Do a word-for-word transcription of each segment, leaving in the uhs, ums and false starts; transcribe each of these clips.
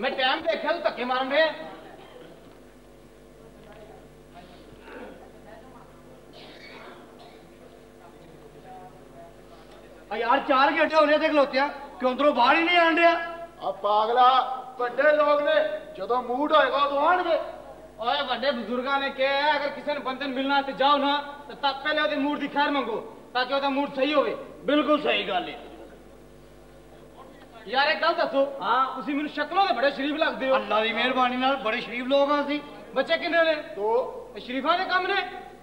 मैं टाइम देखा तो धक्के मारन रहे यार चार घंटे होने थे खलोत्या क्यों उधरों बाहर ही नहीं आन रहा अब पागला बड़े लोग ने जो मूड होएगा उदों आउणगे ओए बड़े बुजुर्गों ने कहा है अगर किसी ने बंदे मिलना तो जाओ ना तो तब पहले ओदे मूड की खैर मंगो ताकि ओदा मूड सही होवे बिल्कुल सही गल है यार एक गल दसो हाँ तुसीं मैनूं शक्लों दे बड़े शरीफ लगदे हो अल्लाह दी मेहरबानी नाल बड़े शरीफ लोग हां असीं बच्चे किन्ने ने दो शरीफां दे काम ने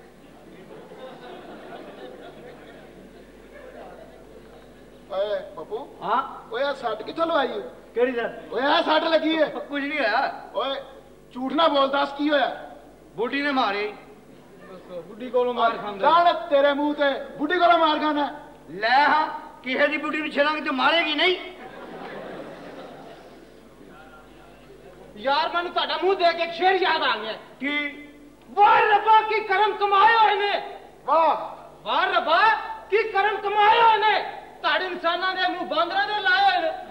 ओए पप्पू हाँ ओए आ सट कित्थों लवाई है केड़ी सट ओए आ सट लगी है कुछ नहीं होया ओए झूठ ना बोल दस की होया बूढ़ी ने मारी बुढ़ी कोलों मार खांदे जान तेरे मुंह ते बुढ़ी कोलों मार खाना ले हाँ किसे दी बुढ़ी नूं छेड़ांगे तो मारेगी नहीं यार मैनूं तुहाडा मुंह देख के एक शेर याद आ गया कि वाह रब्बा की करम कमाए होए ने वाह वाह रब्बा की करम कमाए होए ने ताड़े इंसानां दे मुंह बांदरां दे लाए होए ने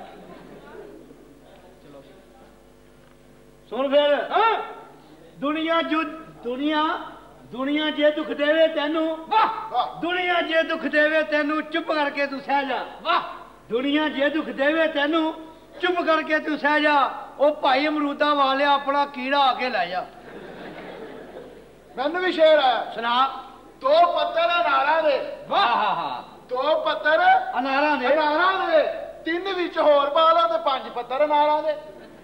सुन फिर हां दुनिया जो दुनिया दुनिया जे दुख देवे तेनू वाह दुनिया जे दुख देवे तेनू चुप करके तू सह जा वाह दुनिया जे दुख देवे तेनू चुप करके तू सह जा ओ भाई अमरूदा वाले अपना कीड़ा आके ले जा मैनू भी शेर आया सुना दो पत्थर अनारा दे वाह हा हा दो पत्थर अनारा दे अनारा दे तीन विच होर पा लो ते पंज पत्थर अनारा दे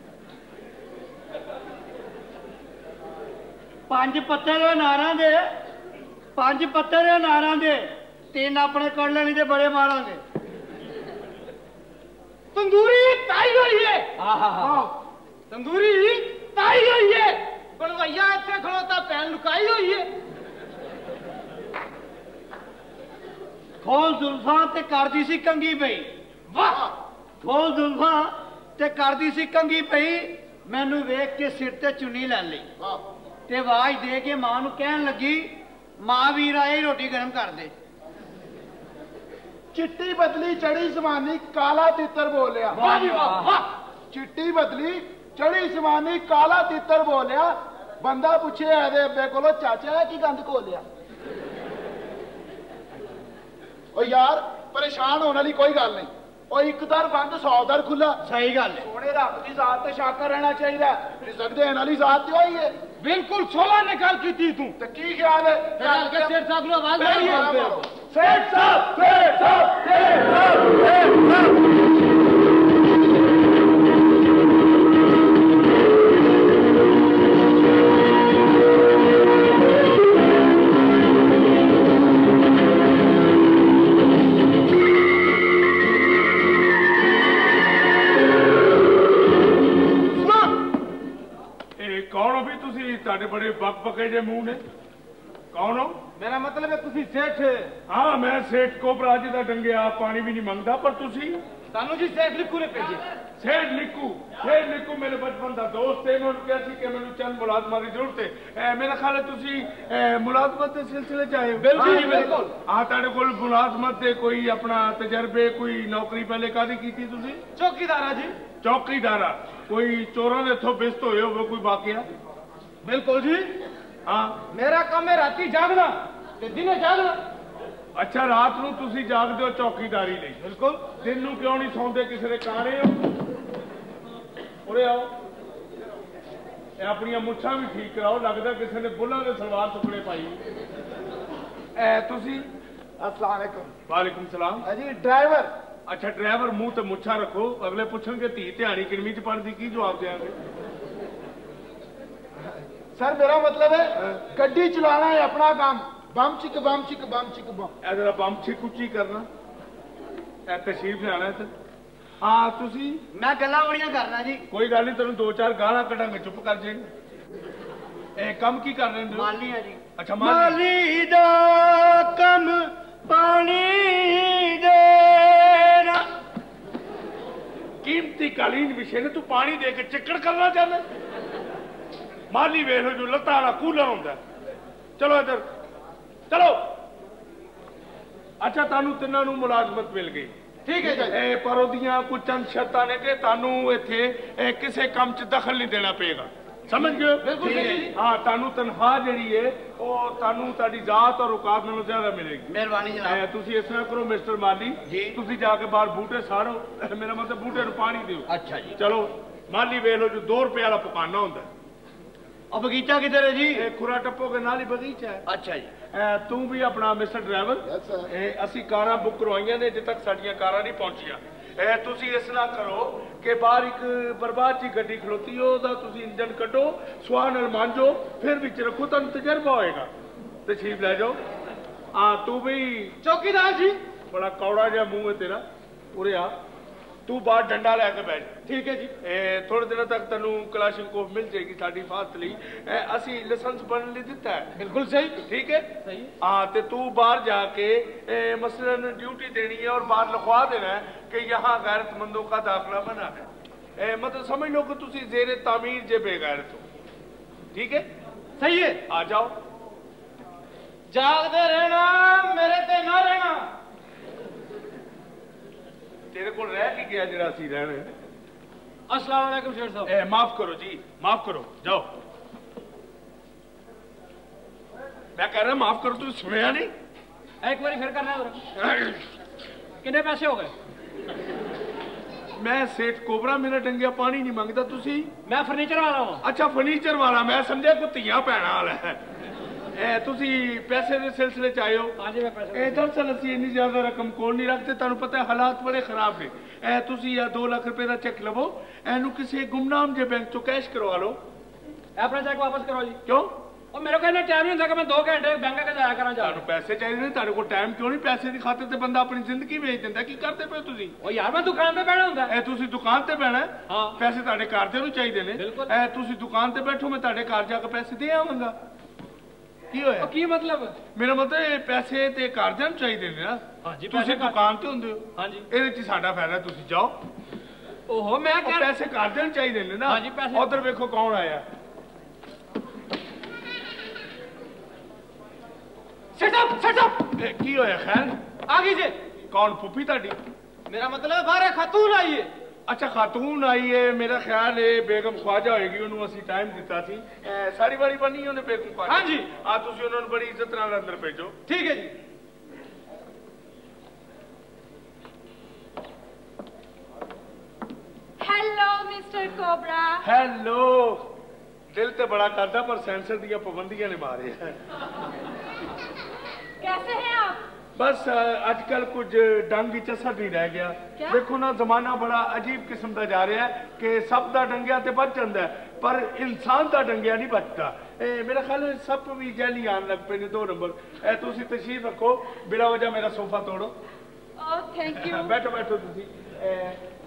पंज पत्थर अनारा दे पंज पत्थर अनारा दे तीन अपने कर लेनी ते बड़े मारांगे तंदूरी ताई होई है हाँ हाँ हाँ तंदूरी ताई होई है बनवैया इत्थे खड़ोता पैन लुकाई होई है खोल जुल्फां ते करदी सी कंगी पई वाह खोल जुल्फां ते करदी सी कंगी पई मैनू वेख के सिर ते चुन्नी लै लई ते आवाज दे के मां नू कहन लगी मां वीर आए रोटी गर्म कर दे चिट्टी बदली चढ़ी जमानी काला तितर बोलिया वाह जी वाह वाह चिट्टी बदली चढ़ी जमानी काला तितर बोलिया बंदा पूछे एदे अब्बे कोलो चाचा की गंद घोलिया ओ यार परेशान होने वाली कोई गल नहीं ओ एक दर बंद सौ दर खुला सही गल है सोने रब की जात ते शक रहना चाहिए रिजक देने वाली जात ते होई है बिल्कुल सोलह ने गल की तू ते की ख्याल है चल के सेठ साहब नु आवाज आई है सेठ साहब सेठ साहब सेठ साहब सेठ साहब ਤੁਹਾਡੇ ਬੜੇ ਬੱਕ ਬੱਕੇ ਜੇ ਮੂੰਹ ਨੇ ਕੌਣ ਹੋ मेरा मतलब है तुसी सेठ हाँ मैं सेठ कोबराज ਦਾ ਡੰਗਿਆ ਪਾਣੀ ਵੀ ਨਹੀਂ ਮੰਗਦਾ ਪਰ ਤੁਸੀਂ ਸਾਨੂੰ ਜੀ सेठ लिखू ने भेजे सेठ लिखू सेठ लिखू मेरे बचपन का दोस्त है मैं किਹਾ ਸੀ ਕਿ ਮੈਨੂੰ ਚੰਦ ਮੁਲਾਜ਼ਮਾਂ ਦੀ ਜ਼ਰੂਰਤ ਹੈ ਮੇਰਾ ਖਿਆਲ ਹੈ ਤੁਸੀਂ ਮੁਲਾਜ਼ਮਤ ਦੇ ਸਿਲਸਿਲੇ ਚ ਆਏ ਹੋ ਬਿਲਕੁਲ ਜੀ ਬਿਲਕੁਲ ਆ ਤੁਹਾਡੇ ਕੋਲ ਮੁਲਾਜ਼ਮਤ ਦੇ ਕੋਈ ਆਪਣਾ ਤਜਰਬੇ ਕੋਈ ਨੌਕਰੀ ਪਹਿਲੇ ਕਾਦੀ ਕੀਤੀ ਤੁਸੀਂ ਚੌਕੀਦਾਰਾ ਜੀ ਚੌਕੀਦਾਰਾ ਕੋਈ ਚੋਰਾਂ ਦੇ ਇੱਥੋਂ ਬਿਸਤ ਹੋਏ ਹੋਵੇ ਕੋਈ ਵਾਕਿਆ बिल्कुल जी हाँ मेरा काम है राती जागना ते दिने जागना अच्छा रात नूं तुसी जागदे हो चौकीदारी लई बिल्कुल दिन नूं क्यों नहीं सौंदे किसी दे कारे हो उरे आओ ये अपनी मुच्छां भी ठीक कराओ लगदा किसी ने बुल्लां दे सलवार सुकड़े पाई ए तुसी अस्सलाम वालेकुम वालेकुम सलाम अजी ड्राइवर अच्छा ड्राइवर मुंह ते मुच्छां रखो अगले पुछणगे धी ध्यानी किनवी च पढ़दी की जवाब देंगे सर मेरा मतलब है गड्डी चलाना है अपना काम बम चिक बम चिक बम चिक बम ए जरा बम चिक उच्ची करना ए तशरीफ लियाना है हाँ तुसी मैं गल्लां बड़ियां करना जी कोई गल नहीं तेन दो चार गालां कटांगे चुप कर जाएंगे ए कम की कर रहे हो माली है जी अच्छा माली दा कम पानी देना कीमती कालीन विषय ने तू पानी दे के चिक्कड़ करना चाहता माली वेख जो लत्ता वाला कूलर होंदा चलो इधर चलो अच्छा तानू तिन्ना नू मुलाजमत मिल गई ठीक है जी। ए, पर ਉਹਦੀਆਂ ਕੁਝ ਚੰਦ ਸ਼ਰਤਾਂ ਨੇ ਕਿ ਤੁਹਾਨੂੰ ਇੱਥੇ ਕਿਸੇ ਕੰਮ 'ਚ ਦਖਲ ਨਹੀਂ ਦੇਣਾ ਪਏਗਾ समझ गए? बिल्कुल सही। हाँ तानू तनख्वाह जी है वो तानू ताड़ी जात और औकात नालों ज्यादा मिलेगी। मेहरबानी जनाब। तुसी इस तरह करो मिस्टर माली जी तुसी जाके बाहर बूटे साड़ो मेरा मतलब बूटे नूं पानी दिओ। अच्छा जी। चलो माली वेख लो जो दो रुपए वाला पकाना होंदा और बगीचा किधर है जी? खुरा टप्पोगे नाल ही बगीचा है। अच्छा जी। तू भी अपना मिस्टर ड्राइवर असी कारां बुक करवाइयां ने अजे तक साडियां कारां नहीं पहुंचियां तुसी इस ना करो कि बाहर एक बर्बाद जी गड्डी खलोती हो तुसी इंजन कटो सुआह नाल मांजो फिर विच रखो तुहानू तजर्बा होएगा तशरीफ लै जाओ। हाँ तू भी चौकीदार जी बड़ा कौड़ा जिहा मुंह है तेरा उरे आ तू बाहर डंडा लैके बैठ। ठीक है जी। ए, थोड़े दिनों तक तेनू कलाशिनकोफ मिल जाएगी साडी हिफाजत लई असी लाइसेंस बनने लई दिता है। बिल्कुल सही ठीक है सही। हाँ तो तू बाहर जाके ए, मसलन ड्यूटी देनी है और बाहर लिखवा देना है कि यहाँ गैरतमंदों का दाखिला मना है ए, मतलब समझ लो कि तुसी जेरे तामीर जे बेगैरत हो। ठीक है सही है। आ जाओ जागते रहना मेरे ते ना रहना तेरे को रह के गया जरा सी रहने। अस्सलाम वालेकुम शेर साहब। ए, माफ करो जी माफ करो जाओ मैं कह रहा माफ करो तू सुनिया नहीं एक बार फिर करना है कितने पैसे हो गए? मैं सेठ कोबरा मेरा डंगिया पानी नहीं मांगता तुसी। मैं फर्नीचर वाला हूँ। अच्छा फर्नीचर वाला मैं समझा को धीया भैन वाला है ए, तुसी पैसे के सिलसिले च आए हो? हाँ जी मैं पैसे ए, दरअसल असी इन्नी ज्यादा रकम कोल नहीं रखते तुहानू पता है हालात बड़े खराब ने ए, तुसी या दो लाख रुपए का चेक लवो एनू किसी गुमनाम जे बैंक चो कैश करवा लो। अपना चेक वापस करो जी। क्यों? और मेरे को इतना टाइम नहीं होता कि मैं दो घंटे बैंक के जाया करा जा। पैसे चाहिए ने तारे को टाइम क्यों नहीं पैसे की खातिर ते बंदा अपनी जिंदगी बेच दिंदा की करते पे तुसी? ओ यार मैं दुकान पे बैठा हुंदा ए तुसी दुकान ते बैठा है हां पैसे तारे घरदे नु चाहिए ने ए तुसी दुकान ते बैठो मैं तारे घर जाके पैसे दे आवांगा की होया? की मतलब? मेरा मतलब पैसे ते घरदे नु चाहिए ने ना। हां जी तुसी दुकान ते हुंदे हो। हां जी एदे च साडा फायदा तुसी जाओ। ओहो मैं कह पैसे घरदे नु चाहिए ने ना। हां जी पैसे उधर देखो कौन आया सेटअप सेटअप की होया खैर आगे से कौन फूफी ताड़ी? मेरा मतलब बाहर खातून आई है। अच्छा खातून आई है मेरा ख्याल है बेगम ख्वाजा होएगी उन्होंने असी टाइम दिता सी सारी बारी बनी उन्हें बेगम ख्वाजा। हाँ जी हाँ तुसी उन्होंने बड़ी इज्जत नाल अंदर भेजो। ठीक है जी। Hello mister cobra. हेलो दिल ते बड़ा करदा पर सेंसर दिया पाबंदियां ने मारे है। कैसे हैं आप? बस आजकल कुछ डंग चसा नहीं रह गया। क्या? देखो ना जमाना बड़ा अजीब किस्म का जा रहा है कि सब दा डंगिया ते बच जाता है पर इंसान दा डंगिया नहीं बचता। ए, मेरा ख्याल है सप भी जैली आन लग पे ने दो नंबर ए तुसी तशरीफ रखो बिना वजह मेरा सोफा तोड़ो। Oh thank you. बैठो बैठो तुसी ए,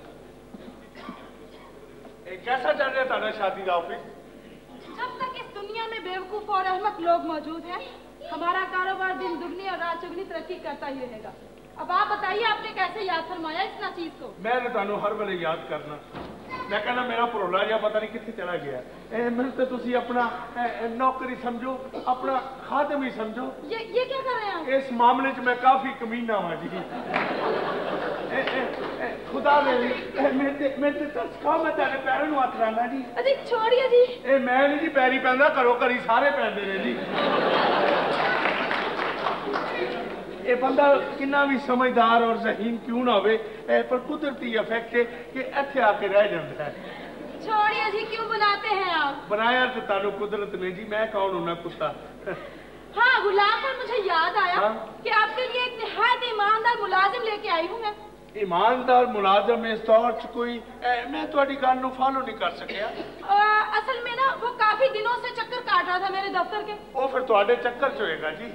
ए, कैसा चल रहा है तारा शादी का ऑफिस? जब तक इस दुनिया में बेवकूफ और अहमक लोग मौजूद हैं हमारा कारोबार दिन दुगनी और रात चौगनी तरक्की करता ही रहेगा। अब आप बताइए आपने कैसे याद फरमाया इस नाचीज को? मैंने तुहानू हर वेले याद करना मैं कहना मेरा भरोला या पता नहीं कितने चला गया ए, मैंने तो तुसी अपना ए, नौकरी समझो अपना खादम ही समझो। ये ये क्या कर रहे हैं आप? इस मामले च मैं काफी कमीना हूं जी। ए, ए, ए, खुदा दे मेरे मेरे तरस खाओ मैं तेरे पैरों नूं हत्थ लाना जी। अजी छोड़िए जी। ए मैं नहीं जी पैरी पैंदा घरों घरी सारे पैंदे ने जी। ये बंदा कितना भी समझदार और जहीन क्यों ना हो पर कुदरती इफेक्ट है कि इत्थे आके रह जाता है। छोड़िए जी क्यों बनाते हैं आप? बनाया तो तानू कुदरत ने जी मैं कौन हूं ना कुत्ता। हाँ गुलाम पर मुझे याद आया हाँ? कि आपके लिए एक निहायत ईमानदार मुलाजिम लेके आई हूँ मैं। ईमानदार मुलाजिम इस दौर च कोई ए, मैं थोड़ी गल नूं फॉलो नहीं कर सकिया। असल में ना वो काफी दिनों से चक्कर काट रहा था मेरे दफ्तर के। वो फिर तुहाडे चक्कर च होएगा जी।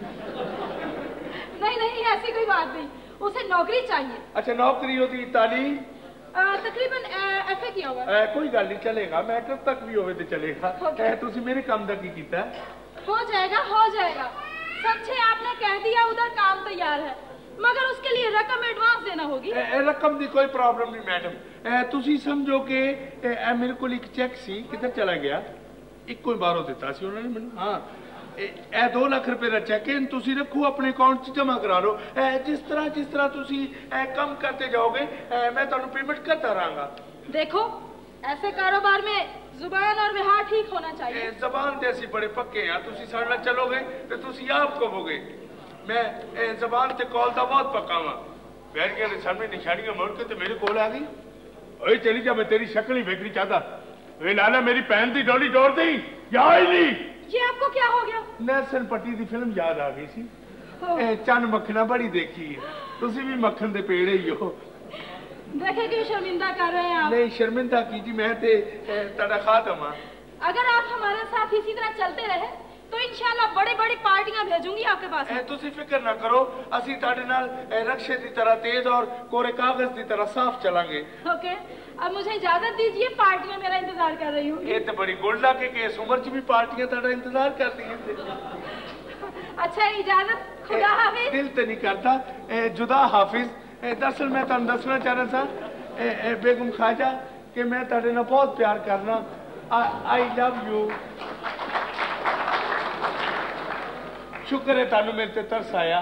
नहीं नहीं ऐसी कोई बात नहीं उसे नौकरी चाहिए। अच्छा नौकरी होती तालीम तकरीबन एफए किया हुआ है। कोई गल नहीं चलेगा मैट्रिक तक भी होवे तो चलेगा। ए, तुसी मेरे काम दा की कीता है? हो जाएगा हो जाएगा सच्चे आपने कह दिया उधर काम तैयार है मगर उसके लिए रकम एडवांस देना होगी। ए, ए, रकम की कोई प्रॉब्लम नहीं मैडम तुसी समझो कि ए, ए, मेरे को एक चेक सी किधर चला गया एक कोई बारों दिता सी उन्होंने मैनू। हाँ ਇਹ दो ਲੱਖ ਰੁਪਏ ਦਾ ਚੈੱਕ ਹੈ, ਤੁਸੀਂ ਰੱਖੋ ਆਪਣੇ ਅਕਾਊਂਟ 'ਚ ਜਮ੍ਹਾਂ ਕਰਾ ਲਓ। ਜਿਸ ਤਰ੍ਹਾਂ ਜਿਸ ਤਰ੍ਹਾਂ ਤੁਸੀਂ ਇਹ ਕੰਮ करते जाओगे मैं ਤੁਹਾਨੂੰ पेमेंट करता रहांगा। देखो ऐसे कारोबार में जुबान और व्यवहार ठीक होना चाहिए। जबान ते ਅਸੀਂ बड़े पक्के हैं, ਤੁਸੀਂ ਸਾਡੇ ਨਾਲ ਚੱਲੋਗੇ ਤੇ ਤੁਸੀਂ ਆਪ ਕਹੋਗੇ। मैं जबान ते कॉल ਦਾ बहुत पक्का हां। बैरियां ਦੇ ਸਾਹਮਣੇ ਨਿਸ਼ਾਨੀਆਂ ਮੁੜ ਕੇ ਤੇ ਮੇਰੇ ਕੋਲ ਆ ਗਈ। ਓਏ ਚਲੀ ਜਾ, ਮੈਂ ਤੇਰੀ ਸ਼ਕਲ ਹੀ ਵੇਖਣੀ ਚਾਹਦਾ। ਓਏ ਲਾਲਾ ਮੇਰੀ ਭੈਣ ਦੀ ਡੋਲੀ ਤੋੜ ਦੇਈ ਜਾਂ ਹੀ ਨਹੀਂ। ये आपको क्या हो गया? ਨੈਲਸਨ ਪੱਟੀ ਦੀ ਫਿਲਮ ਯਾਦ ਆ ਗਈ ਸੀ। ਇਹ ਚੰਨ ਮੱਖਣਾ ਬੜੀ ਦੇਖੀ ਹੈ, ਤੁਸੀਂ ਵੀ ਮੱਖਣ ਦੇ ਪੇੜੇ ਹੀ ਹੋ। देखे क्यों शर्मिंदा कर रहे हैं आप? नहीं शर्मिंदा कीजिए, मैं ते तड़ा खातम हां। अगर आप हमारे साथ इसी तरह चलते रहे तो इंशाल्लाह बड़ी बड़ी पार्टियां भेजूंगी आपके पास। तुसी फिक्र ना करो, असी ताड़े नाल रक्शे की तरह तेज और कोरे कागज की तरह साफ चलांगे। ओके, अब मुझे इजाजत दीजिए, पार्टियां मेरा इंतजार कर रही हूँ। ये तो बड़ी गुड लक है कि इस उम्र च भी पार्टियां ताड़ा इंतजार करती हैं। अच्छा इजाजत, खुदा हाफिज। दिल तो नहीं करता, जुदा हाफिज। दरअसल मैं तुहानू दसना चाह रहा था बेगम खाजा कि मैं ताड़े नाल बहुत प्यार करना। I love you. शुक्र है तुहानू मेरे ते तरस आया।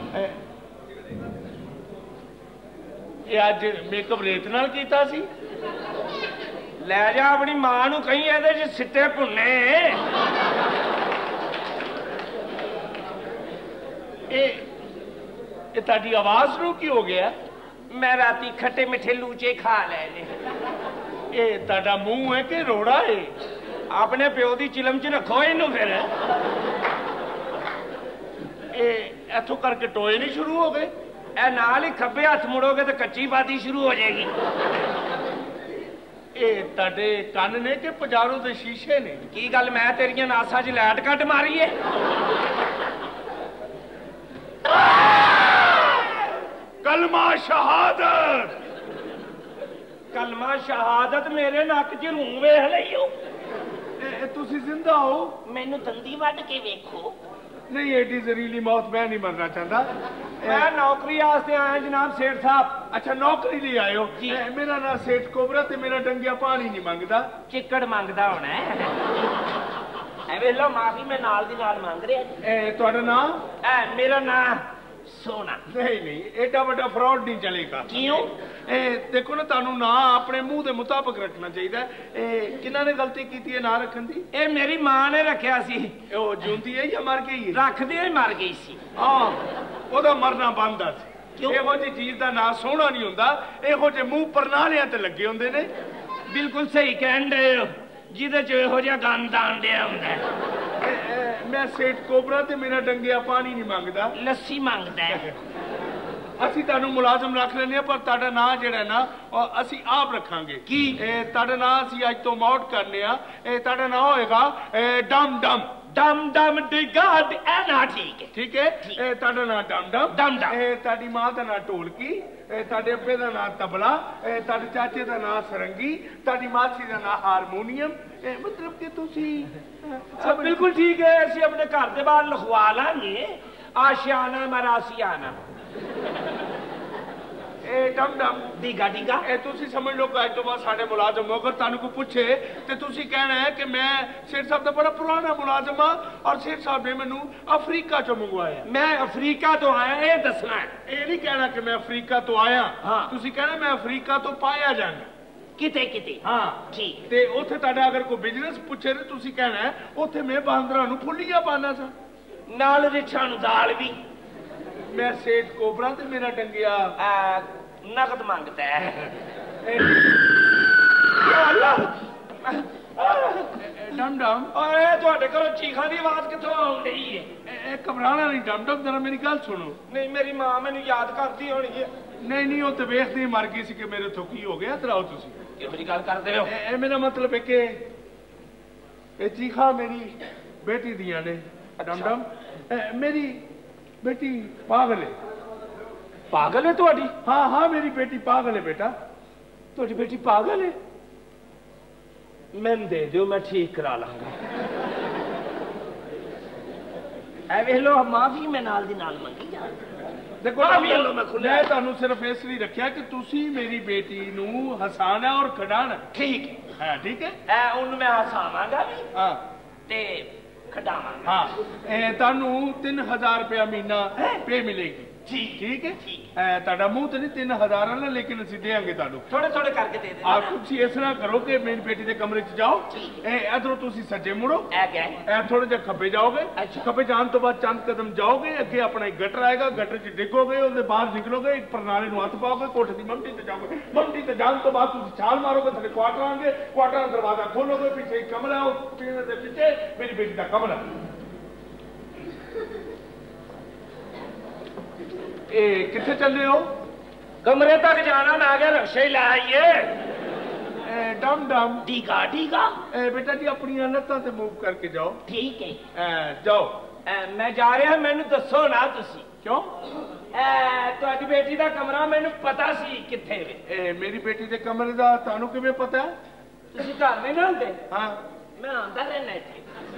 ये अज मेकअप रेत नाल कीता सी। लै जा अपनी मां नू कहीं इहदे च सिट्टे भुन्ने। ये ये ताड़ी आवाज नू की हो गया? मैं राती खट्टे मिठे लूचे खा ले ने। ये ताड़ा मुंह है कि रोड़ा है? अपने प्यो दी चिलम च रखो इनू फिर। इथों करके टोए नहीं शुरू हो गए? ए नाल ही खब्बे हथ मुड़ोगे तो कच्ची बाती शुरू हो जाएगी। ए ताड़े कन ने कि पजारों दे शीशे ने? की गल मैं तेरियां नासां च लाइट कट मारी है? कलमा शहादत। कलमा शहादत मेरे नक च रूं वेख लईओ। तुसी जिंदा हो? मैनू दंदी वड्ड के वेखो। नहीं एडी जहरीली मौत मैं नहीं मरना चाहता। मैं नौकरी आस्ते आया जनाब सेठ साहब। अच्छा नौकरी लिए आए हो? मेरा ना सेठ कोबरा ते मेरा डंगिया पानी नहीं मंगदा, चिक्कड़ मंगदा होना है। वे लो माफी मैं नाल दी नाल मंग रहा। तुहाडा नाम? मेरा नाम सोना। नहीं नहीं एडा बड़ा फ्रॉड नहीं चलेगा। क्यों? ए देखो ना तानू ना अपने मुंह दे मुताबिक रखना चाहिए। ए किन्ना ने गलती की है ना रखन दी? ए मेरी मां ने रखया सी। ओ जिंदी है या मर गई है? रखदे ही मर गई सी। हां ओदा मरना बनदा सी। क्यों? एहो जी चीज दा ना सोहना नहीं हुंदा, एहो जे मुंह परनालियां ते लगे हुंदे ने। बिल्कुल सही कहन दे हो, जिदे च एहो जिहा गंद आंदिया हुंदा है। मैं सेठ कोबरा ते मेरा डंगिया पानी नहीं मंगदा, लस्सी मंगदा है। ਅਸੀਂ ਤੁਹਾਨੂੰ ਮੁਲਾਜ਼ਮ ਰੱਖ ਲੈਨੇ ਆ, ਪਰ ਤੁਹਾਡਾ ਨਾਂ ਜਿਹੜਾ ਨਾ ਅਸੀਂ ਆਪ ਰੱਖਾਂਗੇ। ਕੀ? ਇਹ ਤੁਹਾਡਾ ਨਾਂ ਅਸੀਂ ਅੱਜ ਤੋਂ ਮੌਟ ਕਰਨੇ ਆ। ਇਹ ਤੁਹਾਡਾ ਨਾਂ ਹੋਏਗਾ ਡਮ ਡਮ। डम डम डिगा ए ना ठीक है। ठीक है, ਇਹ ਤੁਹਾਡਾ ਨਾਂ ਡਮ ਡਮ। डम डम। ਇਹ ਤੁਹਾਡੀ ਮਾਂ ਦਾ ਨਾਂ ਢੋਲਕੀ, ਇਹ ਤੁਹਾਡੇ ਅੱਬੇ ਦਾ ਨਾਂ ਤਬਲਾ, ਇਹ ਤੁਹਾਡੇ ਚਾਚੇ ਦਾ ਨਾਂ ਸਰੰਗੀ, ਤੁਹਾਡੀ ਮਾਸੀ ਦਾ ਨਾਂ ਹਾਰਮੋਨੀਅਮ। ਇਹ ਮਤਲਬ ਕਿ ਤੁਸੀਂ सब बिल्कुल ठीक है। असि अपने घर के बाहर लिखवा लांगे आशियाना मरासियाना। ਇਹ ਡਮ ਡਮ डिगा डिगा। ਇਹ ਤੁਸੀਂ ਸਮਝ ਲਓ ਕਿ ਅੱਜ ਤੋਂ ਬਾਅਦ ਸਾਡੇ ਮੁਲਾਜ਼ਮ ਹੋ। ਅਗਰ ਤੁਹਾਨੂੰ ਕੋਈ ਪੁੱਛੇ ਤੇ ਤੁਸੀਂ ਕਹਿਣਾ ਹੈ ਕਿ ਮੈਂ ਸੇਠ ਸਾਹਿਬ ਦਾ ਬੜਾ ਪੁਰਾਣਾ ਮੁਲਾਜ਼ਮ ਹਾਂ ਔਰ ਸੇਠ ਸਾਹਿਬ ਨੇ ਮੈਨੂੰ ਅਫਰੀਕਾ ਚੋਂ ਮੰਗਵਾਇਆ। मैं अफ्रीका तो आया, ये दसना है। ਇਹ ਨਹੀਂ ਕਹਿਣਾ ਕਿ ਮੈਂ ਅਫਰੀਕਾ ਤੋਂ ਆਇਆ। ਹਾਂ। ਤੁਸੀਂ ਕਹਿਣਾ ਮੈਂ ਅਫਰੀਕਾ ਤੋਂ ਪਾਇਆ ਜਾਣਾ। किते किते। ਹਾਂ ठीक। ਤੇ ਉੱਥੇ ਤੁਹਾਡਾ ਅਗਰ ਕੋਈ ਬਿਜ਼ਨਸ ਪੁੱਛੇ ਤੇ ਤੁਸੀਂ ਕਹਿਣਾ ਹੈ ਉੱਥੇ ਮੈਂ ਬਾਂਦਰਾਂ ਨੂੰ ਫੁੱਲੀਆਂ ਪਾਣਾ ਸਾਂ। नाल रिछां नूं दाल भी। ਮੈਂ ਸੇਠ कोबरा ਤੇ ਮੇਰਾ ਡੰਗਿਆ आ, नगद मांगता है। ਡਮ ਡਮ। ओए तुहाडे घरों चीखां दी आवाज कित्थों आउण रही है? ਇਹ ਘਬਰਾਣਾ ਨਹੀਂ ਡਮ ਡਮ, ਜਰਾ ਮੇਰੀ ਗੱਲ ਸੁਣੋ। नहीं मेरी मां मैनूं याद करती होनी है। ਨਹੀਂ ਨਹੀਂ ਉਹ ਤੇ ਵੇਖਦੀ ਮਰ ਗਈ ਸੀ ਕਿ ਮੇਰੇ ਤੋਂ ਕੀ ਹੋ ਗਿਆ। ਇਧਰ ਆਓ ਤੁਸੀਂ। ਕਿਹੋ ਜਿਹੀ ਗੱਲ ਕਰਦੇ ਹੋ? ਇਹ ਮੇਰਾ ਮਤਲਬ ਹੈ ਕਿ ਇਹ ਚੀਖਾਂ ਮੇਰੀ ਬੇਟੀ ਦੀਆਂ ਨੇ। ਡਮ ਡਮ ਮੇਰੀ बेटी पागल है। पागल है तुम्हारी? हाँ हाँ मेरी बेटी पागल है बेटा। तुम्हारी बेटी पागल है? मैंने दे दो, मैं ठीक करा लांगा। ऐ वेख लो माफी मैं नाल दी नाल मंगी जा। देखो मैं तुहानू सिर्फ इस लिए रखा कि तुसी मेरी बेटी नू हसाना और खिडाना। ठीक है। हाँ ठीक है। ऐ उन्हें मैं हसावांगा भी। हाँ ते खटावा। हाँ तुहानू तीन हजार रुपया महीना पे मिलेगी। ठीक ठीक है ਤੁਹਾਡਾ ਮੂੰਹ ਤੇ ਨਹੀਂ तीन हजार वाला लेकिन ਅਸੀਂ ਦੇਾਂਗੇ ਤੁਹਾਨੂੰ थोड़े थोड़े करके दे दे। आप ਤੁਸੀਂ ਇਸ ਤਰ੍ਹਾਂ ਕਰੋ ਕਿ ਮੇਰੀ ਬੇਟੀ ਦੇ ਕਮਰੇ 'ਚ ਜਾਓ ਇਹ ਇਧਰੋਂ ਤੁਸੀਂ ਸੱਜੇ ਮੁੜੋ ए गया ਇਹ ਥੋੜੇ ਜਿਹਾ ਖੱਬੇ ਜਾਓਗੇ ਖੱਬੇ ਜਾਣ ਤੋਂ ਬਾਅਦ ਚੰਦ ਕਦਮ ਜਾਓਗੇ ਅੱਗੇ ਆਪਣਾ ਇੱਕ ਗਟਰ ਆਏਗਾ ਗਟਰ 'ਚ ਡਿੱਗੋਗੇ ਉਹਦੇ ਬਾਹਰ ਨਿਕਲੋਗੇ ਇੱਕ ਪ੍ਰਣਾਲੀ ਨੂੰ ਹੱਥ ਪਾਓਗੇ ਕੋਠੇ ਦੀ ਮੰਡੀ ਤੇ ਜਾਓਗੇ ਮੰਡੀ ਤੇ ਜਾਣ ਤੋਂ ਬਾਅਦ ਤੁਸੀਂ ਛਾਲ ਮਾਰੋਗੇ ਤੁਹਾਡੇ ਕੁਆਟਰ ਆਣਗੇ ਕੁਆਟਰ ਦਾ ਦਰਵਾਜ਼ਾ ਖੋਲੋਗੇ ਪਿੱਛੇ ਇੱਕ ਕਮਰਾ ਉਸ ਪੀਣ ਦੇ ਪਿੱਛੇ ਮੇਰੀ ਬੇਟੀ ਦਾ ਕਮਰਾ। ए किथे चल रहे हो? कमरे तक जाना मैं आ गया रक्शे ला आइए। डम डम ठीका ठीका बेटा जी अपनी लत्तां ते मूव करके जाओ। ठीक है ए, जाओ ए, मैं जा रहा मैनू दसो ना तुसी क्यों ਤੁਹਾਡੀ बेटी का कमरा मैनू पता सी किथे वे। ए, मेरी बेटी के कमरे का तानू किवें पता है? तुसी घर नहीं ना हुंदे? हाँ मैं आंदा रहना इत्थे।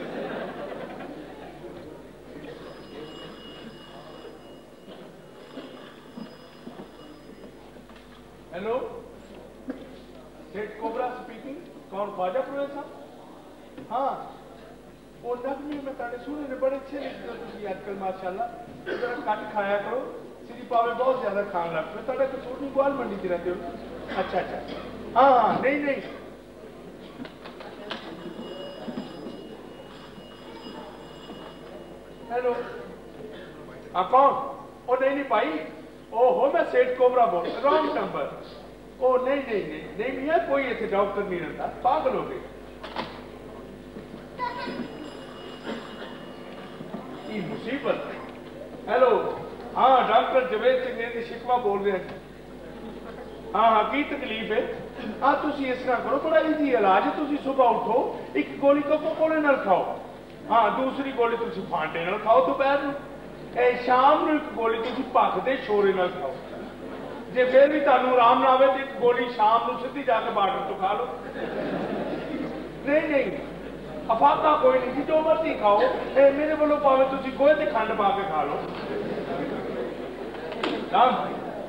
हेलो सेठ कोबरा स्पीकिंग कौन ख्वाजा पुरे साहब? हाँ वो नगमी में ताड़े सुने ने बड़े अच्छे लगते हो तुसी आजकल माशाल्लाह जरा कट खाया करो सिरी पावे बहुत ज्यादा खान लग पे ताड़े कसूर नहीं ग्वाल मंडी च रहते हो। अच्छा अच्छा हाँ हाँ नहीं नहीं हेलो हाँ कौन? ओ नहीं नहीं भाई ओहो मैं सेठ कोबरा बोल रॉन्ग नंबर। ओ नहीं नहीं नहीं नहीं मियाँ कोई ऐसे डॉक्टर नहीं रहता पागल हो गए। ये मुसीबत। हेलो हाँ डॉक्टर जवेद सिंह ने शिकवा बोल रहे हैं। हाँ हाँ की तकलीफ है? हाँ तुसी इस तरह करो बड़ा इजी इलाज है तुसी सुबह उठो एक गोली कोको कोले नाल खाओ हाँ दूसरी गोली तुसी फांटे नाल खाओ दोपहर में शाम ਨੂੰ ਇੱਕ ਗੋਲੀ ਤੁਸੀਂ ਭੱਖ ਦੇ ਸ਼ੋਰੇ ਨਾਲ ਖਾਓ ਜੇ ਫੇਰ ਵੀ ਤੁਹਾਨੂੰ ਆਰਾਮ ਨਾ ਆਵੇ ਤੇ ਇੱਕ ਗੋਲੀ ਸ਼ਾਮ ਨੂੰ ਸਿੱਧੀ ਜਾ ਕੇ ਬਾਰਡਰ ਤੋਂ ਖਾ ਲਓ। ਨਹੀਂ ਨਹੀਂ ਅਫਾਕਾ ਕੋਈ ਨਹੀਂ ਜੀ ਜੋ ਮਰਜ਼ੀ ਖਾਓ ਇਹ ਮੇਰੇ ਵੱਲੋਂ ਭਾਵੇਂ ਤੁਸੀਂ ਗੋਹੇ ਤੇ ਖੰਡ ਪਾ ਕੇ ਖਾ ਲਓ। ਰਾਮ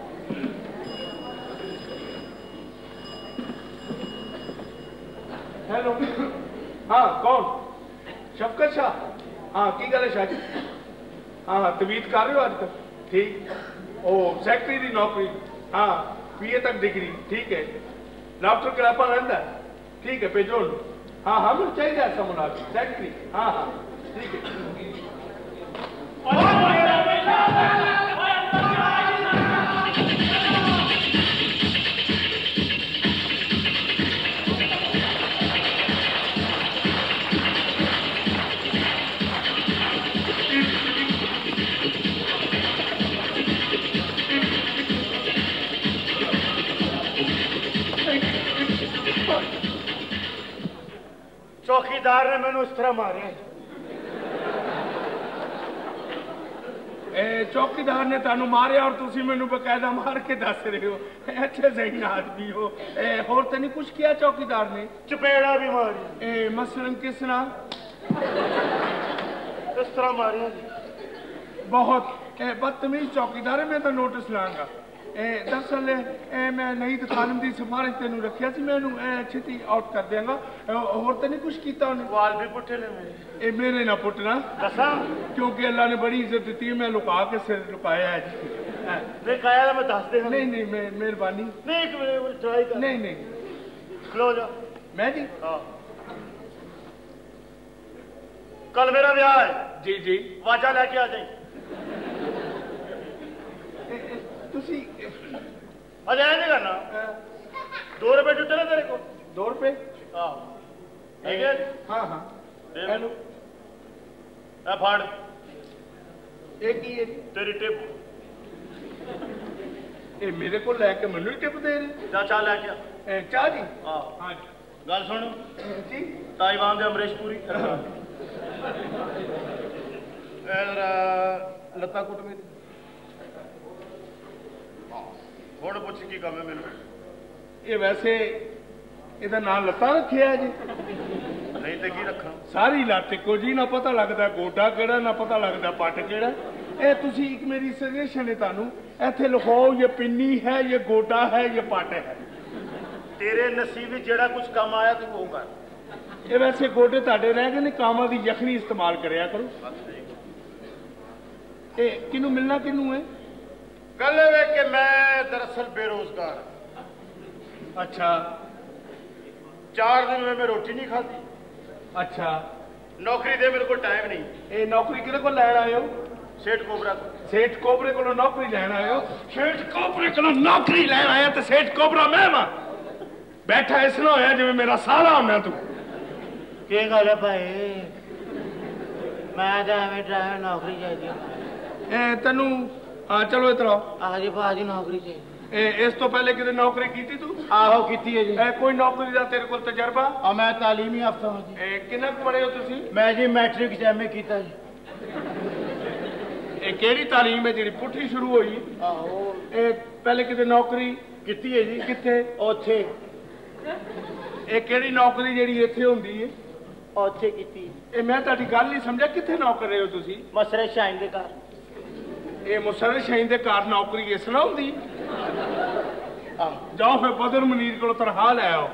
हेलो हाँ कौन? शफकत शाह हाँ की गल है शाह जी? हाँ हाँ तबीयत कर रहे हो अजकल ठीक ओ सैकटरी की नौकरी हाँ बीए तक डिग्री ठीक है डॉक्टर कलापा रहता है ठीक है भेजो हाँ हाँ मुझे चाहिए ऐसा मुलाजिम सैकटरी हाँ हाँ ठीक है। चौकीदार ने मैंने उस तरह मारे चौकीदार ने तानू मारे और तुसी मैनू बकायदा मार के दस रहे हो अच्छे सही आदमी हो होर तो नहीं कुछ किया चौकीदार ने? चपेड़ा भी मारी ए, मसलन किस तरह? इस तरह मारे बहुत बदतमीज चौकीदार है मैं तो नोटिस लांगा। दरअसल मैं नहीं तो खानम की सिफारिश तेन रखिया मैं छेती आउट कर देंगा होर तो नहीं कुछ किया उन्हें? वाल भी पुट्टे ने मेरे मेरे ना पुटना क्योंकि अल्लाह ने बड़ी इज्जत दी है मैं लुका के सिर लुकाया है। नहीं मैं दस दे नहीं नहीं मैं मेहरबानी नहीं ट्राई कर नहीं नहीं खलो जा मैं जी हाँ कल मेरा ब्याह है जी जी वाजा लेके आ जाए तुसी अजय नहीं करना दो रुपए जुटे ना तेरे को दो रुपए हाँ ठीक है हाँ हाँ हेलो फाड़ एक ही है तेरी टिप ये मेरे को लैके मैनू टिप दे रहे जा चाह लैके आ चाह जी हाँ हाँ गल सुन जी ताईवान दे अमरीश पूरी लत्ता कुट मेरी ਹੁਣ ਪੁੱਛ ਕੀ ਕੰਮ ਹੈ ਮੈਨੂੰ? ਇਹ ਵੈਸੇ ਇਹਦਾ ਨਾਮ ਲੱਤਾਂ ਰੱਖਿਆ ਜੀ? ਨਹੀਂ ਤੇ ਕੀ ਰੱਖਾਂ? ਸਾਰੀ ਲੱਤ ਇੱਕੋ ਜੀ ਨਾ ਪਤਾ ਲੱਗਦਾ ਗੋਡਾ ਕਿਹੜਾ ਨਾ ਪਤਾ ਲੱਗਦਾ ਪੱਟ ਕਿਹੜਾ। ਇਹ ਤੁਸੀਂ ਇੱਕ ਮੇਰੀ ਸਜੈਸ਼ਨ ਹੈ ਤੁਹਾਨੂੰ ਇੱਥੇ ਲਿਖਾਓ ਇਹ ਪਿੰਨੀ ਹੈ ਇਹ ਗੋਡਾ ਹੈ ਇਹ ਪੱਟ ਹੈ। ਤੇਰੇ ਨਸੀਬ ਵਿੱਚ ਜਿਹੜਾ ਕੁਝ ਕੰਮ ਆਇਆ ਤੂੰ ਉਹ ਕਰ। ਇਹ ਵੈਸੇ ਗੋਡੇ ਤੁਹਾਡੇ ਰਹਿ ਗਏ ਨੇ, ਕਾਵਾਂ ਦੀ ਯਖਨੀ ਇਸਤੇਮਾਲ ਕਰਿਆ ਕਰੋ। ਇਹ ਕਿਹਨੂੰ ਮਿਲਣਾ ਕਿਹਨੂੰ ਹੈ? ਗੱਲ ਇਹ ਵੇ ਕਿ ਮੈਂ ਦਰਅਸਲ ਬੇਰੋਜ਼ਗਾਰ। ਅੱਛਾ ਚਾਰ ਦਿਨ में मैं रोटी नहीं खाती। अच्छा नौकरी दे मेरे को टाइम नहीं। ये नौकरी किहदे कोल लैण आए हो? सेठ कोबरा को। सेठ कोबरे को नौकरी लैण आए हो? सेठ कोबरे को नौकरी लैण आया तो सेठ कोबरा मैं वा बैठा इस ना होया जिवें मेरा साला होना तू। की गल है भाई, मैं तो एवं ड्राइवर नौकरी चाहिए। ए तैनू हाँ चलो इधर आओ। हाँ जी भाजी नौकरी चाहिए। ए, इस तो पहले कितने नौकरी की थी तू? आहो की है जी। ए, कोई नौकरी का तेरे को तजर्बा? और मैं तालीमी याफ्ता हूँ जी। ए, कितना पढ़े हो तुसी? मैं जी मैट्रिक एम ए किया जी। ए, केड़ी तालीम है जी पुठी शुरू हुई? आहो ए, पहले कितने नौकरी की है जी। कितने? ओथे। ए, केड़ी नौकरी जेड़ी इत्थे हुंदी है? ओथे की। ए, मैं ताड़ी गल नहीं समझा, कितने नौकर रहे हो तुसी? मसरे शाइन के घर। ये मुसर शाहीन के घर नौकरी इस ना होंगी? जाओ फिर बदर मुनीर को तनखा लै आओ।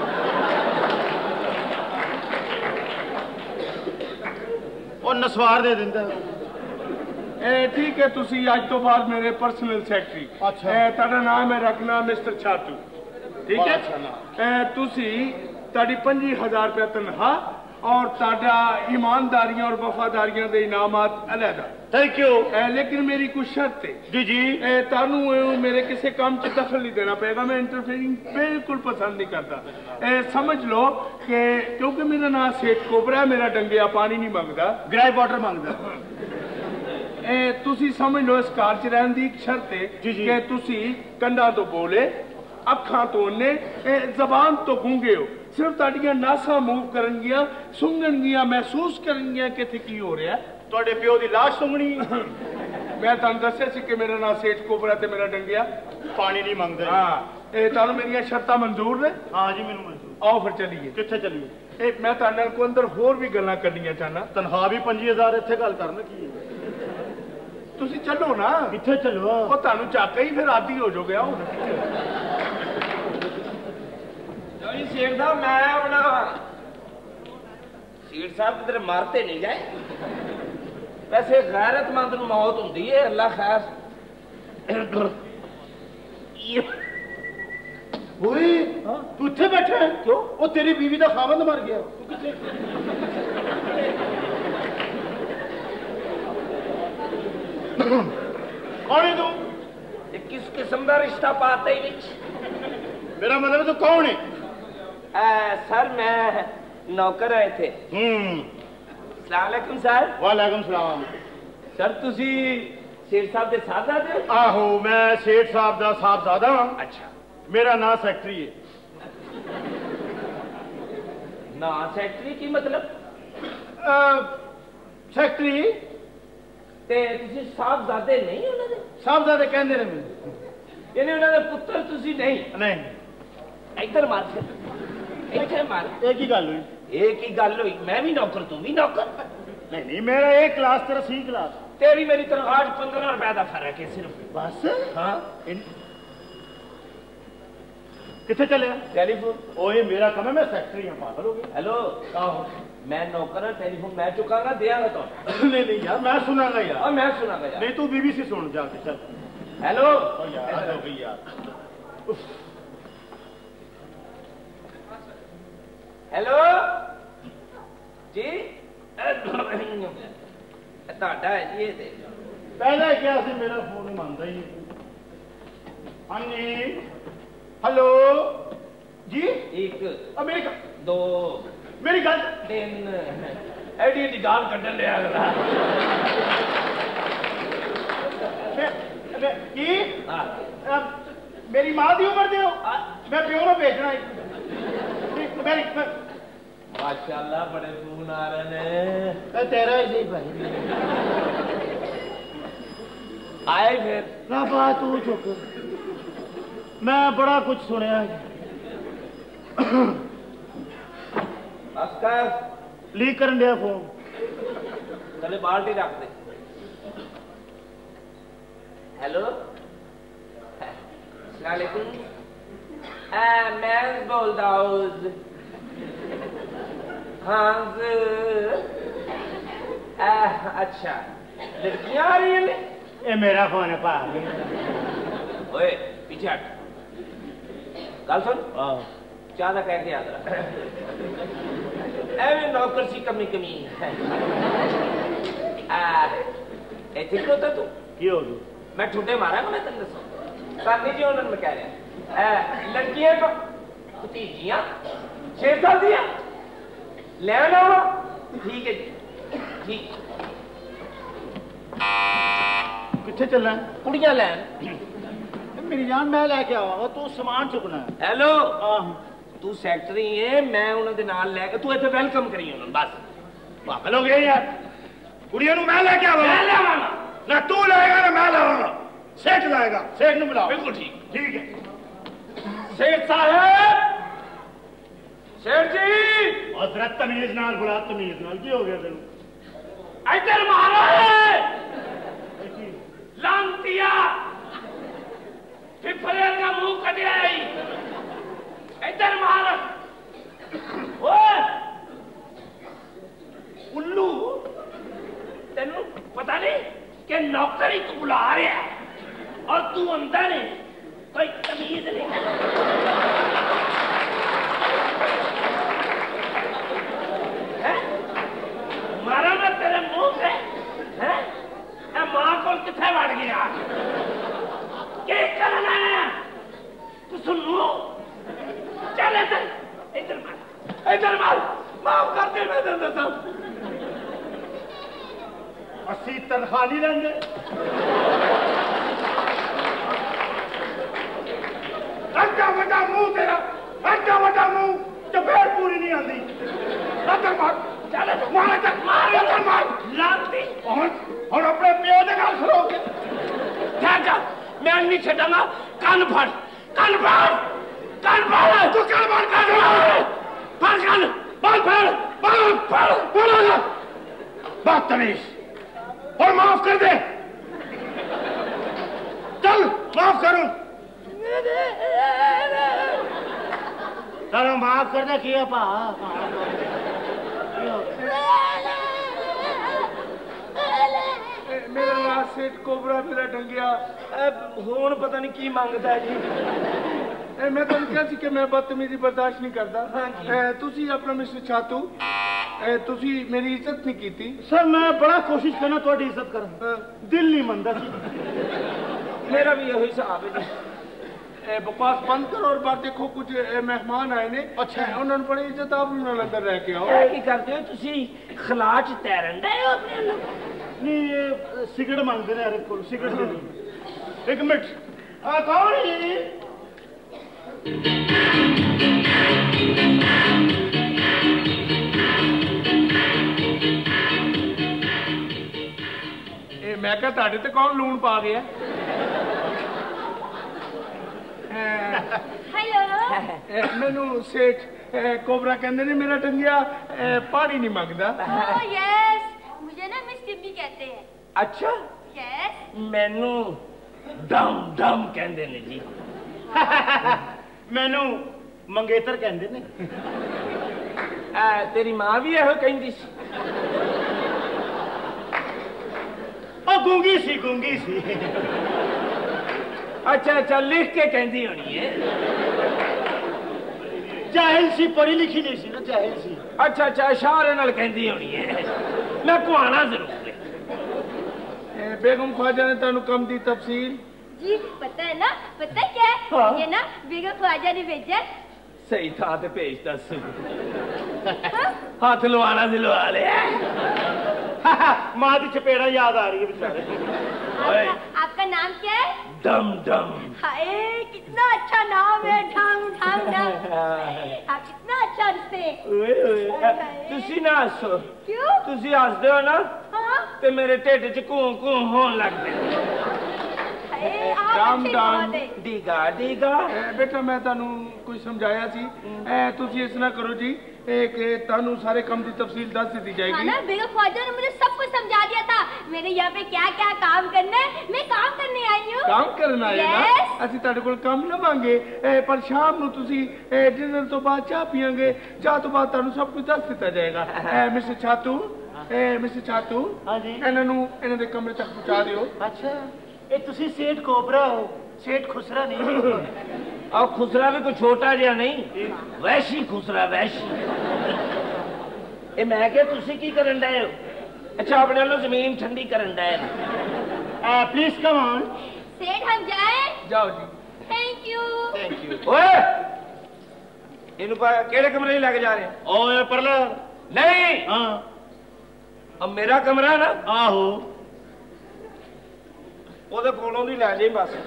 और नसवार दे दिंदा। ए, ठीक है तुसी अज तो बाद मेरे पर्सनल सैकटरी। अच्छा ताड़ा नाम है रखना मिस्टर छाटू, ठीक है? अच्छा तुसी ताड़ी पंजी हजार रुपया तनखा और ताड़ा ईमानदारियां और वफादारियां दे इनामात अलहदा। Thank you. लेकिन मेरी कुछ शर्त है जी जी। तानू मेरे किसी काम च दखल नहीं देना पड़ेगा। मैं इंटरफेयरिंग बिल्कुल पसंद नहीं करता। ए, समझ लो कि क्योंकि मेरा नाम सेठ कोबरा है, मेरा डंगिया पानी नहीं मंगता, ग्राई वाटर मंगदा। ए, तुसी समझ लो इस कार च रहने की एक शर्त है कि तुसी कंधा तो बोले, अखां तो ओने, जबान तो गूंगे हो, सिर्फ ताड़ियां नासा मूव करनगियां, सुंघणगियां, महसूस करनगियां कि इत्थे की हो रहा है। ਤੁਹਾਡੇ ਪਿਓ ਦੀ ਲਾਸ਼ ਸੁੰਘਣੀ। मैं तुहानू दस्सिया सी कि मेरा नाम सेठ कोबरा ते मेरा डंगिया ਪਾਣੀ ਨਹੀਂ ਮੰਗਦੇ। हाँ ਇਹ ਤੁਹਾਨੂੰ ਮੇਰੀਆਂ ਸ਼ਰਤਾਂ ਮਨਜ਼ੂਰ ਨੇ? हाँ जी मैनू मंजूर। ਆਓ ਫਿਰ ਚੱਲੀਏ। ਕਿੱਥੇ ਚੱਲੀਏ? ਇਹ ਮੈਂ ਤੁਹਾਡੇ ਨਾਲ ਕੋਈ ਅੰਦਰ ਹੋਰ ਵੀ ਗੱਲਾਂ ਕਰਨੀਆਂ ਚਾਹਨਾ। ਤਨਖਾਹ ਵੀ ਪੰਜੀ ਹਜ਼ਾਰ ਇੱਥੇ ਗੱਲ ਕਰਨਾ ਕੀ ਹੈ? ਤੁਸੀਂ ਚੱਲੋ ਨਾ। ਕਿੱਥੇ ਚੱਲੋ? ਉਹ ਤੁਹਾਨੂੰ ਚਾਕਾ ਹੀ ਫਿਰ ਆਦੀ ਹੋ ਜਾਓਗੇ। ਆਓ ਨਾ ਕਿੱਥੇ? जी शेर साहब मैं अपना शेर साहब किधर मारते नहीं जाए। वैसे गैरतमंद नूं मौत हुंदी है, अल्लाह खैर। ओए तू ਇੱਥੇ बैठा है क्यों? ਉਹ तेरी बीवी ਦਾ ਖਾਵੰਦ ਮਰ ਗਿਆ। ਤੂੰ ਕਿੱਥੇ? कौन है तू? ये किस किस्म का रिश्ता पाते ही विच? मेरा मतलब तू कौन है? आ, सर मैं नौकर आए थे। हम्म अस्सलाम वालेकुम सर। वालेकुम सलाम। सर तुसी शेर साहब दे साहबजादे हो? आहो मैं सेठ साहब दा साहबजादा हां। अच्छा मेरा नाम सैकटरी है। ना सैकटरी की मतलब? सैकटरी ते तुसी साहबजादे नहीं उन्हां दे? साहबजादे कहंदे ने मैनू। यानी उन्हां दे पुत्तर तुसी नहीं? नहीं। इधर मार के इधर मार। एक ही गल हुई। एक ही गल हुई। मैं भी नौकर तू भी नौकर। नहीं नहीं मेरा एक क्लास तेरा सी क्लास। तेरी मेरी तनख्वाह पंद्रह रुपए का फर्क है सिर्फ। बस हाँ कितने चले? टेलीफोन। ओए मेरा काम है, मैं सेक्रेटरी हूं। पागल हो गया? हेलो आहो मैं नौकर हूं, टेलीफोन मैं चुकांगा, देंगा तो? नहीं नहीं यार मैं सुनागा यार। और मैं सुनागा यार। नहीं तू बीबीसी सुन जाके चल। हेलो ओ यार हद हो गई यार। उफ। हेलो जी ਤੁਹਾਡਾ ਹੈ ਜੀ ਇਹ ਤੇ पहले क्या सी मेरा फोन ही मानता ही नहीं। हाँ जी हेलो जी। एक अब मेरी दो मेरी गल तीन एडी एडी गाल कड्ढन लिया अगला। मैं- मैं- की हाँ अब मेरी मां की उम्र दे हो। मैं प्यो को भेजना है। मेरी मैं- माशाल्लाह बड़े फोन आ रहे हैं। तेरा ही सही भाई। आए फिर ना बात तू चुप। मैं बड़ा कुछ सुनया। अस्कर लीक करन दिया फोन। चले बाल्टी रख दे। हेलो अस्सलाम वालेकुम। आ, मैं बोल रहा हूँ हाँ अच्छा लड़कियां आ रही हैं? ये मेरा फोन है पा ओए पीछे हट कल सुन चाह कह के याद रहा एवं नौकर सी कमी कमी इतने होता तू की हो गई मैं ठुटे मारा मैं तेन दसो सानी जी उन्होंने मैं कह रहा लड़कियां को भतीजियां छे साल दिया लैन आओ ठीक है जी ठीक कितने चलना है कुड़ियां लैन मेरी जान मैं लेके आवांगा तू सामान चुकना है हेलो तू सैकटरी है मैं उन्होंने नाल लेके तू इतने वेलकम करी उन्होंने बस पागल हो गए यार कुड़ियां मैं लेके आवांगा मैं ले आवांगा ना तू लाएगा ना मैं लाऊंगा सेठ लाएगा सेठ ने बुलाओ बिल्कुल ठीक ठीक है सेठ साहब सेठ जी हजरत तमीज नाल बुला तमीज नाल की हो गया तेन इधर मारो लांतिया फिफले का मुंह कटिया इधर मार ओए उल्लू तेनू पता नहीं कि नौकरी तू बुला रहा है और तू अंदर है कोई तमीज नहीं है मारा मैं तेरे मुंह से है मां को किथे बढ़ गया क्या करना है तू सुनो चल इधर इधर मार इधर मार माफ कर दे मैं तेरे साथ अस्सी तनख्वाह नहीं लेंगे एडा बड़ा मुंह तेरा एडा बड़ा मुंह चपेट पूरी नहीं आती इधर मार चल मार इधर मार इधर मार लाती और और अपने प्यो के नाल खड़ो क्या जा मैं नहीं छड़ांगा कान फाड़ कान फाड़ कान फाड़ तू कान फाड़ कान फाड़ कान बाल फाड़ बाल फाड़ बोलो ना बदतमीज और माफ कर दे चल माफ करूं तारा माफ करना किया पा मेरा नाम सेठ कोबरा मेरा डंगिया ਹੁਣ पता नहीं की मांगता है जी ए, मैं तो क्या सी कि मैं बदतमीजी बर्दाश्त नहीं करता तुसी अपना मिस्टर छातू ए, तुसी मेरी इज्जत नहीं की थी सर मैं बड़ा कोशिश करना थोड़ी इज्जत करा दिल नहीं मनता मेरा भी यही हिसाब है जी ए, बकवास बंद करो और बात देखो कुछ ए, मेहमान आए ने अच्छा उन्होंने बड़ी इज्जत आप उन्होंने अंदर रह के आओ की करते हो तुसी खला च तैरन दे हो अपने नहीं ये सिगरेट मांगते हैं हर एक को सिगरेट दे दो एक मिनट आ कौन है ये ए, मैं क्या ताड़े ते कौन लून पा गया हेलो मैनू सेठ कोबरा कहते ने मेरा डंगिया पानी नहीं मांगता यस मुझे ना मिस टिम्मी कहते हैं अच्छा यस मैनू दम दम कहते ने जी मैनू मंगेतर कहते ने आ, तेरी मां भी यहो कहती सी ओ गूंगी सी गूंगी सी अच्छा अच्छा लिख के कहती होनी है जाहिल सी पढ़ी लिखी नहीं सी ना जाहिल सी अच्छा अच्छा इशारे नाल कहती होनी है मैं कुआना जरूर है बेगम ख्वाजा ने तेन कम दी तफसील जी पता है ना पता है क्या हाँ। ये ना बेगम ख्वाजा ने भेजा सही था ते भेज दस हाथ लवाना से लवा ले मां की चपेड़ा याद आ रही है बेचारे ओए आपका नाम क्या है दम दम हाय कितना अच्छा नाम है ढाम ढाम ढाम आप कितना अच्छा हंसते हैं ओए ओए तुसी ना हसो क्यों तुसी हसदे हो ना हाँ ते मेरे ढिड च कूं कूं होन लग पे हाय ਰਾਮ ਰਾਮ ਦੀਗਾ ਦੀਗਾ ਬੇਟਾ ਮੈਂ ਤੁਹਾਨੂੰ ਕੁਝ ਸਮਝਾਇਆ ਸੀ ਐ ਤੁਸੀਂ ਇਸ ਨਾ ਕਰੋ ਜੀ एक तानू सारे कम की तफसील दस दी जाएगी। हाँ ना, बेगम ख्वाजा ने मुझे सब कुछ समझा दिया था। मेरे यहाँ पे क्या क्या काम करना है, मैं काम करने आई हूँ। काम करना है ना? ਅਸੀਂ ਤੁਹਾਡੇ ਕੋਲ ਕੰਮ ਲਵਾਂਗੇ ਪਰ ਸ਼ਾਮ ਨੂੰ ਤੁਸੀਂ ਡਿਨਰ ਤੋਂ ਬਾਅਦ ਚਾਹ ਪੀਵਾਂਗੇ। ਚਾਹ ਤੋਂ ਬਾਅਦ ਤੁਹਾਨੂੰ ਸਭ ਕੁਝ ਦੱਸ ਦਿੱਤਾ ਜਾਏਗਾ। ਮਿਸਟਰ ਛਾਤੂ ਮਿਸਟਰ ਛਾਤੂ ਹਾਂਜੀ ਇਹਨਾਂ ਨੂੰ ਇਹਨਾਂ ਦੇ ਕਮਰੇ ਤੱਕ ਪਹੁੰਚਾ ਦਿਓ। ਅੱਛਾ ਇਹ ਤੁਸੀਂ ਸੇਠ ਕੋਬਰਾ ਹੋ, ਸੇਠ ਖੁਸਰਾ ਨਹੀਂ। और खुसरा भी कोई छोटा जिहा नहीं, वैशी खुसरा वैशी। ए मैं क्या तुसी की करन डए हो? अच्छा अपने वालों जमीन ठंडी करन डए हो। Please come on. सेठ हम जाए? जाओ जी। Thank you. Thank you. ओए इनु पा केड़े कमरे लेके जा रहे हैं? ओए परला नहीं। हां अब मेरा कमरा ना। आहो ओदे कोलों दी ले जाई बस।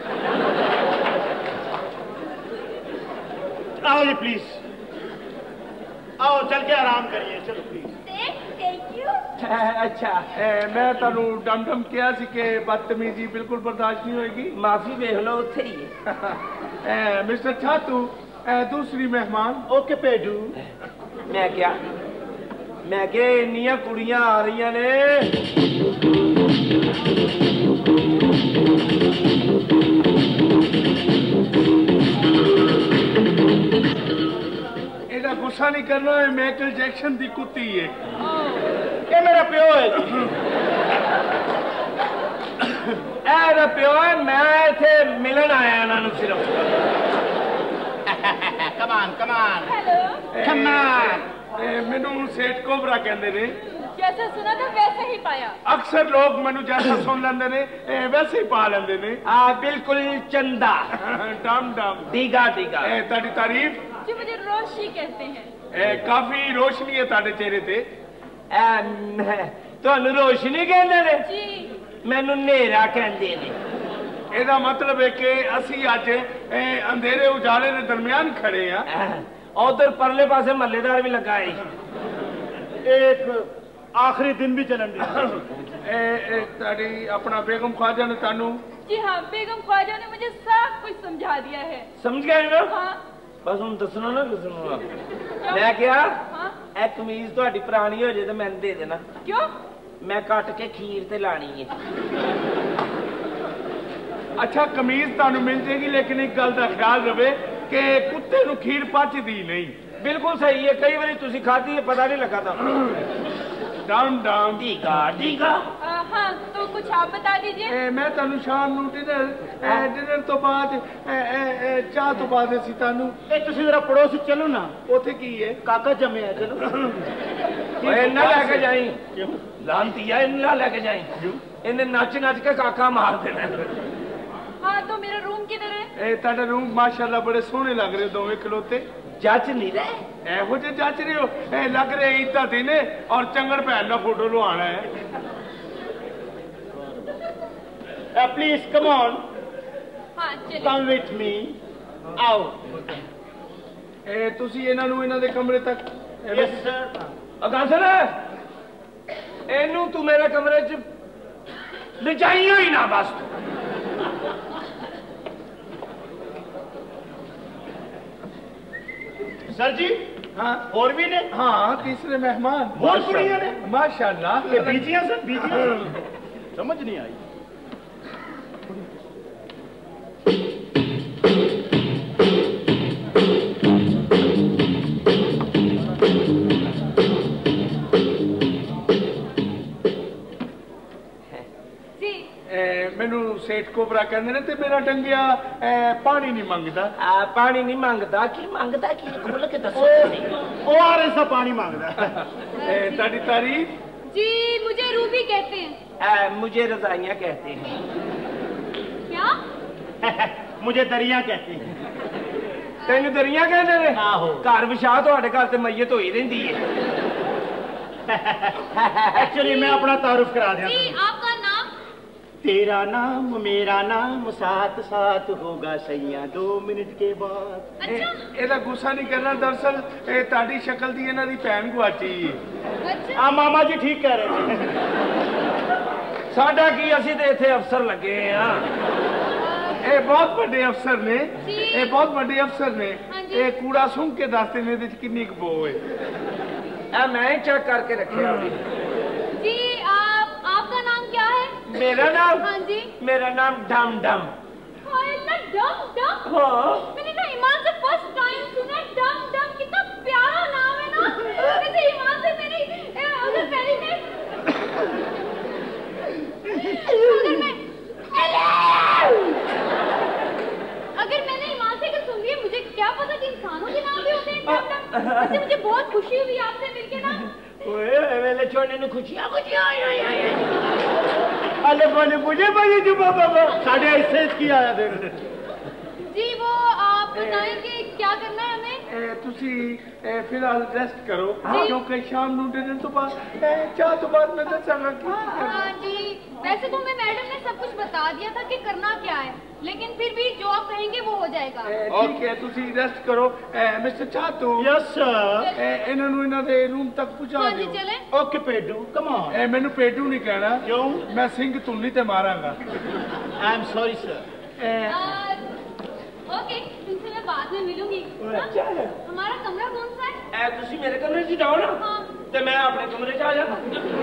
आओ जी प्लीज, आओ चल के आराम करिए। चलो प्लीज। Thank you. अच्छा मैं तानू डम डम किया सी कि बदतमीजी बिल्कुल बर्दाश्त नहीं होगी। माफी देख लो उत्थे ही है। मिस्टर छातू दूसरी मेहमान। ओके पेडू। मैं क्या मैं क्या इन्नियां कुड़ियां आ रही ने। ਇਹਦਾ ਗੁੱਸਾ ਨਹੀਂ ਕਰਨਾ, ਇਹ ਮਾਈਕਲ ਜੈਕਸਨ ਦੀ ਕੁੱਤੀ ਹੈ। ਇਹ ਮੇਰਾ ਪਿਓ ਹੈ ਜੀ। ਇਹ ਮੇਰਾ ਪਿਓ ਹੈ, ਮੈਂ ਇੱਥੇ ਮਿਲਣ ਆਇਆ ਇਹਨਾਂ ਨੂੰ ਸਿਰਫ। ਕਮਾਨ ਕਮਾਨ हेलो। ਕਮਾਨ। ਮੈਨੂੰ ਸੇਠ ਕੋਬਰਾ ਕਹਿੰਦੇ ਨੇ। जैसा सुना था वैसे ही पाया। ਅਕਸਰ ਲੋਕ ਮੈਨੂੰ ਜੈਸਾ ਸੁਣ ਲੈਂਦੇ ਨੇ ਵੈਸੇ ਹੀ ਪਾ ਲੈਂਦੇ ਨੇ। आ बिल्कुल चंदा ਡਮ ਡਮ दीगा दीगा। ਇਹ ਤੁਹਾਡੀ ਤਾਰੀਫ। जी मुझे रोशी कहते हैं। ਇਹ ਕਾਫੀ ਰੋਸ਼ਨੀ ਹੈ ਤੁਹਾਡੇ ਚਿਹਰੇ ਤੇ। ਤੁਹਾਨੂੰ ਰੋਸ਼ਨੀ ਕਹਿੰਦੇ ਨੇ? जी ਮੈਨੂੰ ਹਨੇਰਾ ਕਹਿੰਦੇ ਨੇ। ਇਹਦਾ ਮਤਲਬ ਹੈ ਕਿ ਅਸੀਂ ਅੱਜ ਇਹ ਅੰਧੇਰੇ ਉਜਾਲੇ ਦੇ ਦਰਮਿਆਨ ਖੜੇ ਆ। ਉਧਰ ਪਰਲੇ ਪਾਸੇ ਮਹੱਲੇਦਾਰ ਵੀ ਲੱਗਾ ਹੈ। एक आखिरी दिन भी चलन दिया। ਇਹ ਤੁਹਾਡੀ ਆਪਣਾ ਬੇਗਮ ख्वाजा ਨੇ ਤੁਹਾਨੂੰ। जी हाँ, बेगम ख्वाजा ने मुझे सब कुछ समझा दिया है। समझ गए ना? हाँ। बस हम दसना ना दसना। मैं क्या हाँ? ए कमीज ਤੁਹਾਡੀ ਪੁਰਾਣੀ ਹੋ ਜੇ ਤੇ ਮੈਨੂੰ ਦੇ ਦੇਣਾ। क्यों? मैं ਕੱਟ ਕੇ ਖੀਰ ਤੇ ਲਾਣੀ ਹੈ। ਅੱਛਾ ਕਮੀਜ਼ ਤੁਹਾਨੂੰ ਮਿਲ ਜੇਗੀ, ਲੇਕਿਨ ਇੱਕ ਗੱਲ ਦਾ ਖਿਆਲ ਰਵੇ ਕਿ ਕੁੱਤੇ ਨੂੰ ਖੀਰ ਪਚਦੀ ਨਹੀਂ। बिल्कुल सही है, कई बार तुसी खाती है पता नहीं लगा था। ਡਮ ਡਮ। दीगा दीगा। आ, हाँ तो कुछ आप बता दीजिए। ਇਹ ਮੈਂ ਤੁਹਾਨੂੰ ਸ਼ਾਮ ਨੂੰ ਡਿਨਰ ਡਿਨਰ ਤੋਂ ਬਾਅਦ ਇਹ- ਇਹ- ਇਹ ਚਾਹ ਤੋਂ ਬਾਅਦ ਅਸੀਂ ਤੁਹਾਨੂੰ ए तुसी जरा पड़ोस चलो ना, ਉੱਥੇ ਕੀ ਹੈ काका जमे है। चलो ओए इन्ना लेके जाई लानती है, इन्ना लेके जाई इन्हें नच नच के काका मार देना। हाँ तो मेरा रूम किधर है? ਇਹ ਤੁਹਾਡਾ ਰੂਮ ਮਾਸ਼ਾਅੱਲਾ ਬੜੇ ਸੋਹਣੇ ਲੱਗ ਰਹੇ ਦੋਵੇਂ ਖਲੋਤੇ। जच नहीं रहे ਇਹੋ ਜਿਹੇ ਜੱਜ ਰਹੇ ਹੋ, ਇਹ ਲੱਗ ਰਹੇ ਇੱਦਾਂ ਦੇ ਨੇ ਔਰ ਚੰਗੜ ਭੈਣ ਦਾ ਫੋਟੋ ਲਵਾਉਣਾ ਹੈ। प्लीज कम ऑन, हाँ चलिए। Come with me. आओ। ਇਹ ਤੁਸੀਂ ਇਹਨਾਂ ਨੂੰ ਇਹਨਾਂ ਦੇ ਕਮਰੇ ਤੱਕ यस सर। अगासन इनू तू मेरे कमरे च ले जाई ही ना बस। सर जी हाँ और भी ने हाँ तीसरे मेहमान बहुत बढ़िया ने माशाल्लाह। ये बीजियां सर बीजियां समझ नहीं आई। जी ਮੈਨੂੰ ਸੇਠ ਕੋਬਰਾ ਕਹਿੰਦੇ ਨੇ ਤੇ ਮੇਰਾ ਡੰਗਿਆ ਪਾਣੀ ਨਹੀਂ ਮੰਗਦਾ। आ पानी नहीं मांगता की मांगता की खोल के दसो। ओ आ रहे सा पानी मांगदा। ਇਹ ਤੁਹਾਡੀ ਤਾਰੀफ। जी मुझे रूबी कहते हैं। आ, मुझे रजाइयां कहते हैं। क्या? मुझे दरिया कहते हैं। तेन दरिया कहते ने? आहो। घर विछा तुहाडे घर ते मैयत होई रहिंदी है। एक्चुअली मैं अपना तारुफ करा दिया। जी आपका नाम? तेरा नाम मेरा नाम साथ साथ होगा सैया दो मिनट के बाद। अच्छा ਇਹਦਾ ਗੁੱਸਾ ਨਹੀਂ ਕਰਨਾ, ਦਰਅਸਲ ਇਹ ਤੁਹਾਡੀ ਸ਼ਕਲ ਦੀ ਇਹਨਾਂ ਦੀ ਭੈਣ ਗੁਆਚੀ। अच्छा। हाँ मामा जी ठीक कह रहे थे। साडा की असी ते इत्थे अफसर लगे हैं। ਇਹ ਬਹੁਤ ਵੱਡੇ ਅਫਸਰ ਨੇ ਜੀ। ਇਹ ਬਹੁਤ ਵੱਡੇ ਅਫਸਰ ਨੇ ਹਾਂਜੀ। ਇਹ ਕੂੜਾ ਸੁੰਘ ਕੇ ਦੱਸਦੇ ਨੇ ਇਹਦੇ ਚ ਕਿੰਨੀ ਕੁ ਬੋ ਹੈ ए मैं चेक करके रखे जी आप आपका नाम क्या है? मेरा नाम हाँ जी। मेरा नाम डम डम हाय ना डम डम। हाँ मैंने ना ईमान से फर्स्ट टाइम सुना डम डम, कितना प्यारा नाम है ना। वैसे ईमान से मेरी ए, अगर पहली में अगर मैं अगर मैंने ईमान से अगर सुन लिया, मुझे क्या पता कि इंसानों के नाम भी होते हैं डम डम। वैसे मुझे बहुत खुशी हुई आपसे मिलके ना। ओए मेरे छोने ने खुशियां खुशियां आई आई आई अले बोले मुझे भाई जो बाबा साढ़े ऐसे की आया देख जी वो आप बताएं कि क्या करना है हमें? ਇਹ ਤੁਸੀਂ ਇਹ ਫਿਲਹਾਲ ਰੈਸਟ ਕਰੋ ਕਿਉਂਕਿ ਸ਼ਾਮ ਨੂੰ ਡਿਨਰ ਤੋਂ ਬਾਅਦ ਇਹ ਚਾਹ ਤੋਂ ਬਾਅਦ ਮੈਂ ਦੱਸਾਂਗਾ ਕੀ ਕਰਨਾ हाँ जी, वैसे तो मैं मैडम ने सब कुछ बता दिया था कि करना क्या है, लेकिन फिर भी जो आप कहेंगे वो हो जाएगा। ਇਹ ਠੀਕ ਹੈ ਤੁਸੀਂ ਰੈਸਟ ਕਰੋ ਮਿਸਟਰ ਚਾਤੂ यस सर ਇਹ ਇਹਨਾਂ ਨੂੰ ਇਹਨਾਂ ਦੇ ਰੂਮ ਤੱਕ ਪਹੁੰਚਾ हाँ जी ਦਿਓ चले। ओके पेडू कम ऑन ਇਹ ਮੈਨੂੰ ਪੇਟੂ ਨਹੀਂ ਕਹਿਣਾ क्यों ਮੈਂ ਸਿੰਘ ਧੁੰਨੀ ਤੇ ਮਾਰਾਂਗਾ I am sorry sir okay, तुमसे मैं बाद में मिलूंगी। अच्छा है। हमारा कमरा कौन सा है? ए तुसी मेरे कमरे च जाओ ना हाँ। ते मैं अपने कमरे च आ जाना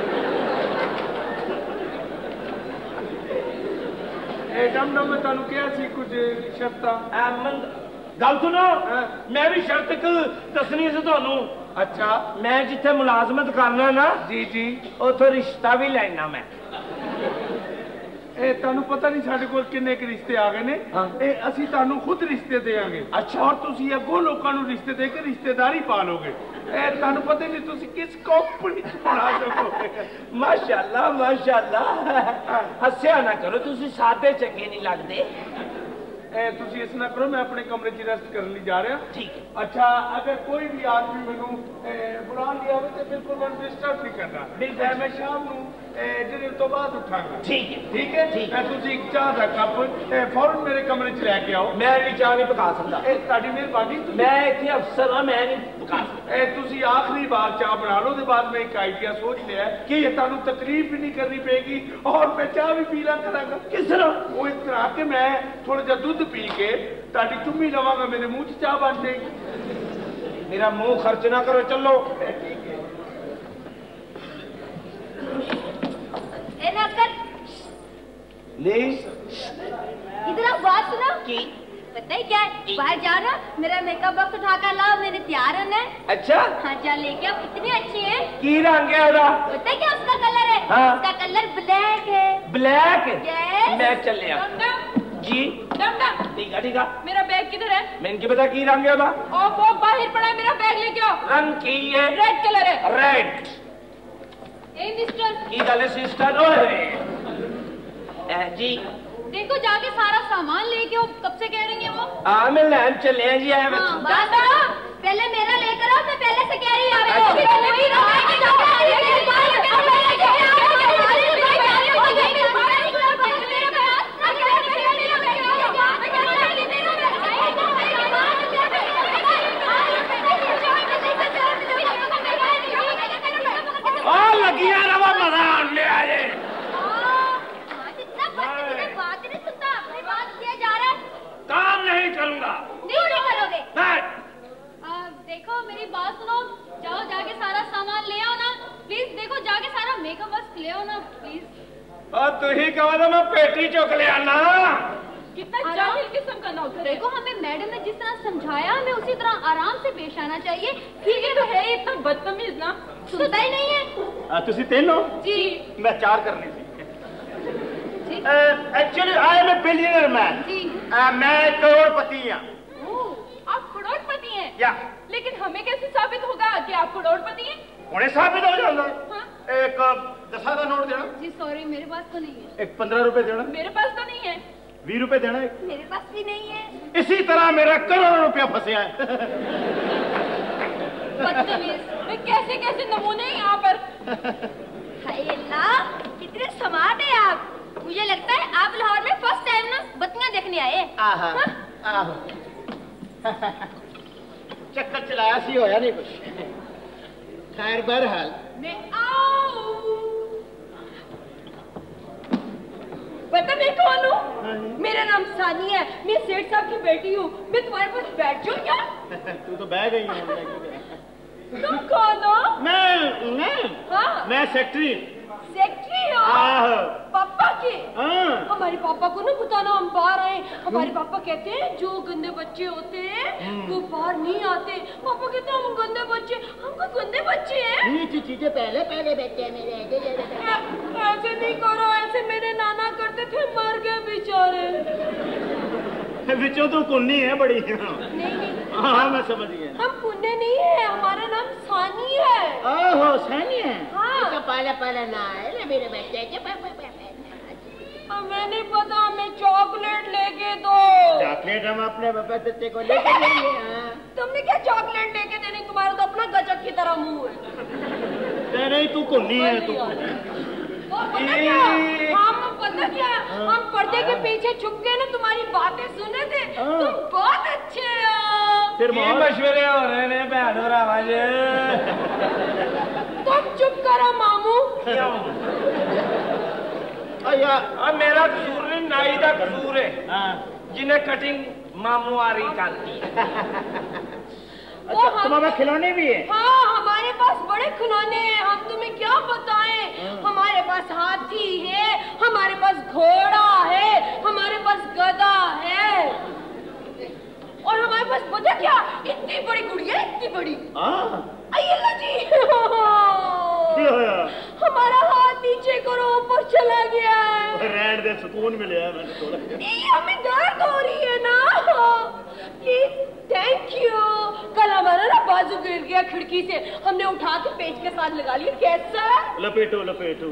ਇਹ ਡਮ ਡਮ ਮੈਂ ਤੁਹਾਨੂੰ ਕਿਹਾ ਸੀ ਕੁਝ ਸ਼ਰਤਾਂ ए मन गल सुनो हाँ। मैं भी शर्त एक दसनी सी तुहानू ਅੱਛਾ मैं जिथे मुलाजमत करना ना ਜੀ ਜੀ उथों रिश्ता भी लेना मैं ਇਹ ਤੁਹਾਨੂੰ ਪਤਾ ਨਹੀਂ ਸਾਡੇ ਕੋਲ ਕਿੰਨੇ ਕੁ ਰਿਸ਼ਤੇ ਆ ਗਏ ਨੇ ਹਾਂ। ਇਹ ਅਸੀਂ ਤੁਹਾਨੂੰ ਖੁਦ ਰਿਸ਼ਤੇ ਦੇਵਾਂਗੇ ਅੱਛਾ। ਔਰ ਤੁਸੀਂ ਅੱਗੋਂ ਲੋਕਾਂ ਨੂੰ ਰਿਸ਼ਤੇ ਦੇ ਕੇ ਰਿਸ਼ਤੇਦਾਰੀ ਪਾ ਲੋਗੇ ਇਹ ਤੁਹਾਨੂੰ ਪਤਾ ਨਹੀਂ ਤੁਸੀਂ ਕਿਸ ਕੰਪਨੀ ਚ ਬਣਾ ਸਕੋਗੇ माशाअल्लाह माशाअल्लाह हस्या ना करो तुसी सादे चंगे नहीं लगदे ਇਹ ਤੁਸੀਂ ਇਸ ਨਾ ਕਰੋ ਮੈਂ ਆਪਣੇ ਕਮਰੇ 'ਚ ਰੈਸਟ ਕਰਨ ਲਈ ਜਾ ਰਿਹਾ ठीक है ਅੱਛਾ ਅਗਰ ਕੋਈ ਵੀ ਆਦਮੀ ਮੈਨੂੰ ਅਹ, ਬੁਲਾਉਣ ਲਈ ਆਵੇ ਤੇ ਬਿਲਕੁਲ ਮੈਨੂੰ ਡਿਸਟਰਬ ਨਹੀਂ ਕਰਨਾ ਬਿਲਕੁਲ। ਅਹ, ਮੈਂ ਸ਼ਾਮ ਨੂੰ ਡਿਨਰ ਤੋਂ ਬਾਅਦ ਉਠਾਂਗਾ ठीक है ਠੀਕ ਹੈ ਠੀਕ। ਮੈਂ ਤੁਸੀਂ ਇੱਕ ਚਾਹ ਦਾ ਕੱਪ ਅਹ, ਫੌਰਨ ਮੇਰੇ ਕਮਰੇ 'ਚ ਲੈ ਕੇ ਆਓ मैं भी चाह नहीं पका सकता ਇਹ ਤੁਹਾਡੀ ਮਿਹਰਬਾਨੀ ਤੁਸੀਂ मैं इतने अफसर हाँ मैं नहीं पका सकता ਇਹ ਤੁਸੀਂ ਆਖਰੀ ਵਾਰ ਚਾਹ ਬਣਾ ਲਓ ਤੇ ਬਾਅਦ ਮੈਂ ਇੱਕ ਆਈਡੀਆ ਸੋਚ ਲਿਆ ਕਿ ਇਹ ਤੁਹਾਨੂੰ ਤਕਲੀਫ ਵੀ ਨਹੀਂ ਕਰਨੀ ਪਏਗੀ ਔਰ ਮੈਂ ਚਾਹ ਵੀ ਪੀ ਲਾਂ ਕਰਾਂਗਾ किस तरह ਉਹ ਇਸ ਤਰ੍ਹਾਂ ਕਿ ਮੈਂ ਥੋੜਾ ਜਿਹਾ ਦੁੱਧ ਪੀ ਕੇ ਤੁਹਾਡੀ ਚੁੰਮੀ ਲਵਾਂਗਾ ਮੇਰੇ ਮੂੰਹ 'ਚ ਚਾਹ ਬਣ ਜਾਏਗੀ मेरा मुंह खर्च ना करो चलो ए नौकर, प्लीज इधर आओ, बात सुनो। की पता ही क्या है, बाहर जाओ ना, मेरा मेकअप बॉक्स उठा कर लाओ, मैंने तैयार होना है। अच्छा हाँ जा लेके आओ, कितनी अच्छी है। की रंग है ओदा पता है क्या उसका कलर है? हाँ। उसका कलर ब्लैक है। Black Yes। मैं चले आ डम डम जी डम डम, ठीक है ठीक है मेरा बैग किधर है? मैं इनकी पता की रंग है ओदा और वो बाहर पड़ा है, मेरा बैग लेके आओ। रंग की है रेड कलर है। रेड ए मिस्टर, की गल सिस्टर ओए ए, जी देखो जाके सारा सामान लेके आओ, कब से कह रही है वो। हाँ मैं लैन चले हैं जी आए हाँ, बच्चे बात सुनो, पहले मेरा लेकर आओ, मैं पहले से कह रही आ रही हूँ। अच्छा। फिर वही रंग लेके जाओ, मेरे मेरे बाल लेके आओ, मेरे लेके आओ, मेरे लेके आओ, मेरे लेके आओ, मेरे लेके आओ, मेरे लेके आओ, मेरे बैग, मेरा बैग, मेरा बैग। और लगी है रवा मजा आने आए इतना बदतमीज है, बात ही नहीं सुनता, अपनी बात किया जा रहा है। काम नहीं करूंगा क्यों नहीं करोगे? बैठ आ, देखो मेरी बात सुनो, जाओ जाके सारा सामान ले आओ ना प्लीज। देखो जाके सारा मेकअप बस ले आओ ना प्लीज। और तू ही कहो तो मैं पेटी चुक ले आना कितना जाहिल किस्म का नौकर है। देखो हमें मैडम ने जिस तरह समझाया, हमें उसी तरह आराम से पेश आना चाहिए। ठीक है तो है इतना बदतमीज ना, सुनता ही नहीं है। तुसी तीन हो जी मैं चार करनी थी जी actually I am a billionaire man जी। मैं करोड़पति हाँ ओह, आप करोड़पति हैं? या लेकिन हमें कैसे साबित होगा कि आप करोड़पति हैं? हुणे साबित हो जाता है हाँ? एक दसा का नोट देना जी सॉरी, मेरे पास तो नहीं है। एक पंद्रह रुपए देना मेरे पास तो नहीं है। बीस रुपए देना एक मेरे पास भी नहीं है। इसी तरह मेरा करोड़ों रुपया फंसे है बदतमीज, मैं कैसे कैसे नमूने हैं यहाँ पर। हाय अल्लाह, कितने स्मार्ट है आप। मुझे लगता है आप लाहौर में फर्स्ट टाइम ना बत्तियां देखने आए। आहा आहो चक्कर चलाया सी होया नहीं कुछ खैर बहरहाल मैं आऊं। पता मैं कौन हूँ? मेरा नाम सानी है, मैं सेठ साहब की बेटी हूँ। मैं तुम्हारे पास बैठ जाऊँ क्या? तू तो बह गई है। तुम कौन हो? मैं मैं हाँ मैं सेक्रेटरी। सेक्रेटरी हो? पापा के? हमारे पापा को ना बताना हम बाहर आए। हमारे पापा कहते हैं जो गंदे बच्चे होते हैं वो बाहर नहीं आते। पापा कहते हैं हम गंदे बच्चे, हम कोई गंदे बच्चे हैं? नीची चीजें पहले पहले बच्चे मेरे। ऐसे नहीं करो, ऐसे मेरे नाना करते थे, मर गए बेचारे। बिचो तो कुन्नी है बड़ी। नहीं नहीं हाँ मैं समझ गया। हम पुण्य नहीं है, हमारा नाम सानी है। ओहो सानी है। हाँ तो पहले पहले ना है मेरे बच्चे। हमें नहीं पता, हमें चॉकलेट लेके दो। चॉकलेट हम अपने पापा बच्चे को लेके देंगे। तुमने क्या चॉकलेट लेके देनी? तुम्हारा तो अपना गजक की तरह मुंह है। नहीं तू कुन्नी है तू। और पता क्या, हम पता क्या हम पर्दे के पीछे छुप के ना तुम्हारी बातें सुने थे। तुम बहुत अच्छे हो। फिर मशवरे हो रहे हैं बहन और आवाज। तुम चुप करो मामू। क्यों? अब मेरा कसूर नहीं, नाई का कसूर है जिन्हें कटिंग मामू आ रही करती। अच्छा तुम्हारे खिलौने भी है? हाँ हमारे पास बड़े खिलौने हैं, हम तुम्हें क्या बताएं। हमारे पास हाथी है, हमारे पास घोड़ा है, हमारे पास गधा है, और हमारे पास पता क्या, इतनी बड़ी गुड़िया, इतनी बड़ी। अय्यल्ला जी हमारा हाथ नीचे करो, ऊपर चला गया है। रहने दे, सुकून मिले है मैंने थोड़ा। नहीं हमें दर्द हो रही है ना। Please thank you. कल हमारा ना बाजू गिर गया खिड़की से, हमने उठा के पेच के साथ लगा लिया। कैसा? लपेटो लपेटो।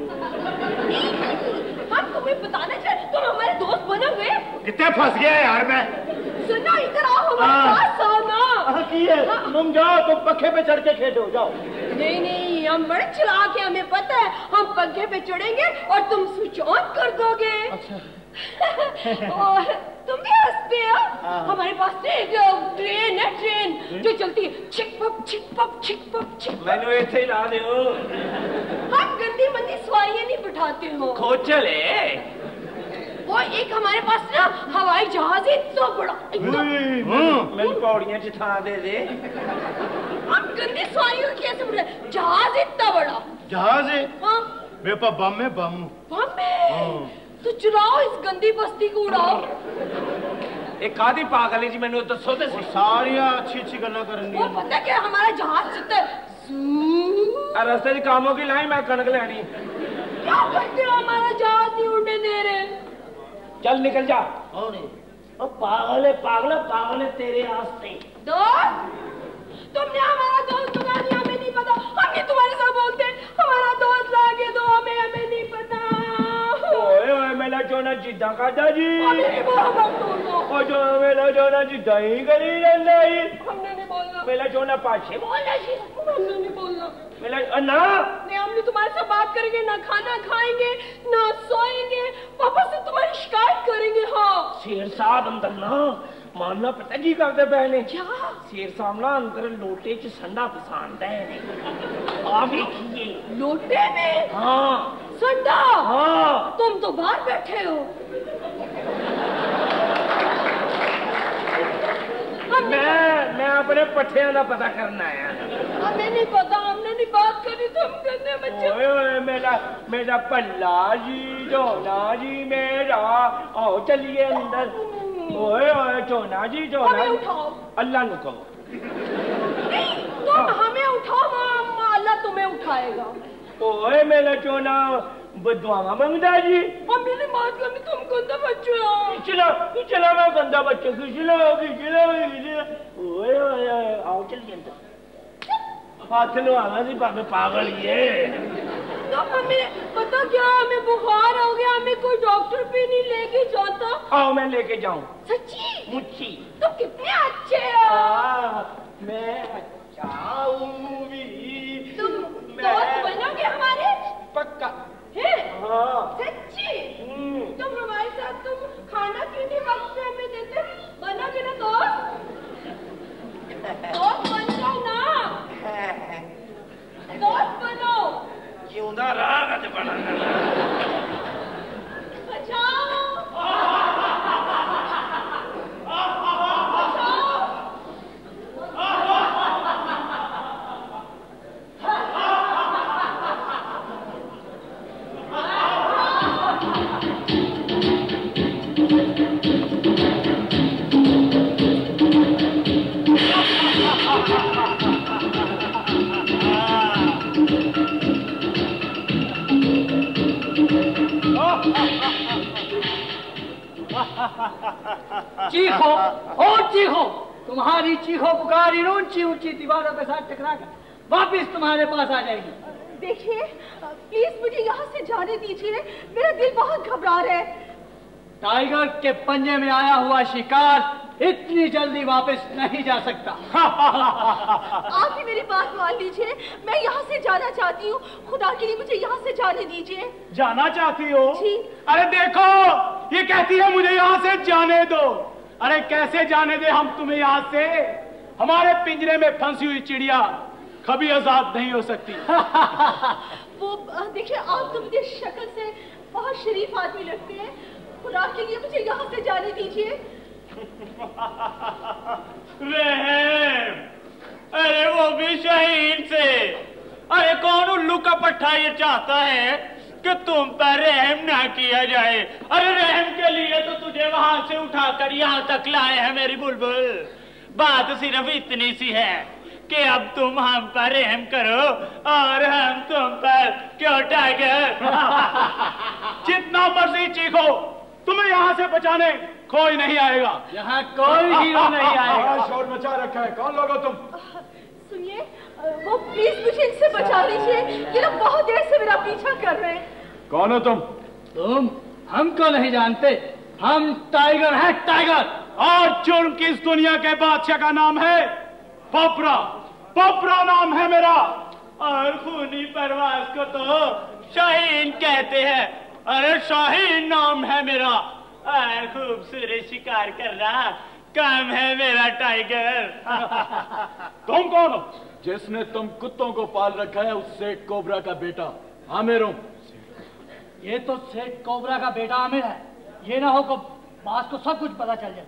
हम तुम्हें बताना चाहिए, तुम हमारे दोस्त बनोगे। कितने फंस गया यार मैं। सुनो इधर आओ, हमारे पास आओ ना। की है तुम जाओ, तुम पंखे पे चढ़ के खेलो जाओ। नहीं नहीं हम बड़े चालाक हैं, हमें पता है। हम पंखे पे चढ़ेंगे और तुम स्विच ऑन कर दोगे। अच्छा। और तुम भी हंसते हो। हमारे पास एक ट्रेन है, ट्रेन जो चलती है छिक पप छिक पप छिक पप छिक। मैंने ऐसे ही ला दे। हम गंदी मंदी सवारियां नहीं बिठाते हो। खोचल है वो एक हमारे पास ना हवाई जहाज है, इतना बड़ा। मैंने पौड़ियां चिठा दे दे। हम गंदी सवारियों कैसे बिठा? जहाज इतना बड़ा। जहाज है? हाँ मेरे पास बम है, बम। बम है? तो चुराओ, इस गंदी बस्ती को उड़ाओ। एक आधी पागल है जी, मैंने तो सोते से सारी अच्छी अच्छी गल्ला करनी। वो पता क्या हमारा जहाज चलता है। रास्ते की कामों की लाई मैं कनक लेनी। क्या करते हो? हमारा जहाज नहीं उड़ने दे रहे। चल निकल जा। और पागल है, पागल है, पागल है तेरे वास्ते। दोस्त तुमने हमारा दोस्त बना दिया, हमें नहीं पता। हम ये तुम्हारे साथ बोलते हैं हमारा दोस्त लाके दो हमें, हमें नहीं पता। ओए ओए मेरा चोना जिद्दा काटा जी। हमने नहीं बोला मत बोलो। ओ जो मेरा चोना जिद्दा ही करी रहना ही। हमने नहीं बोलना। मेरा चोना पाछे बोलना जी। हमने नहीं बोलना। मेरा अन्ना नहीं, हमने तुम्हारे साथ बात करेंगे, ना खाना खाएंगे, ना सोएंगे, पापा से तुम्हारी शिकायत करेंगे। हाँ शेर साहब अंदर ना मानना पता की करते पहले क्या? शेर साहब ना अंदर लोटे च संडा पसंद है। आप देखिए लोटे में? हाँ संडा। हाँ तुम तो बाहर बैठे हो। मैं मैं अपने पट्टियां का पता करना आया। हमें नहीं पता, हमने नहीं बात करी। तुम गंदे बच्चे। ओए ओए मेरा मेरा पल्ला जी, जोना जी मेरा, आओ चलिए अंदर। ओए ओए जोना जी, जोना हमें उठाओ। अल्लाह नु कहो। नहीं तुम हमें उठाओ, माँ अल्लाह तुम्हें उठाएगा। ओए मेरा जोना बदुआवा मंगदा जी। हमने नहीं बात करनी, तुम गंदा बच्चे हो। चलो चलो मैं गंदा बच्चे खिचलो खिचलो खिचलो। ओए ओए आओ चलिए अंदर। हाथ लो आना जी, पागल पागल ये। तो हमें पता क्या, हमें बुखार हो गया, हमें कोई डॉक्टर भी नहीं लेके जाता। आओ मैं लेके जाऊं। सच्ची? मुच्छी तुम कितने अच्छे हो। मैं अच्छा हूँ भी। तुम दोस्त बनोगे हमारे? पक्का है? हाँ सच्ची? तुम हमारे साथ तुम खाना क्यों नहीं वक्त पे हमें देते? बनोगे ना दोस्त? दोस्त बन जाओ ना, दोस्त बनो। क्यों ना राग बना। बचाओ। चीखो और चीखो, तुम्हारी चीखो पुकार इन ऊंची ऊंची दीवारों के साथ टकरा कर वापिस तुम्हारे पास आ जाएगी। देखिए प्लीज मुझे यहाँ से जाने दीजिए, मेरा दिल बहुत घबरा रहा है। टाइगर के पंजे में आया हुआ शिकार इतनी जल्दी वापस नहीं जा सकता। आप ही मेरी बात मान लीजिए, मैं यहाँ से जाना चाहती हूँ, खुदा के लिए मुझे यहाँ से जाने दीजिए। जाना चाहती हो? जी। अरे देखो, ये कहती है मुझे यहाँ से जाने दो। अरे कैसे जाने दे हम तुम्हें यहाँ से? हमारे पिंजरे में फंसी हुई चिड़िया कभी आजाद नहीं हो सकती। वो देखिए, आप तो मुझे शक्ल से बहुत शरीफ आदमी लगते हैं, खुदा के लिए मुझे यहाँ से जाने दीजिए। रहम, अरे वो भी शहीन से। अरे कौन उल्लू का पट्टा ये चाहता है कि तुम पर रहम ना किया जाए? अरे रहम के लिए तो तुझे वहां से उठाकर यहाँ तक लाए हैं मेरी बुलबुल। बात सिर्फ इतनी सी है कि अब तुम हम पर रहम करो और हम तुम पर। क्यों टाइगर? जितना मर्जी चीखो, तुम्हें यहाँ से बचाने कोई नहीं आएगा। यहाँ कोई हीरो नहीं आएगा। शोर मचा रखा है, कौन लोग हो तुम? सुनिए, वो प्लीज मुझे इनसे बचा लीजिए, ये लोग बहुत देर से मेरा पीछा कर रहे हैं। कौन हो तुम? तुम हमको नहीं जानते, हम टाइगर हैं, टाइगर। और जुर्म किस दुनिया के बादशाह का नाम है? पोपरा। पोपरा नाम है मेरा। और खूनी परवाज को तो शाहीन कहते हैं। अरे शाहीन नाम है मेरा। और खूबसूरत शिकार करना काम है मेरा टाइगर। तुम कौन हो? जिसने तुम कुत्तों को पाल रखा है उस सेठ कोबरा का बेटा आमिर हूं। ये तो सेठ कोबरा का बेटा आमिर है। ये ना हो को बात को सब कुछ पता चल जाए।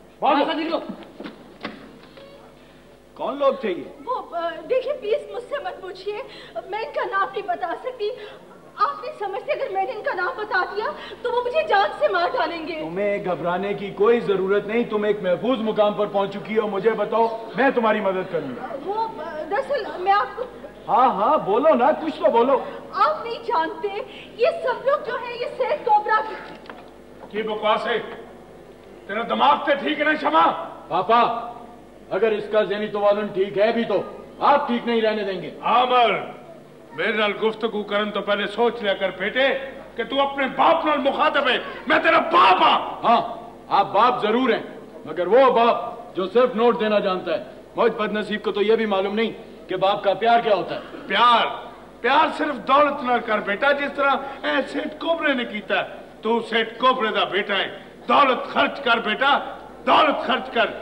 कौन लोग थे ये? वो देखिए, प्लीज मुझसे मत पूछिए, मैं इनका नाम नहीं बता सकती। आप नहीं समझते, अगर मैंने इनका नाम बता दिया तो वो मुझे जान से मार डालेंगे। तुम्हें घबराने की कोई जरूरत नहीं, तुम एक महफूज मुकाम पर पहुंच चुकी हो। मुझे बताओ, मैं तुम्हारी मदद करूंगा। वो दरअसल मैं आपको। हाँ हाँ बोलो ना, कुछ तो बोलो। आप नहीं जानते, ये सब लोग जो है ये सेठ कोबरा की बकवास है। तेरा दिमाग तो ठीक है शमा? पापा, अगर इसका ज़हनी तवाज़ुन ठीक है भी तो आप ठीक नहीं रहने देंगे। आमर, मेरे नाल गुफ्तगू करन तो पहले सोच लिया कर बेटे कि तू अपने बाप नाल मुखातब है। मैं तेरा बाप हाँ। हाँ, आप बाप जरूर हैं, मगर वो बाप जो सिर्फ नोट देना जानता है। मौज बदनसीब को तो यह भी मालूम नहीं कि बाप का प्यार क्या होता है। प्यार प्यार सिर्फ दौलत नाल कर बेटा, जिस तरह सेठ कोबरे ने कीता। तू सेठ कोबरे दा बेटा है। दौलत खर्च कर बेटा, दौलत खर्च कर।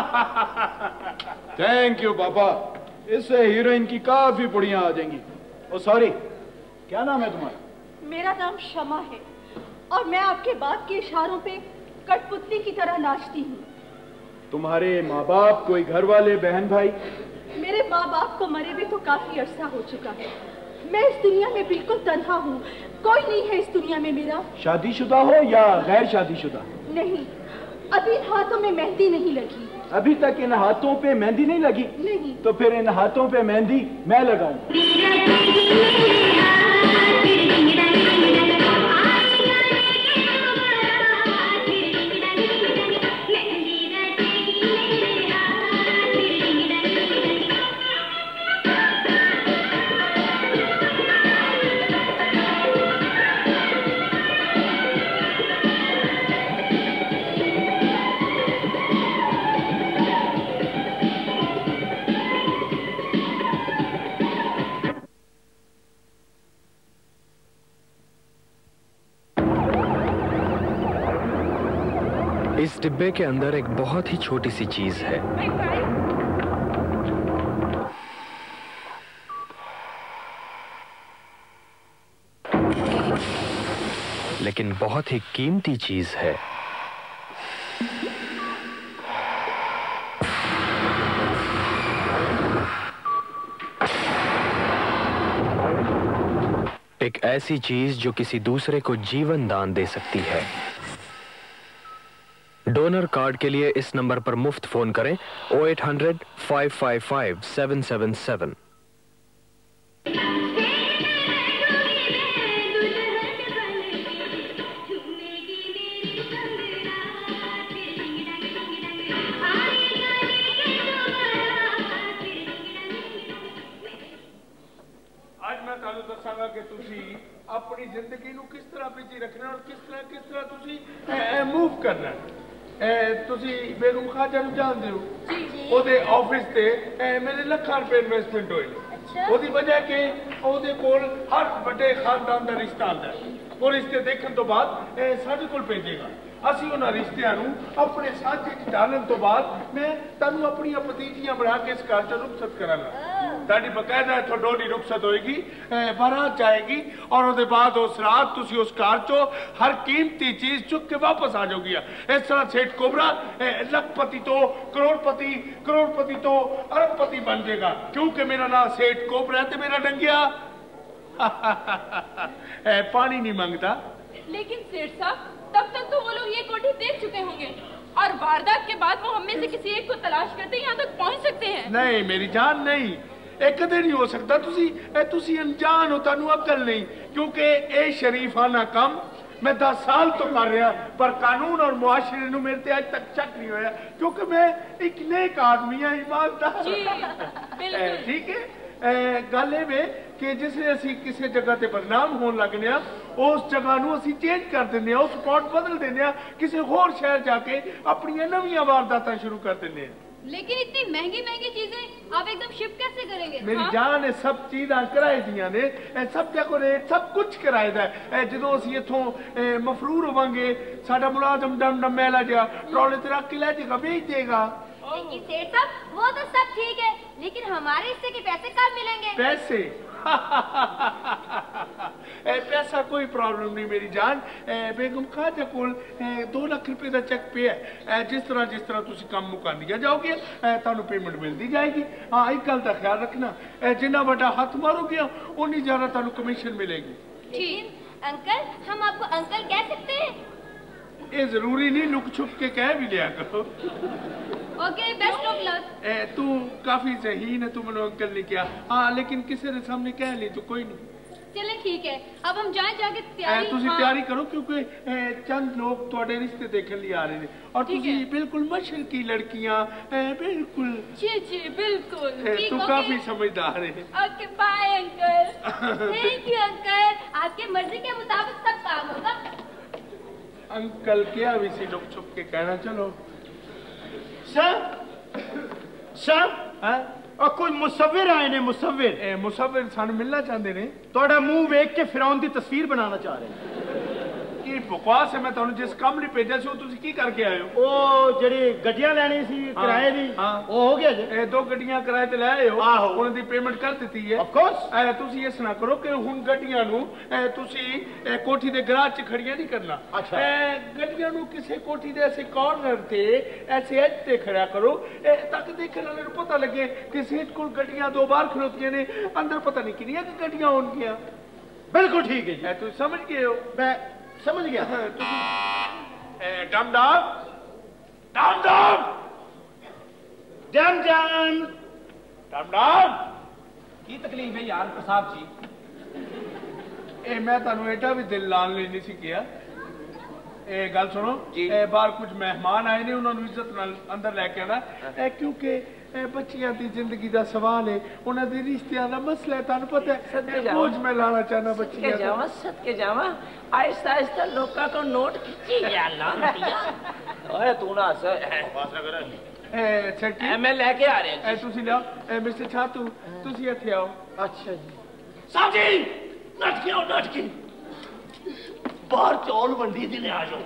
थैंक यू पापा, इससे हीरोइन की काफी पुड़ियां आ जाएंगी। ओ सॉरी, क्या नाम है तुम्हारा? मेरा नाम शमा है और मैं आपके बाप के इशारों पे कठपुतली की तरह नाचती हूँ। तुम्हारे माँ बाप, कोई घर वाले, बहन भाई? मेरे माँ बाप को मरे भी तो काफी अरसा हो चुका है। मैं इस दुनिया में बिल्कुल तन्हा हूँ, कोई नहीं है इस दुनिया में मेरा। शादीशुदा हो या गैर शादीशुदा? नहीं, अभी इन हाथों में मेहंदी नहीं लगी। अभी तक इन हाथों पे मेहंदी नहीं लगी? नहीं। तो फिर इन हाथों पे मेहंदी मैं लगाऊं। इस डिब्बे के अंदर एक बहुत ही छोटी सी चीज है। लेकिन बहुत ही कीमती चीज है। एक ऐसी चीज जो किसी दूसरे को जीवन दान दे सकती है। डोनर कार्ड के लिए इस नंबर पर मुफ्त फोन करें O eight hundred five five five seven seven seven. ਤੁਹਾਨੂੰ ਦੱਸਾਂਗਾ ਕਿ ਤੁਸੀਂ ਆਪਣੀ ਜ਼ਿੰਦਗੀ ਨੂੰ ਕਿਸ ਤਰ੍ਹਾਂ ਬਿਜੀ ਰੱਖਣਾ ਔਰ ਕਿਸ ਤਰ੍ਹਾਂ ਕਿਸ ਤਰ੍ਹਾਂ ਤੁਸੀਂ ਮੂਵ ਕਰਨਾ। ਤੁਸੀਂ ਬੇਗਮ ਖਾਜਾ ਨੂੰ ਜਾਣਦੇ ਹੋ? ਜੀ ਜੀ। ਉਹਦੇ ਆਫਿਸ ਤੇ ਮੇਰੇ ਲੱਖਾਂ ਰੁਪਏ ਇਨਵੈਸਟਮੈਂਟ ਹੋਏ ਨੇ। ਉਹਦੀ ਵਜ੍ਹਾ ਕਿ ਉਹਦੇ ਕੋਲ ਹਰ ਵੱਡੇ ਖਾਨਦਾਨ ਦਾ ਰਿਸ਼ਤਾ ਆਉਂਦਾ ਹੈ। ਉਹ ਰਿਸ਼ਤੇ ਦੇਖਣ ਤੋਂ ਬਾਅਦ ਸਾਡੇ ਕੋਲ ਭੇਜੇਗਾ। ਅਸੀਂ ਉਹਨਾਂ ਰਿਸ਼ਤਿਆਂ ਨੂੰ ਆਪਣੇ ਸਾਂਝੇ 'ਚ ਡਾਲਣ ਤੋਂ ਬਾਅਦ ਮੈਂ ਤੁਹਾਨੂੰ ਆਪਣੀਆਂ ਭਤੀਜੀਆਂ ਬਣਾ ਕੇ ਇਸ ਘਰ 'ਚ ਰੁਖਸਤ ਕਰਾਂਗਾ। ਤੁਹਾਡੀ ਬਕਾਇਦਾ ਇੱਥੋਂ ਡੋਲੀ ਰੁਖਸਤ ਹੋਏਗੀ, ਬਾਰਾਤ ਜਾਏਗੀ ਔਰ ਉਹਦੇ ਬਾਅਦ ਉਸ ਰਾਤ ਤੁਸੀਂ ਉਸ ਘਰ 'ਚੋਂ ਹਰ ਕੀਮਤੀ ਚੀਜ਼ ਚੁੱਕ ਕੇ ਵਾਪਸ ਆ ਜਾਓਗੀ। ਇਸ ਤਰ੍ਹਾਂ ਸੇਠ ਕੋਬਰਾ ਲੱਖਪਤੀ ਤੋਂ ਕਰੋੜਪਤੀ, ਕਰੋੜਪਤੀ ਤੋਂ ਅਰਬਪਤੀ बन जाएगा क्योंकि मेरा नाम सेठ कोबरा है। तो मेरा डंगिया पानी नहीं मांगता। लेकिन सेठ साहब तब तक तो वो लोग ये कोठी देख चुके होंगे और वारदात के बाद वो हम में से किसी एक को तलाश करते यहाँ तक पहुँच सकते हैं। नहीं मेरी जान नहीं, ਇਹ ਕਦੇ ਨਹੀਂ ਹੋ ਸਕਦਾ। ਤੁਸੀਂ ਇਹ ਤੁਸੀਂ ਅਣਜਾਣ ਹੋ, ਤੁਹਾਨੂੰ ਅਕਲ ਨਹੀਂ। ਕਿਉਂਕਿ ਇਹ ਸ਼ਰੀਫਾਨਾ ਕੰਮ मैं दस साल तो कर रहा, पर कानून और मुआशरे ਨੂੰ मेरे ते आज तक शक नहीं होया क्योंकि मैं एक नेक आदमी हाँ, ईमानदार। ठीक है। गल ये कि जिसले असी किसी जगह ते बदनाम होने लगने उस जगह नूं असी चेंज कर देने, उस स्पॉट बदल देने, किसी होर शहर जाके अपनी नवीं वारदातां शुरू कर देने। लेकिन इतनी महंगी महंगी चीजें आप एकदम शिफ्ट कैसे करेंगे? मेरी जान है सब चीज़ां किराए दियां ने, सब जगह रेट सब कुछ किराए दा है। जो असीं इत्थों मफरूर होवांगे साडा मुलाजम डम डम मैला जिहा ट्रॉले ते रख के ले जाएगा, बेच देगा। लेकिन सेठ साहब वो तो सब ठीक है, लेकिन हमारे हिस्से के पैसे कब मिलेंगे? पैसे ए, पैसा कोई प्रॉब्लम नहीं मेरी जान। बेगम खाजा कोल दो लाख रुपए का चेक पे है। जिस तरह जिस तरह तुसी काम मुकांदिया जाओगे तुहानू पेमेंट मिलती जाएगी। हाँ एक गल का ख्याल रखना, जिन्ना बड़ा हाथ मारोगे उन्नी ज्यादा तुहानू कमीशन मिलेगी। लेकिन अंकल हम आपको अंकल कह सकते हैं? ये जरूरी नहीं, लुक छुप के कह भी लिया करो। Okay best of luck. तू काफी सही है, तू मनो अंकल ने किया। हाँ लेकिन किसी ने सामने कह ली तो कोई नहीं। चलें ठीक है, अब हम जाएं जाके तैयारी। तुसी हाँ। तैयारी करो क्योंकि चंद लोग तुहाडे रिश्ते देखने लिए आ रहे हैं और तुसी बिल्कुल मशरकी लड़कियां बिल्कुल। जी जी बिल्कुल। तू काफी समझदार है। Okay bye uncle. Thank you uncle, आपके मर्जी के मुताबिक सब काम होगा। अंकल क्या भी सी लोग छुप के कहना। चलो सर सर हाँ और कोई मुसविर आए ने, मुसविर ए, मुसविर सानू मिलना चाहते ने। थोड़ा मुंह वेख के फिरौन की तस्वीर बनाना चाह रहे हैं। की बकवास है। मैं तुहानू जिस काम लिए भेजा सी तुसी की करके आए हो? ओ जेडी गड्डियां लेनी सी किराए दी वो हो गया जी। ए, दो गड्डियां किराए ते ले आए हो, आहो उन्हां दी पेमेंट कर दी है। Of course. ए तुसी इस ना करो कि हुन गड्डियां नु तुसी कोठी दे गराज च खड़ियां नहीं करना। अच्छा। ए गड्डियां नु किसी कोठी दे ऐसे कॉर्नर ते ऐसे एज ते खड़ा करो ताकि देखने वाले नु पता लगे कि सीट कोल गड्डियां दो बार खड़ोतियां ने, अंदर पता नहीं कितनी कि गड्डियां होंगियां। बिल्कुल ठीक है जी। तुम समझ गए हो? मैं समझ गया। डम डम डम डम जम जम डम डम की तकलीफ है यार प्रसाद जी? ए मैं तुहानू एडा भी दिल लान ਲਈ नहीं सी किया। ए गल सुनो जी। ए बाहर कुछ मेहमान आए ने, उन्होंने इज्जत नाल अंदर लेके आना ए क्योंकि बच्चियां दी जिंदगी दा सवाल है, उन्हां दे रिश्तियां दा मसला है। तुहानू पता है बोझ मैं लाना चाहना बच्चियां के जावा सद के जावा आहिस्ता आहिस्ता लोका को नोट खिंची जाना दिया। ओए तू ना हस बस कर ए सेठी ए मैं लेके आ रहे हैं। ए तुसी लाओ ए मिस्टर छातू तुसी इत्थे आओ। अच्छा जी। साहब जी नटकी आओ नटकी बाहर चौल मंडी दिन आ जाओ।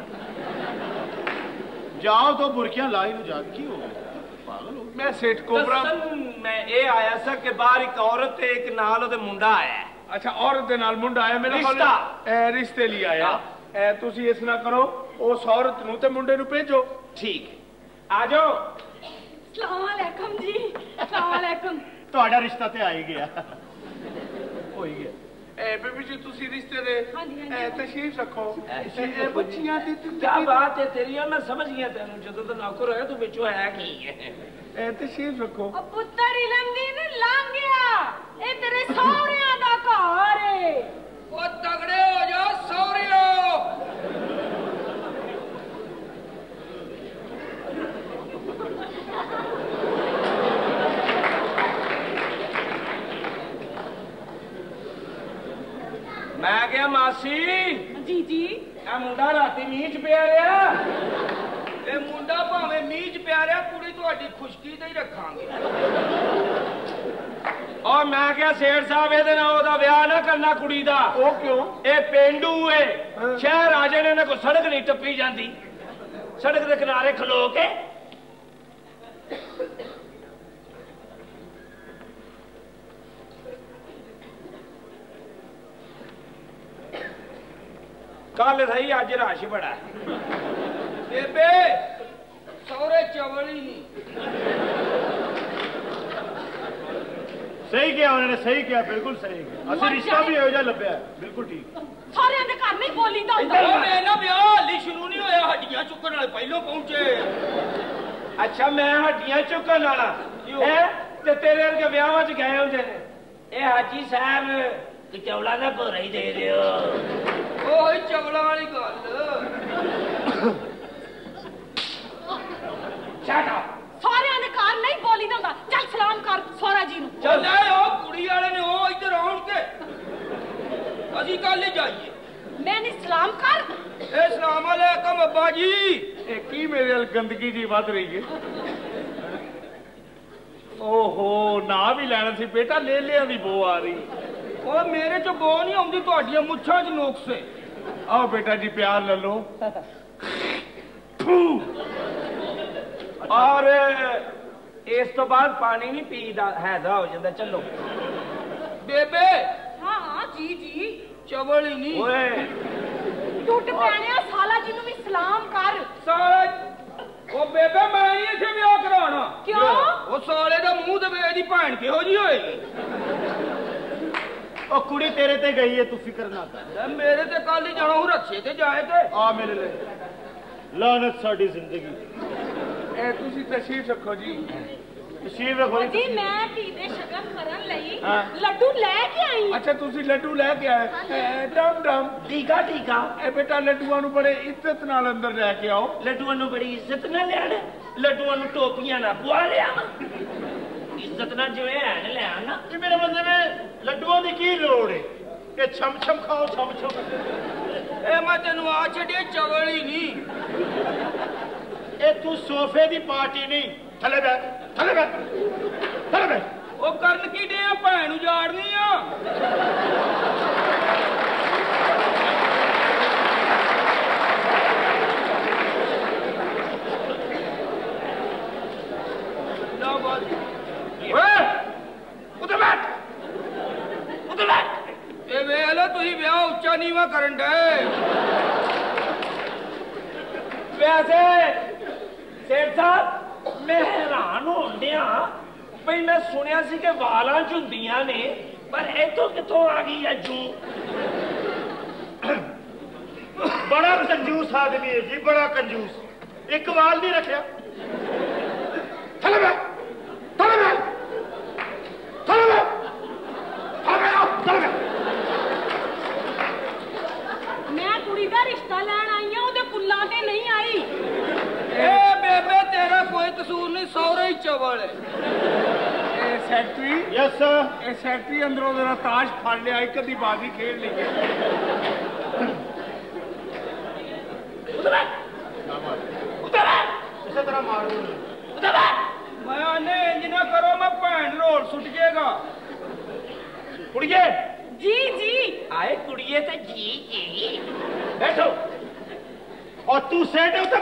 जाओ तो बुरकियां लाई नु जा की हो पागल हो। मैं सेठ कोबरा मैं ए आया सा कि बाहर एक औरत ते एक नाल ओदे मुंडा आया। अच्छा औरत दे नाल मुंडा आया मेरा रिश्ता ए रिश्ते लिए आया। ए तुसी इस ना करो उस औरत नु ते मुंडे नु भेजो। ठीक आ जाओ। अस्सलाम वालेकुम जी। अस्सलाम वालेकुम। ਤੁਹਾਡਾ रिश्ता ते आ ही गया हो ही गया। ए बेबी जी तुसी रिश्ते दे हाँ जी, हाँ जी। तशरीफ रखो। ए बच्चियां दी क्या बात है तेरी? मैं समझ गया तेन जो तो नौकर होया तू बिचो है की है। ए तशरीफ रखो। अब पुत्तर इलम दी ने लांग गया ए तेरे सौरियां दा घर है। ओ तगड़े हो जाओ सौरियो। क्या मासी जी जी आ मुंडा राती मींह च पिया रहा ਇਹ ਮੁੰਡਾ ਭਾਵੇਂ ਮੀਂਹ 'ਚ ਪਿਆ ਰਿਹਾ ਕੁੜੀ ਤੁਹਾਡੀ ਖੁਸ਼ਕੀ ਤੇ ਹੀ ਰੱਖਾਂਗੇ और मैं क्या सेठ साहब ये ओदा ब्याह ना करना कुड़ी दा ਉਹ ਕਿਉਂ ये पेंडू है शहर आ जाने ना कोई सड़क नहीं टप्पी जाती सड़क के किनारे खलो के कल सही अज रश बड़ा ਬੇਬੇ ਸਹੁਰੇ ਚਵਲ ਹੀ ਨਹੀਂ सही किया उन्होंने सही किया बिल्कुल सही किया असि रिश्ता भी ਇਹੋ ਜਿਹਾ ਲੱਭਿਆ बिल्कुल ठीक सारे अंदर घर नहीं बोली दा ਉਹ ਮੈਂ ਨਾ ਵਿਆਹ ਹਾਲੀ ਸ਼ੁਰੂ ਨਹੀਂ ਹੋਇਆ ਹੱਡੀਆਂ ਚੁੱਕਣ ਵਾਲੇ ਪਹਿਲੋਂ ਪਹੁੰਚੇ अच्छा मैं हड्डियां चुकन वाला है ते तेरे वर्गे ब्याह च गए होंदे ने ए हाजी साहब कि चौला ना भोरा ही दे दियो ਉਹ ਹੀ ਚਵਲਾਂ ਵਾਲੀ ਗੱਲ शट अप सारे अंदर घर नहीं बोली दा चल सलाम कर सोरा जी नु ਚੱਲ ਲੈ ਉਹ ਕੁੜੀ ਵਾਲੇ ਨੇ ਉਹ ਇੱਧਰ ਆਉਣਗੇ ਅਸੀਂ ਕੱਲ ਹੀ ਜਾਈਏ मैं नहीं सलाम कर ਇਹ ਸਲਾਮ ਅਲੈਕਮ ਅੱਬਾ ਜੀ ਇਹ ਕੀ ਮੇਰੇ ਨਾਲ ਗੰਦਗੀ ਜੀ ਵੱਧ ਰਹੀ ਹੈ ਓਹੋ ਨਾ ਵੀ ਲੈਣਾ ਸੀ ਬੇਟਾ ਲੈ ਲਿਆ ਦੀ ਬੋ ਆ ਰਹੀ ਉਹ ਮੇਰੇ ਚ ਬੋ ਨਹੀਂ ਆਉਂਦੀ ਤੁਹਾਡੀਆਂ ਮੁੱਛਾਂ 'ਚ ਨੁਕਸੇ आओ बेटा जी प्यार ले लो और इस तो बाद पानी नहीं पीदा हैदा हो जाता चलो ਬੇਬੇ हां हां जी जी ਚਵਲ ਹੀ ਨਹੀਂ ओए टूट पैने साला जी नु भी सलाम कर ਸਾਲਾ ਉਹ ਬੇਬੇ ਮੈਂ ਨਹੀਂ ਇੱਥੇ ਵਿਆਹ ਕਰਾਉਣਾ क्यों ਉਹ ਸਾਲੇ ਦਾ ਮੂੰਹ ਤੇ ਵੇਖ ਦੀ ਭੈਣ ਕਿਹੋ ਜੀ ਹੋਏਗੀ ਉਹ ਕੁੜੀ ਤੇਰੇ ਤੇ ਗਈ ਹੈ ਤੂੰ ਫਿਕਰ ਨਾ ਕਰ ਲੈ ਮੇਰੇ ਤੇ ਕੱਲ ਹੀ ਜਾਣਾ ਉਹ ਰੱਸੇ ਤੇ ਜਾਏ ਤੇ ਆ ਮੇਰੇ ਲਈ ਲਾਨਤ ਸਾਡੀ ਜ਼ਿੰਦਗੀ ਇਹ ਤੁਸੀਂ ਤਸ਼ਰੀਫ ਰੱਖੋ ਜੀ ਤਸ਼ਰੀਫ ਰੱਖੋ जी मैं धी दे शगन करन लई हाँ। लड्डू लेके आई ਅੱਛਾ ਤੁਸੀਂ ਲੱਡੂ ਲੈ ਕੇ ਆਏ ਡਮ ਡਮ टीका टीका ਇਹ ਬੇਟਾ ਲੱਡੂਆਂ ਨੂੰ ਬੜੇ ਇੱਜ਼ਤ ਨਾਲ ਅੰਦਰ ਲੈ ਕੇ ਆਓ लड्डुआ नु बड़ी इज्जत ना लिया लड्डुआ नु टोपियां ना पुआ लिया इज्जत ना जिवें है न लिया ना ਇਹ ਮੇਰਾ ਮਤਲਬ ਹੈ ਲੱਡੂਆਂ ਦੀ ਕੀ ਲੋੜ ਹੈ ਕਿ ਛਮ ਛਮ ਖਾਓ ਛਮ ਛਮ ਇਹ ਮੈਂ ਤੈਨੂੰ ਆ ਛੱਡੇ ਚਵਲ ਹੀ ਨਹੀਂ ਇਹ ਤੂੰ ਸੋਫੇ ਦੀ ਪਾਰਟੀ ਨਹੀਂ ਥੱਲੇ ਬੈ ਥੱਲੇ ਬੈ ਥੱਲੇ ਬੈ ਉਹ ਕਰਨ ਕੀ ਡੇ ਭੈਣ ਨੂੰ ਜਾੜਨੀ ਆ ਨਾ ਬਾਤ ओए उधर बैठ उधर बैठ ਇਹ ਵੇਖ ਲੋ ਤੁਸੀਂ ਵਿਆਹ ਉੱਚਾ ਨੀਵਾ ਕਰਨ ਡਏ वैसे सेठ साहब मैं हैरान हो गया भाई मैं सुनिया सी कि वालां च हुंदियां ने पर इथों किथों आ गई है जू बड़ा कंजूस आदमी है जी बड़ा कंजूस एक वाल नहीं रखा थले बे थले बे थले बे थले बे थले बे मैं कुड़ी दा रिश्ता लैन आई हां ओदे कुल्लां ते नहीं आई ਇਹ ਬੇਬੇ ਤੇਰਾ ਕੋਈ ਕਸੂਰ ਨਹੀਂ ਸਹੁਰੇ ਹੀ ਚਵਲ ਹੈ ਇਹ ਸੈਕਟਰੀ ਯਸ ਸਰ ਇਹ ਸੈਕਟਰੀ ਅੰਦਰੋਂ ਜਰਾ ਤਾਸ਼ ਫੜ ਲਿਆ ਇੱਕ ਦੀ ਬਾਜ਼ੀ ਖੇਡ ਲਈ उधर बैठ उधर बैठ ਇਸੇ ਤਰ੍ਹਾਂ ਮਾਰ ਦੋ उधर बैठ ਮੈਂ ਆਨੇ ਇੰਜ ਨਾ ਕਰੋ ਮੈਂ ਭੈਣ ਰੋੜ ਸੁੱਟ ਜਾਏਗਾ कुड़िए जी जी आए कुड़िए ते जी जी बैठो और तू सेठ उतर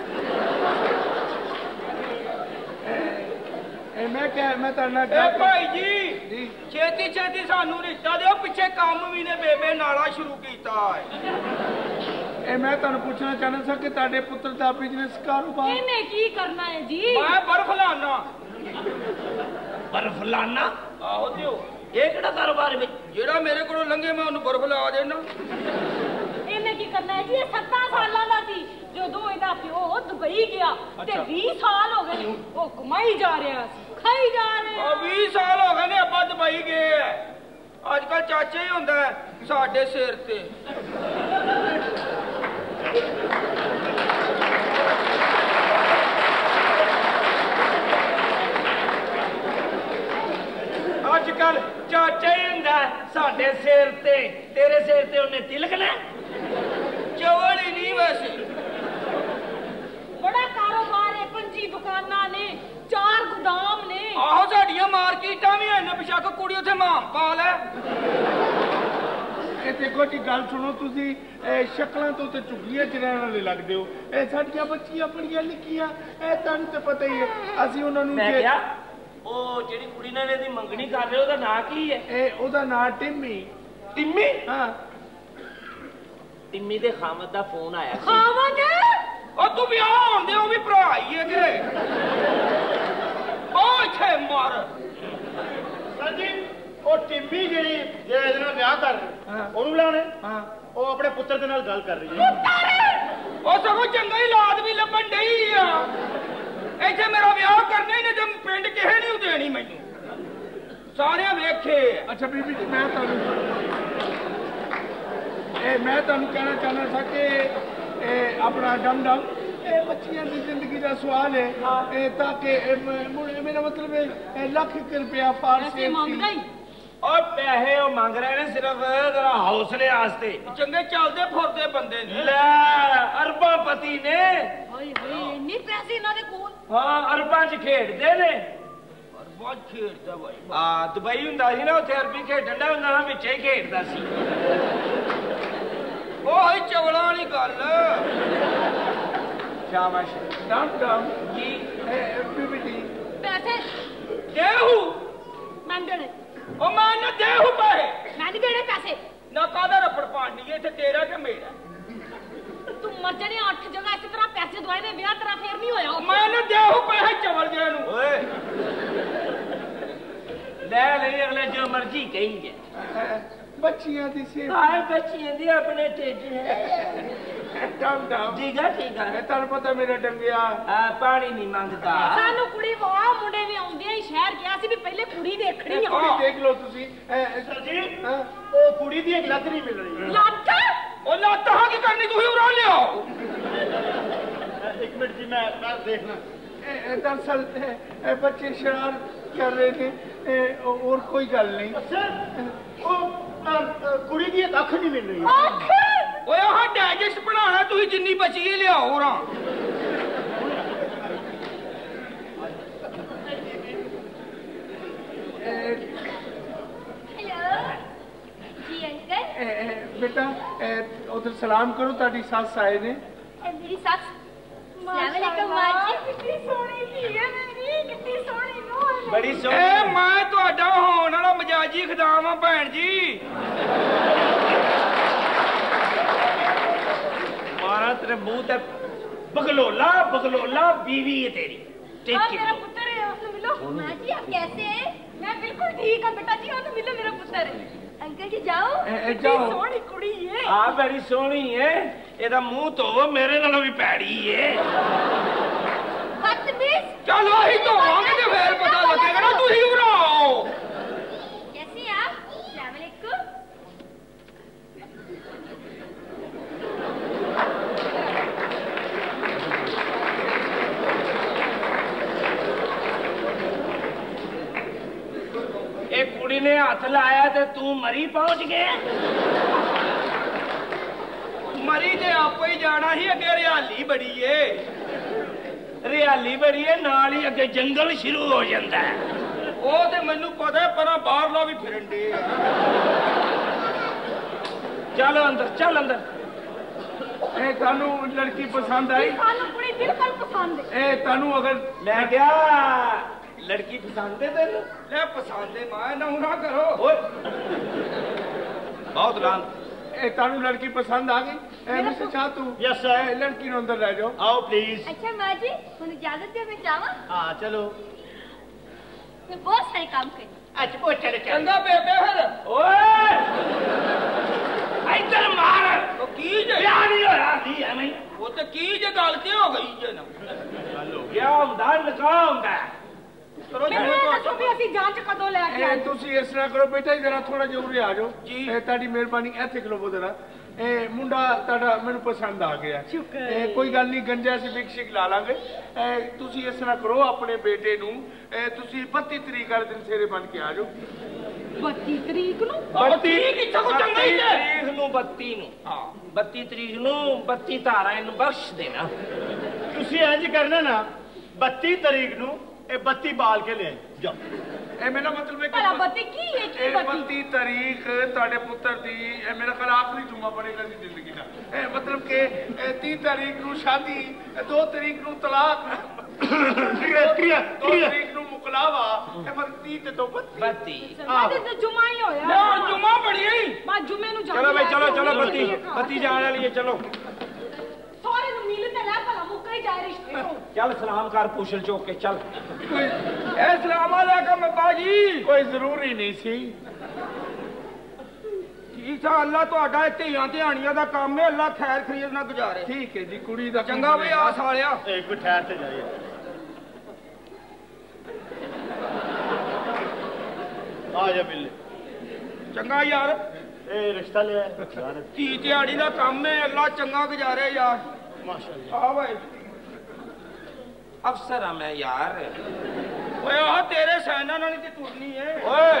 ਇਹ ਮੈਂ ਕਿਹਾ ਮੈਂ ਤਾਂ ਨਾ ਇਹ ਭਾਈ ਜੀ ਛੇਤੀ ਛੇਤੀ ਸਾਨੂੰ ਰਿਸ਼ਤਾ ਦਿਓ ਪਿੱਛੇ ਕੰਮ ਵੀ ਨੇ ਬੇਬੇ ਨਾਲਾ ਸ਼ੁਰੂ ਕੀਤਾ ਹੈ ਇਹ ਮੈਂ ਤੁਹਾਨੂੰ ਪੁੱਛਣਾ ਚਾਹੁੰਦਾ ਸੀ ਕਿ ਤੁਹਾਡੇ ਪੁੱਤਰ ਦਾ ਬਿਜ਼ਨਸ ਕਾਰੋਬਾਰ इन्हें की करना है जी ਮੈਂ ਬਰਫ ਲਾਣਾ बर्फ लाना ਆਹੋ ਦਿਓ ये केड़ा कारोबार है ਜਿਹੜਾ ਮੇਰੇ ਕੋਲੋਂ ਲੰਘੇ ਮੈਂ ਉਹਨੂੰ ਬਰਫ ਲਾ ਦੇਣਾ इन्हें की करना है जी ये सत्तर साल का सी ਜਦੋਂ ਇਹਦਾ ਪਿਓ ਦੁਬਈ ਗਿਆ ਤੇ बीस ਸਾਲ ਹੋ ਗਏ ਉਹ ਕਮਾਈ ਜਾ ਰਿਹਾ ਸੀ ਖਾਈ ਜਾ ਰਿਹਾ ਉਹ ਵੀਹ ਸਾਲ ਹੋ ਗਏ ਨੇ ਅੱਬਾ ਦੁਬਈ ਗਏ ਐ ਅੱਜ ਕੱਲ ਚਾਚਾ ਹੀ ਹੁੰਦਾ ਹੈ ਸਾਡੇ ਸਿਰ ਤੇ अजकल चाचा ही हुंदा साडे सिर ते तेरे सिर ते उन्हें तिलकना चवल ही नहीं वैसे बड़ा कारोबार है पंजी दुकाना ने चार गोदाम ने आहो साडियां मार्केटां भी हैं बेशक कुड़ी उत्थे मां पा ले ਇਹ ਦੇਖੋ ਜੀ ਗੱਲ ਸੁਣੋ ਤੁਸੀਂ ਸ਼ਕਲਾਂ ਤੋਂ ਤੇ ਝੁੱਗੀਆਂ ਚ ਰਹਿਣ ਵਾਲੇ ਲੱਗਦੇ ਹੋ ਇਹ ਸਾਡੀਆਂ ਬੱਚੀਆਂ ਬੜੀਆਂ ਨਿੱਕੀਆਂ ਇਹ ਤੁਹਾਨੂੰ ਤੇ ਪਤਾ ਹੀ ਹੈ ਅਸੀਂ ਉਹਨਾਂ ਨੂੰ ਮੈਂ ਕਿਹਾ ਉਹ ਜਿਹੜੀ ਕੁੜੀ ਨਾਲ ਇਹਦੀ ਮੰਗਣੀ ਕਰ ਰਹੇ ਉਹਦਾ ਨਾਂ ਕੀ ਹੈ ਇਹ ਉਹਦਾ ਨਾਂ ਟਿੰਮੀ ਟਿੰਮੀ ਹਾਂ ਟਿੰਮੀ ਦੇ ਖਾਮਦ ਦਾ ਫੋਨ ਆਇਆ ਸੀ ਖਾਮਦ ਉਹ ਤੂੰ ਵੀ ਆਉਂਦੇ ਉਹ ਵੀ ਭਰਾ ਹੀ ਹੈ ਕਿ ਉਹ ਇੱਥੇ ਮਾਰ ਜੀ ਉਹ ਟਿੰਮੀ ਜਿਹੜੀ ਜੇ ਇਹਦੇ ਨਾਲ ਵਿਆਹ ਕਰ ਉਹਨੂੰ ਬੁਲਾਉਣੇ ਹਾਂ ਉਹ ਆਪਣੇ ਪੁੱਤਰ ਦੇ ਨਾਲ ਗੱਲ ਕਰ ਰਹੀ ਹੈ ਉਹ ਸਗੋਂ ਚੰਗਾ ਹੀ ਲਾਦ ਵੀ ਲੱਭਣ ਡਈ ਆ ਇੱਥੇ ਮੇਰਾ ਵਿਆਹ ਕਰਨਾ ਹੀ ਨਹੀਂ ਤੇ ਪਿੰਡ ਕਿਸੇ ਨਹੀਂ ਦੇਣੀ ਮੈਨੂੰ ਸਾਰਿਆਂ ਵੇਖੇ ਅੱਛਾ ਬੀਬੀ ਜੀ ਮੈਂ ਤੁਹਾਨੂੰ ਇਹ ਮੈਂ ਤੁਹਾਨੂੰ ਕਹਿਣਾ ਚਾਹੁੰਦਾ ਸਾਂ ਕਿ ਇਹ ਆਪਣਾ ਡਮ ਡਮ ਇਹ ਬੱਚੀਆਂ ਦੀ ਜ਼ਿੰਦਗੀ ਦਾ ਸਵਾਲ ਹੈ ਇਹ ਤਾਂ ਕਿ ਮੇਰਾ ਮਤਲਬ ਹੈ ਲੱਖ ਰੁਪਇਆ ਫਾਰਸੀ और पैसे वो मांग रहे हैं सिर्फ जरा हौसले वास्ते चंगे चलते फुरते बंदे ने ले अरबापति ने हाय हाय इन्ने पैसे इन्हां दे कोल हाँ अरबां च खेडदे ने अरबां खेडदा भाई हाँ दुबई हुंदा सी ना उत्थे अरबी खेडण दा हुंदा ना विच ही खेडदा सी ओ है चवलां वाली गल शाबाश डम डम जी बीबी जी पैसे देहू मैं देने ओ मैं ना देहू पैसे मैं नहीं देने पैसे ना कादा रपड़ पानी है इत्थे तेरा के मेरा तू मर जाने आठ जगह इस तरह पैसे दवाए ने ब्याह तेरा फेर नहीं होया मैं ना देहू पैसे चवल जे नु ओए ले ले अगले जो मर्जी कही जे ਬੱਚੀਆਂ ਦੀ ਸੇਵਾ ਆਏ ਬੱਚੀਆਂ ਦੀ ਆਪਣੇ ਢਿੱਡ ਹੈ ਡਮ ਡਮ ਠੀਕ ਹੈ ਠੀਕ ਹੈ ਤੁਹਾਨੂੰ ਪਤਾ ਮੇਰਾ ਡੰਗਿਆ ਆ ਪਾਣੀ ਨਹੀਂ ਮੰਗਦਾ ਸਾਨੂੰ ਕੁੜੀ ਵਾਹ ਮੁੰਡੇ ਵੀ ਆਉਂਦੇ ਹੀ ਸ਼ਹਿਰ ਗਿਆ ਸੀ ਵੀ ਪਹਿਲੇ ਕੁੜੀ ਦੇਖਣੀ ਆ ਕੁੜੀ ਦੇਖ ਲਓ ਤੁਸੀਂ ਸਰ ਜੀ ਉਹ ਕੁੜੀ ਦੀ ਇੱਕ ਲੱਤ ਨਹੀਂ ਮਿਲ ਰਹੀ ਲੱਤ ਉਹ ਲੱਤ ਹਾਂ ਕੀ ਕਰਨੀ ਤੁਸੀਂ ਉਰਾ ਲਿਆਓ ਇੱਕ ਮਿੰਟ ਜੀ ਮੈਂ ਮੈਂ ਦੇਖਣਾ ਦਰਅਸਲ ਇਹ ਬੱਚੇ ਸ਼ਰਾਰਤ ਕਰ ਰਹੇ ਨੇ ਹੋਰ ਕੋਈ ਗੱਲ ਨਹੀਂ ਸਰ ਉਹ ਕੁੜੀ ਦੀ ਇੱਕ ਅੱਖ ਨਹੀਂ ਮਿਲ ਰਹੀ ਓਏ ਆਹ ਡਾਈਜੈਸਟ ਬਣਾਉਣਾ ਤੁਸੀਂ ਜਿੰਨੀ ਬਚੀ ਹੈ ਲਿਆਓ ਉਰਾ जी अंकल बेटा उधर सलाम करो ताड़ी सास आए ने मेरी सास अस्सलाम वालेकुम कितनी सोहनी धी है मेरी कितनी सोहनी नूह बड़ी ए सोहनी मैं ਤੁਹਾਡਾ ਹੋਣ ਵਾਲਾ ਮਜਾਜੀ ਖਦਾਮ ਆ ਭੈਣ ਜੀ मारा तेरे मुंह ते बगलोला बगलोला बीवी है तेरी ठीक हाँ है मेरा पुत्र है आपने मिलो माँ जी आप कैसे हैं मैं बिल्कुल ठीक हूँ बेटा जी आपने मिलो मेरा पुत्र है अंकल जी जाओ जाओ सोहनी कुड़ी है आ बड़ी सोहनी है ਇਹਦਾ ਮੂੰਹ ਧੋ ਮੇਰੇ ਨਾਲੋਂ ਵੀ ਪੈੜੀ ਏ बदतमीज ਚਲੋ ਅਸੀਂ ਧੋਵਾਂਗੇ ਤੇ ਫੇਰ ਪਤਾ ਲੱਗੇਗਾ ਨਾ ਤੁਸੀਂ ਉਰਾ ਆਓ कैसे हैं आप अस्सलाम वालेकुम ਇਹ ਕੁੜੀ ਨੇ ਹੱਥ ਲਾਇਆ ਤੇ ਤੂੰ ਮਰੀ ਪਹੁੰਚ ਗਿਆ ਮਰੀ ਤੇ ਆਪੇ ਹੀ ਜਾਣਾ ਸੀ ਅੱਗੇ ਹਰਿਆਲੀ ਬੜੀ ਏ ਰਿਆਲੀ ਬੜੀ ਹੈ ਨਾਲ ਹੀ ਅੱਗੇ ਜੰਗਲ ਸ਼ੁਰੂ ਹੋ ਜਾਂਦਾ ਹੈ ਉਹ ਤੇ ਮੈਨੂੰ ਪਤਾ ਹੈ ਪਰਾਂ ਬਾਹਰਲਾ ਵੀ ਫਿਰਨ ਦੇ ਚਲੋ ਅੰਦਰ ਚੱਲ ਅੰਦਰ ਇਹ ਤੁਹਾਨੂੰ ਲੜਕੀ ਪਸੰਦ ਆਈ ਸਾਨੂੰ ਕੁੜੀ ਬਿਲਕੁਲ ਪਸੰਦ ਹੈ ਇਹ ਤੁਹਾਨੂੰ ਅਗਰ ਮੈਂ ਕਿਹਾ ਲੜਕੀ ਪਸੰਦ ਹੈ ਤੈਨੂੰ ਲੈ ਪਸੰਦ ਏ ਮਾਂ ਨਾ ਨਾ ਕਰੋ ਓਏ ਬਹੁਤ ਰਾਂ ਇਹ ਤੁਹਾਨੂੰ ਲੜਕੀ ਪਸੰਦ ਆ ਗਈ ਇਹ ਮਿਸਟਰ ਚਾਤੂ यस सर ਲੜਕੀ ਨੂੰ ਅੰਦਰ ਲੈ ਜਾਓ आओ प्लीज अच्छा माँ जी मुझे इजाजत दे मैं जावा हाँ चलो मैं बहुत सारे काम करी अच्छा वो चले चल ਚੰਗਾ ਬੇਬੇ ਫਿਰ ਓਏ ਇੱਧਰ ਮਾਰ ਉਹ ਕੀ ਜੇ ਵਿਆਹ ਨਹੀਂ ਹੋਇਆ ਸੀ ਐਵੇਂ ਉਹ ਤੇ ਕੀ ਜੇ ਗੱਲ ਤੇ ਹੋ ਗਈ ਜੇ ਨਾ ਵਿਆਹ ਹੁੰਦਾ ਨਿਕਾਹ ਹੁੰਦਾ ਕਰੋ मैं ਜਿਵੇਂ दसो भी ਅਸੀਂ ਜਾਂਚ ਕਦੋਂ ਲੈ ਕੇ ਇਹ ਆਏ ਤੁਸੀਂ ਇਸ ਤਰ੍ਹਾਂ ਕਰੋ ਬੇਟਾ ਜਰਾ ਥੋੜਾ ਜਿਹਾ ਉਰੇ ਆ ਜਾਓ ਜੀ। ਇਹ ਤੁਹਾਡੀ ਮਿਹਰਬਾਨੀ ਇੱਥੇ ਖਲੋਵੋ ਜਰਾ ਇਹ ਮੁੰਡਾ ਤੁਹਾਡਾ ਮੈਨੂੰ ਪਸੰਦ ਆ ਗਿਆ। ਇਹ ਕੋਈ ਗੱਲ ਨਹੀਂ, ਗੰਜਾ ਸੀ ਵਿਕ ਸ਼ਿਕ ਲਾ ਲਾਂਗੇ। ਤੁਸੀਂ ਇਸ ਤਰ੍ਹਾਂ ਕਰੋ, ਆਪਣੇ ਬੇਟੇ ਨੂੰ ਤੁਸੀਂ ਬੱਤੀ ਤਰੀਕ ਵਾਲੇ ਦਿਨ ਸਵੇਰੇ ਬਣ ਕੇ ਆ ਜਾਓ। ਬੱਤੀ ਤਰੀਕ ਨੂੰ? ਬੱਤੀ ਕਿੱਥੋਂ ਕੋ ਚੰਗਾ ਹੀ ਤਰੀਕ ਨੂੰ ਬੱਤੀ ਨੂੰ ਹਾਂ ਬੱਤੀ ਤਰੀਕ ਨੂੰ ਬੱਤੀ ਧਾਰਾ ਇਹਨੂੰ ਬਖਸ਼ ਦੇਣਾ। ਤੁਸੀਂ ਇੰਜ ਕਰਨਾ ਨਾ, ਬੱਤੀ ਤਰੀਕ ਨੂੰ ਇਹ ਬੱਤੀ ਬਾਲ ਕੇ ਲੈ ਜਾਓ। ਇਹ ਮੇਰਾ ਮਤਲਬ ਹੈ ਕਿ ਬੱਤੀ ਕੀ ਹੈ? ਕੀ ਬੱਤੀ? ਬੱਤੀ ਤਾਰੀਖ ਤੁਹਾਡੇ ਪੁੱਤਰ ਦੀ ਇਹ ਮੇਰਾ ਖਿਆਲ ਆਖਰੀ ਜੁਮਾ ਬਣੇਗਾ ਦੀ ਜ਼ਿੰਦਗੀ ਦਾ। ਇਹ ਮਤਲਬ ਕਿ ਤੀਹ ਤਾਰੀਖ ਨੂੰ ਸ਼ਾਦੀ, ਦੋ ਤਰੀਕ ਨੂੰ ਤਲਾਕ, ਦੋ ਤਰੀਕ ਨੂੰ ਮੁਕਲਾਵਾ, ਇਹ ਮਤਲਬ ਤੀਹ ਤੇ ਦੋ ਬੱਤੀ ਬੱਤੀ ਤੇ ਜੁਮਾ ਹੀ ਹੋਇਆ ਨਾ, ਜੁਮਾ ਬੜੀ ਹੋਈ। ਮੈਂ ਜੁਮੇ ਨੂੰ ਚਲੋ ਬਈ ਚਲੋ ਚਲੋ ਬੱਤੀ ਬੱਤੀ ਜਾਣ ਵਾਲੀ ਹੈ। ਚਲੋ ਸਾਰੇ ਨੂੰ ਮਿਲ ਤੇ ਲੈ ਭਲਾ ਮੁੱਕਾ ਹੀ ਜਾਏ ਰਿਸ਼ਤੇ ਤੋਂ। ਚੱਲ ਸਲਾਮ ਕਰ ਪੁੱਛਲ ਚੋਕ ਕੇ ਚੱਲ। ਇਹ ਸਲਾਮ ਅਲੈਕਮ ਬਾਜੀ। ਕੋਈ ਜ਼ਰੂਰੀ ਨਹੀਂ ਸੀ। ਠੀਕ ਆ, ਅੱਲਾ ਤੁਹਾਡਾ ਧੀਆਂ ਧਿਆਣੀਆਂ ਦਾ ਕੰਮ ਹੈ, ਅੱਲਾ ਖੈਰ ਖਰੀਦ ਨਾ ਗੁਜ਼ਾਰੇ। ਠੀਕ ਹੈ ਜੀ, ਕੁੜੀ ਦਾ ਚੰਗਾ ਬਈ ਆ ਸਾਲਿਆ। ਇੱਕ ਮਿੰਟ ਠਹਿਰ ਤੇ ਜਾਈਏ। ਆ ਜਾ ਮਿਲ। ਚੰਗਾ ਯਾਰ, ਇਹ ਰਿਸ਼ਤਾ ਲਿਆ ਧੀ ਧਿਆੜੀ ਦਾ ਕੰਮ ਹੈ, ਅੱਲਾ ਚੰਗਾ ਗੁਜ਼ਾਰੇ ਯਾਰ। ਮਾਸ਼ਾਅੱਲਾ। ਆ ਭਾਈ ਅਫਸਰ ਆ ਮੈਂ ਯਾਰ। ਓਏ ਆ ਤੇਰੇ ਸੈਨਾ ਨਾਲ ਤੇ ਟੁਰਨੀ ਹੈ ਓਏ।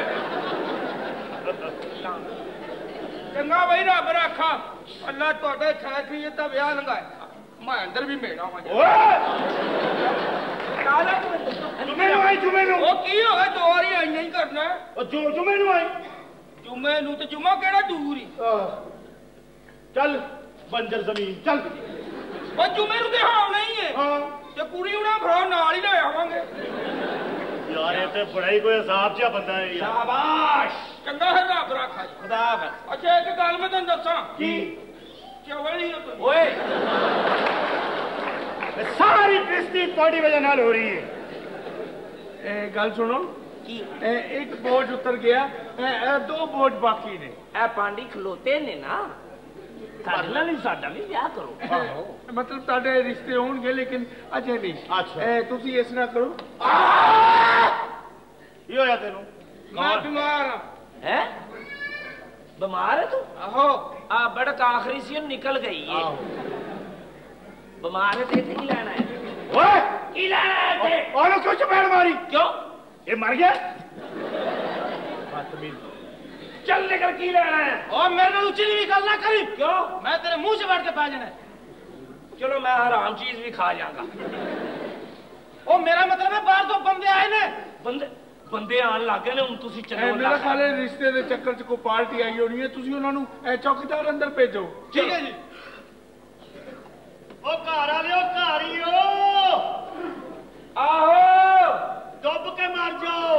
ਚੰਗਾ ਬਈ ਰੱਬ ਰੱਖਾ, ਅੱਲਾ ਤੁਹਾਡੇ ਖੈਰ ਖਰੀਦ ਦਾ ਵਿਆਹ ਲੰਘਾਏ। ਮੈਂ ਅੰਦਰ ਵੀ ਮੇੜਾ ਵਾਂ ਓਏ। ਕਾਲਾ ਜੁਮੇ ਨੂੰ ਆਈ, ਜੁਮੇ ਨੂੰ। ਉਹ ਕੀ ਹੋਇਆ, ਦੋ ਵਾਰੀ ਆਈਆਂ ਹੀ ਕਰਨਾ। ਉਹ ਜੋ ਜੁਮੇ ਨੂੰ ਆਈ। ਜੁਮੇ ਨੂੰ ਤੇ ਜੁਮਾ ਕਿਹੜਾ ਦੂਰ ਹੀ। ਚੱਲ ਬੰਜਰ ਜ਼ਮੀਨ ਚੱਲ। ਉਹ ਜੁਮੇ ਨੂੰ ਤੇ ਆਉਣਾ ਹੀ ਹੈ। ਹਾਂ ਤੇ ਕੁੜੀ ਉਹਨਾਂ ਭਰਾ ਨਾਲ ਹੀ ਲੈ ਆਵਾਂਗੇ। ਯਾਰ ਇਹ ਤੇ ਬੜਾ ਹੀ ਕੋਈ ਹਿਸਾਬ ਜਿਹਾ ਬੰਦਾ ਹੈ ਯਾਰ। ਸ਼ਾਬਾਸ਼, ਚੰਗਾ ਹੈ ਰੱਬ ਰੱਖਾ ਜੀ। ਖੁਦਾ ਹਾਫਿਜ਼। ਅੱਛਾ ਇੱਕ ਗੱਲ ਮੈਂ ਤੁਹਾਨੂੰ ਦੱਸਾਂ। ਕੀ? ਚਵਲ ਹੀ ਓਏ ਸਾਰੀ ਕਿਸ਼ਤੀ ਤੁਹਾਡੀ ਵਜ੍ਹਾ ਨਾਲ ਹੋ ਰਹੀ ਹੈ। ਇਹ ਗੱਲ ਸੁਣੋ, ਕੀ ਇਹ ਇੱਕ ਬੋਝ ਉਤਰ ਗਿਆ, ਇਹ ਦੋ ਬੋਝ ਬਾਕੀ ਨੇ। ਇਹ ਪਾਂਡੀ ਖਲੋਤੇ ਨੇ ਨਾ, ਸਾਡੇ ਨਾਲ ਹੀ ਸਾਡਾ ਵੀ ਵਿਆਹ ਕਰੋ। ਮਤਲਬ ਤੁਹਾਡੇ ਰਿਸ਼ਤੇ ਹੋਣਗੇ ਲੇਕਿਨ ਅਜੇ ਨਹੀਂ। ਅੱਛਾ। ਇਹ ਤੁਸੀਂ ਇਸ ਤਰ੍ਹਾਂ ਕਰੋ। ਕੀ ਹੋਇਆ ਤੈਨੂੰ? ਮੈਂ ਬਿਮਾਰ ਹਾਂ। ਹੈ ਬਿਮਾਰ ਹੈ ਤੂੰ? ਆਹੋ। ਆ ਬੜਕ ਆਖਰੀ ਸੀ ਨਿਕਲ ਗਈ ਹੈ। ਬਿਮਾਰ ਹੈ ਤੇ ਇੱਥੇ ਕੀ ਲੈਣਾ ਹੈ? ਓਏ ਕੀ ਲੈਣਾ ਹੈ ਇੱਥੇ? ਉਹਨੂੰ ਕਿਉਂ ਚਪੇੜ ਮਾਰੀ? ਕਿਉਂ? ਇਹ ਮਰ ਗਿਆ। ਬਦਤਮੀਜ਼। ਚੱਲ ਨਿਕਲ, ਕੀ ਲੈਣਾ ਹੈ? ਉਹ ਮੇਰੇ ਨਾਲ ਉੱਚੀ ਨੀਵੀਂ ਗੱਲ ਨਾ ਕਰੀ। ਕਿਉਂ? ਮੈਂ ਤੇਰੇ ਮੂੰਹ 'ਚ ਵੜ ਕੇ ਪੈ ਜਾਣਾ। ਚਲੋ ਮੈਂ ਹਰਾਮ ਚੀਜ਼ ਵੀ ਖਾ ਜਾਗਾ। ਉਹ ਮੇਰਾ ਮਤਲਬ ਹੈ ਬਾਹਰ ਤੋਂ ਬੰਦੇ ਆਏ ਨੇ। ਬੰਦੇ ਬੰਦੇ ਆਣ ਲੱਗੇ ਨੇ, ਹੁਣ ਤੁਸੀਂ ਚੱਲੋ। ਮੇਰਾ ਖਿਆਲ ਹੈ ਰਿਸ਼ਤੇ ਦੇ ਚੱਕਰ 'ਚ ਕੋਈ ਪਾਰਟੀ ਆਈ ਹੋਣੀ ਹੈ, ਤੁਸੀਂ ਉਹਨਾਂ ਨੂੰ ਚੌਕੀਦਾਰ ਅੰਦਰ ਭੇਜੋ। ਠੀਕ ਹੈ ਜੀ। ਉਹ ਘਰ ਵਾਲਿਓ, ਘਰ ਹੀ ਹੋ। ਆਹੋ ਡੁੱਬ ਕੇ ਮਰ ਜਾਓ।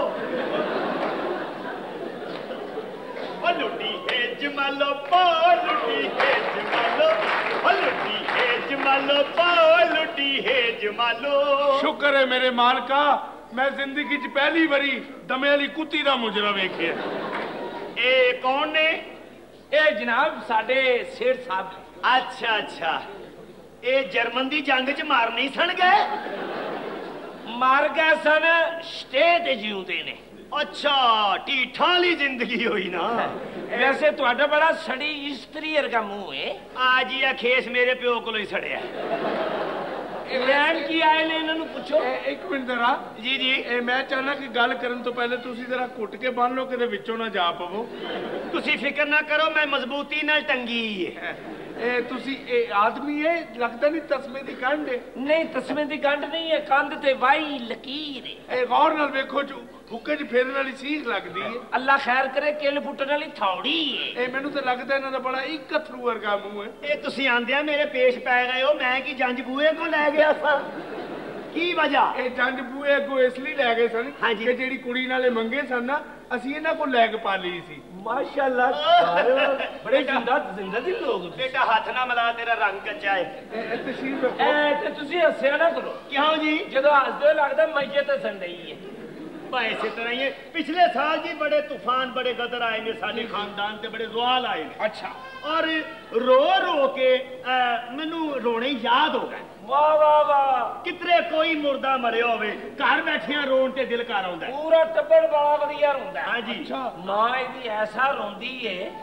ਉਹ ਲੁੱਟੀ ਹੈ ਜਮਾਲੋ ਪਾ, ਲੁੱਟੀ ਹੈ ਜਮਾਲੋ, ਉਹ ਲੁੱਟੀ ਹੈ ਜਮਾਲੋ ਪਾ, ਲੁੱਟੀ ਹੈ ਜਮਾਲੋ। ਸ਼ੁਕਰ ਹੈ ਮੇਰੇ ਮਾਲਕਾ, ਮੈਂ ਜ਼ਿੰਦਗੀ 'ਚ ਪਹਿਲੀ ਵਾਰੀ ਦਮੇ ਵਾਲੀ ਕੁੱਤੀ ਦਾ ਮੁਜਰਾ ਵੇਖਿਆ। ਇਹ ਕੌਣ ਨੇ? ਇਹ ਜਨਾਬ ਸਾਡੇ ਸੇਠ ਸਾਹਿਬ। ਅੱਛਾ ਅੱਛਾ, ਇਹ ਜਰਮਨ ਦੀ ਜੰਗ 'ਚ ਮਾਰ ਨਹੀਂ ਸਣ ਗਏ? ਮਰ ਗਏ ਸਨ, ਸਟੇ ਤੇ ਜਿਉਂਦੇ ਨੇ। ਅੱਛਾ, ਢੀਠਾਂ ਵਾਲੀ ਜ਼ਿੰਦਗੀ ਹੋਈ ਨਾ। ਵੈਸੇ ਤੁਹਾਡਾ ਬੜਾ ਸੜੀ ਇਸਤਰੀ ਵਰਗਾ ਮੂੰਹ ਹੈ। ਆ ਜੀ ਆ ਖੇਸ ਮੇਰੇ ਪਿਓ ਕੋਲੋਂ ਹੀ ਸੜਿਆ। ਲੈਣ ਕੀ ਆਏ ਨੇ, ਇਹਨਾਂ ਨੂੰ ਪੁੱਛੋ। ਇੱਕ ਮਿੰਟ ਜ਼ਰਾ। ਜੀ ਜੀ। ਇਹ ਮੈਂ ਚਾਹਨਾ ਕਿ ਗੱਲ ਕਰਨ ਤੋਂ ਪਹਿਲੇ ਤੁਸੀਂ ਜ਼ਰਾ ਘੁੱਟ ਕੇ ਬੰਨ ਲਓ, ਕਿਤੇ ਵਿੱਚੋਂ ਨਾ ਜਾ ਪਵੋ। ਤੁਸੀਂ ਫਿਕਰ ਨਾ ਕਰੋ, ਮੈਂ ਮਜ਼ਬੂਤੀ ਨਾਲ ਟੰਗੀ ਹੈ। ਇਹ ਤੁਸੀਂ ਇਹ ਆਦਮੀ ਹੈ, ਲੱਗਦਾ ਨਹੀਂ ਤਸਮੇ ਦੀ ਕੰਧ ਹੈ। ਨਹੀਂ, ਤਸਮੇ ਦੀ ਗੰਢ ਨਹੀਂ ਹੈ, ਕੰਧ ਤੇ ਵਾਈ ਲਕੀਰ ਹੈ। ਇਹ ਗੌਰ ਨਾਲ ਵੇਖੋ, ਜੋ ਹੁੱਕੇ 'ਚ ਫੇਰਨ ਵਾਲੀ ਸੀਖ ਲੱਗਦੀ ਹੈ। ਅੱਲਾ ਖੈਰ ਕਰੇ, ਕਿੱਲ ਪੁੱਟਣ ਵਾਲੀ ਥੌੜੀ ਹੈ। ਇਹ ਮੈਨੂੰ ਤਾਂ ਲੱਗਦਾ ਇਹਨਾਂ ਦਾ ਬੜਾ ਇੱਕ ਅਥਰੂ ਵਰਗਾ ਮੂੰਹ ਹੈ। ਇਹ ਤੁਸੀਂ ਆਂਦਿਆਂ ਮੇਰੇ ਪੇਸ਼ ਪੈ ਗਏ ਹੋ। ਮੈਂ ਕੀ ਜੰਜ ਬੂਏ ਕੋਲ ਲੈ ਗਿਆ ਸਾਂ? ਕੀ ਵਜ੍ਹਾ? ਇਹ ਜੰਜ ਬੂਏ ਕੋ ਇਸ ਲਈ ਲੈ ਗਏ ਸਨ ਹਾਂਜੀ। ਕਿ ਜਿਹੜੀ ਕੁੜੀ ਨਾਲੇ ਮੰਗੇ ਸਨ ਨਾ, ਅਸੀਂ ਇਹਨਾਂ ਕੋਲ ਲੈ ਕੇ ਪਾ ਲਈ ਸੀ। ਮਾਸ਼ਾਅੱਲਾ, ਬੜੇ ਜਿੰਦਾ ਜ਼ਿੰਦਾ ਦੇ ਲੋਕ। ਬੇਟਾ ਹੱਥ ਨਾ ਮਿਲਾ, ਤੇਰਾ ਰੰਗ ਕੱਚਾ ਹੈ। ਇਹ ਤਸ਼ਰੀਫ ਰੱਖੋ। ਐ ਤੇ ਤੁਸੀਂ ਹੱਸਿਆ ਨਾ ਕਰੋ। ਕਿਉਂ ਜੀ? ਜਦੋਂ ਹੱਸਦੇ ਲੱਗਦਾ ਮੈਯਤ ਹੱਸਣ ਡਈ ਹੈ। ਭਾਈ ਇਸੇ ਤਰ੍ਹਾਂ ਹੀ ਹੈ। ਪਿਛਲੇ ਸਾਲ ਜੀ ਬੜੇ ਤੂਫਾਨ, ਬੜੇ ਗਦਰ ਆਏ ਨੇ ਸਾਡੇ ਖਾਨਦਾਨ ਤੇ, ਬੜੇ ਜ਼ਵਾਲ ਆਏ ਨੇ। ਅੱਛਾ। ਔਰ ਰੋ ਰੋ ਕੇ ਮੈਨੂੰ ਰੋਣੇ ਯਾਦ ਹੋ ਗਏ। ਵਾਹ ਵਾਹ ਵਾਹ, ਕਿਤਰੇ ਕੋਈ ਮੁਰਦਾ ਮਰਿਆ ਹੋਵੇ, ਘਰ ਬੈਠਿਆਂ ਰੋਣ ਤੇ ਦਿਲ ਕਰ ਆਉਂਦਾ। ਪੂਰਾ ਟੱਬਰ ਬੜਾ ਵਧੀਆ ਰੋਂਦਾ। ਹਾਂਜੀ। ਮਾਂ ਇਹਦੀ ਐਸਾ ਰੋਂਦੀ ਏ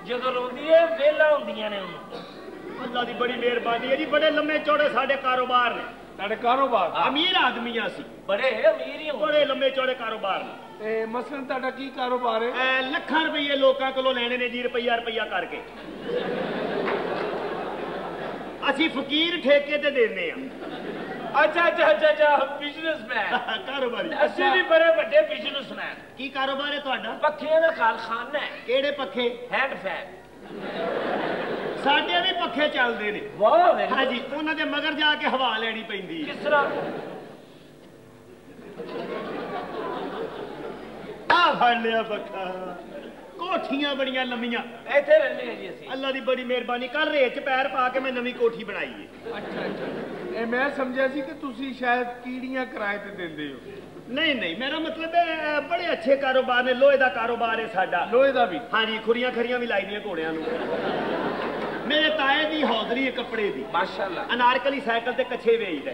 ਜਦੋਂ ਰੋਂਦੀ ਹੈ ਵੇਲਾ ਹੁੰਦੀਆਂ ਨੇ ਉਹਨੂੰ। ਅੱਲਾ ਦੀ ਬੜੀ ਮਿਹਰਬਾਨੀ ਹੈ ਜੀ, ਬੜੇ ਲੰਮੇ ਚੌੜੇ ਸਾਡੇ ਕਾਰੋਬਾਰ ਨੇ। ਤੁਹਾਡੇ ਕਾਰੋਬਾਰ ਅਮੀਰ ਆਦਮੀਆਂ ਸੀ, ਬੜੇ ਅਮੀਰ ਹੀ ਬੜੇ ਲੰਮੇ ਚੌੜੇ ਕਾਰੋਬਾਰ ਨੇ। ਤੇ ਮਸਲਨ ਤੁਹਾਡਾ ਕੀ ਕਾਰੋਬਾਰ ਹੈ? ਐ ਲੱਖਾਂ ਰੁਪਏ ਲੋਕਾਂ ਕੋਲੋਂ ਲੈਣੇ ਨੇ ਜੀ, ਰੁਪਈਆ ਰੁਪਈਆ ਕਰਕੇ। ਅਸੀਂ ਫਕੀਰ ਠੇਕੇ ਤੇ ਦਿੰਦੇ ਆ। ਅੱਛਾ ਅੱਛਾ ਅੱਛਾ ਅੱਛਾ ਬਿਜ਼ਨਸਮੈਨ ਕਾਰੋਬਾਰੀ। ਅਸੀਂ ਵੀ ਬੜੇ ਵੱਡੇ ਬਿਜ਼ਨਸਮੈਨ। ਕੀ ਕਾਰੋਬਾਰ ਹੈ ਤੁਹਾਡਾ? ਪੱਖਿਆਂ ਦਾ ਕਾਰਖਾਨਾ ਹੈ। ਕਿਹੜੇ ਪੱਖੇ? Hand fan. ਸਾਡੇ ਵੀ ਪੱਖੇ ਚੱਲਦੇ ਨੇ। ਵਾਹ ਹਾਂਜੀ, ਉਹਨਾਂ ਦੇ ਮਗਰ ਜਾ ਕੇ ਹਵਾ ਲੈਣੀ ਪੈਂਦੀ ਹੈ। ਕਿਸ ਤਰ੍ਹਾਂ? ਆ ਫੜ ਲਿਆ ਪੱਖਾ। ਕੋਠੀਆਂ ਬੜੀਆਂ ਲੰਮੀਆਂ ਇੱਥੇ ਰਹਿੰਦੇ ਹਾਂ ਜੀ ਅਸੀਂ। ਅੱਲਾ ਦੀ ਬੜੀ ਮਿਹਰਬਾਨੀ, ਕੱਲ ਰੇਤ ਚ ਪੈਰ ਪਾ ਕੇ ਮੈਂ ਨਵੀਂ ਕੋਠੀ ਬਣਾਈ ਹੈ। ਅੱਛਾ ਅੱਛਾ, ਇਹ ਮੈਂ ਸਮਝਿਆ ਸੀ ਕਿ ਤੁਸੀਂ ਸ਼ਾਇਦ ਕੀੜੀਆਂ ਕਿਰਾਏ ਤੇ ਦਿੰਦੇ ਹੋ। ਨਹੀਂ ਨਹੀਂ, ਮੇਰਾ ਮਤਲਬ ਹੈ ਬੜੇ ਅੱਛੇ ਕਾਰੋਬਾਰ ਨੇ। ਲੋਹੇ ਦਾ ਕਾਰੋਬਾਰ ਹੈ ਸਾਡਾ। ਲੋਹੇ ਦਾ ਵੀ? ਹਾਂਜੀ, ਖੁਰੀਆਂ ਖਰੀਆਂ ਵੀ ਲਾਈ ਦੀਆਂ ਘੋੜਿਆਂ ਨੂੰ। ਮੇਰੇ ਤਾਏ ਦੀ ਹੌਜ਼ਰੀ ਹੈ ਕੱਪੜੇ ਦੀ, ਮਾਸ਼ਾਅੱਲਾ। ਅਨਾਰਕਲੀ ਸਾਈਕਲ ਤੇ ਕੱਛੇ ਵੇਚਦਾ।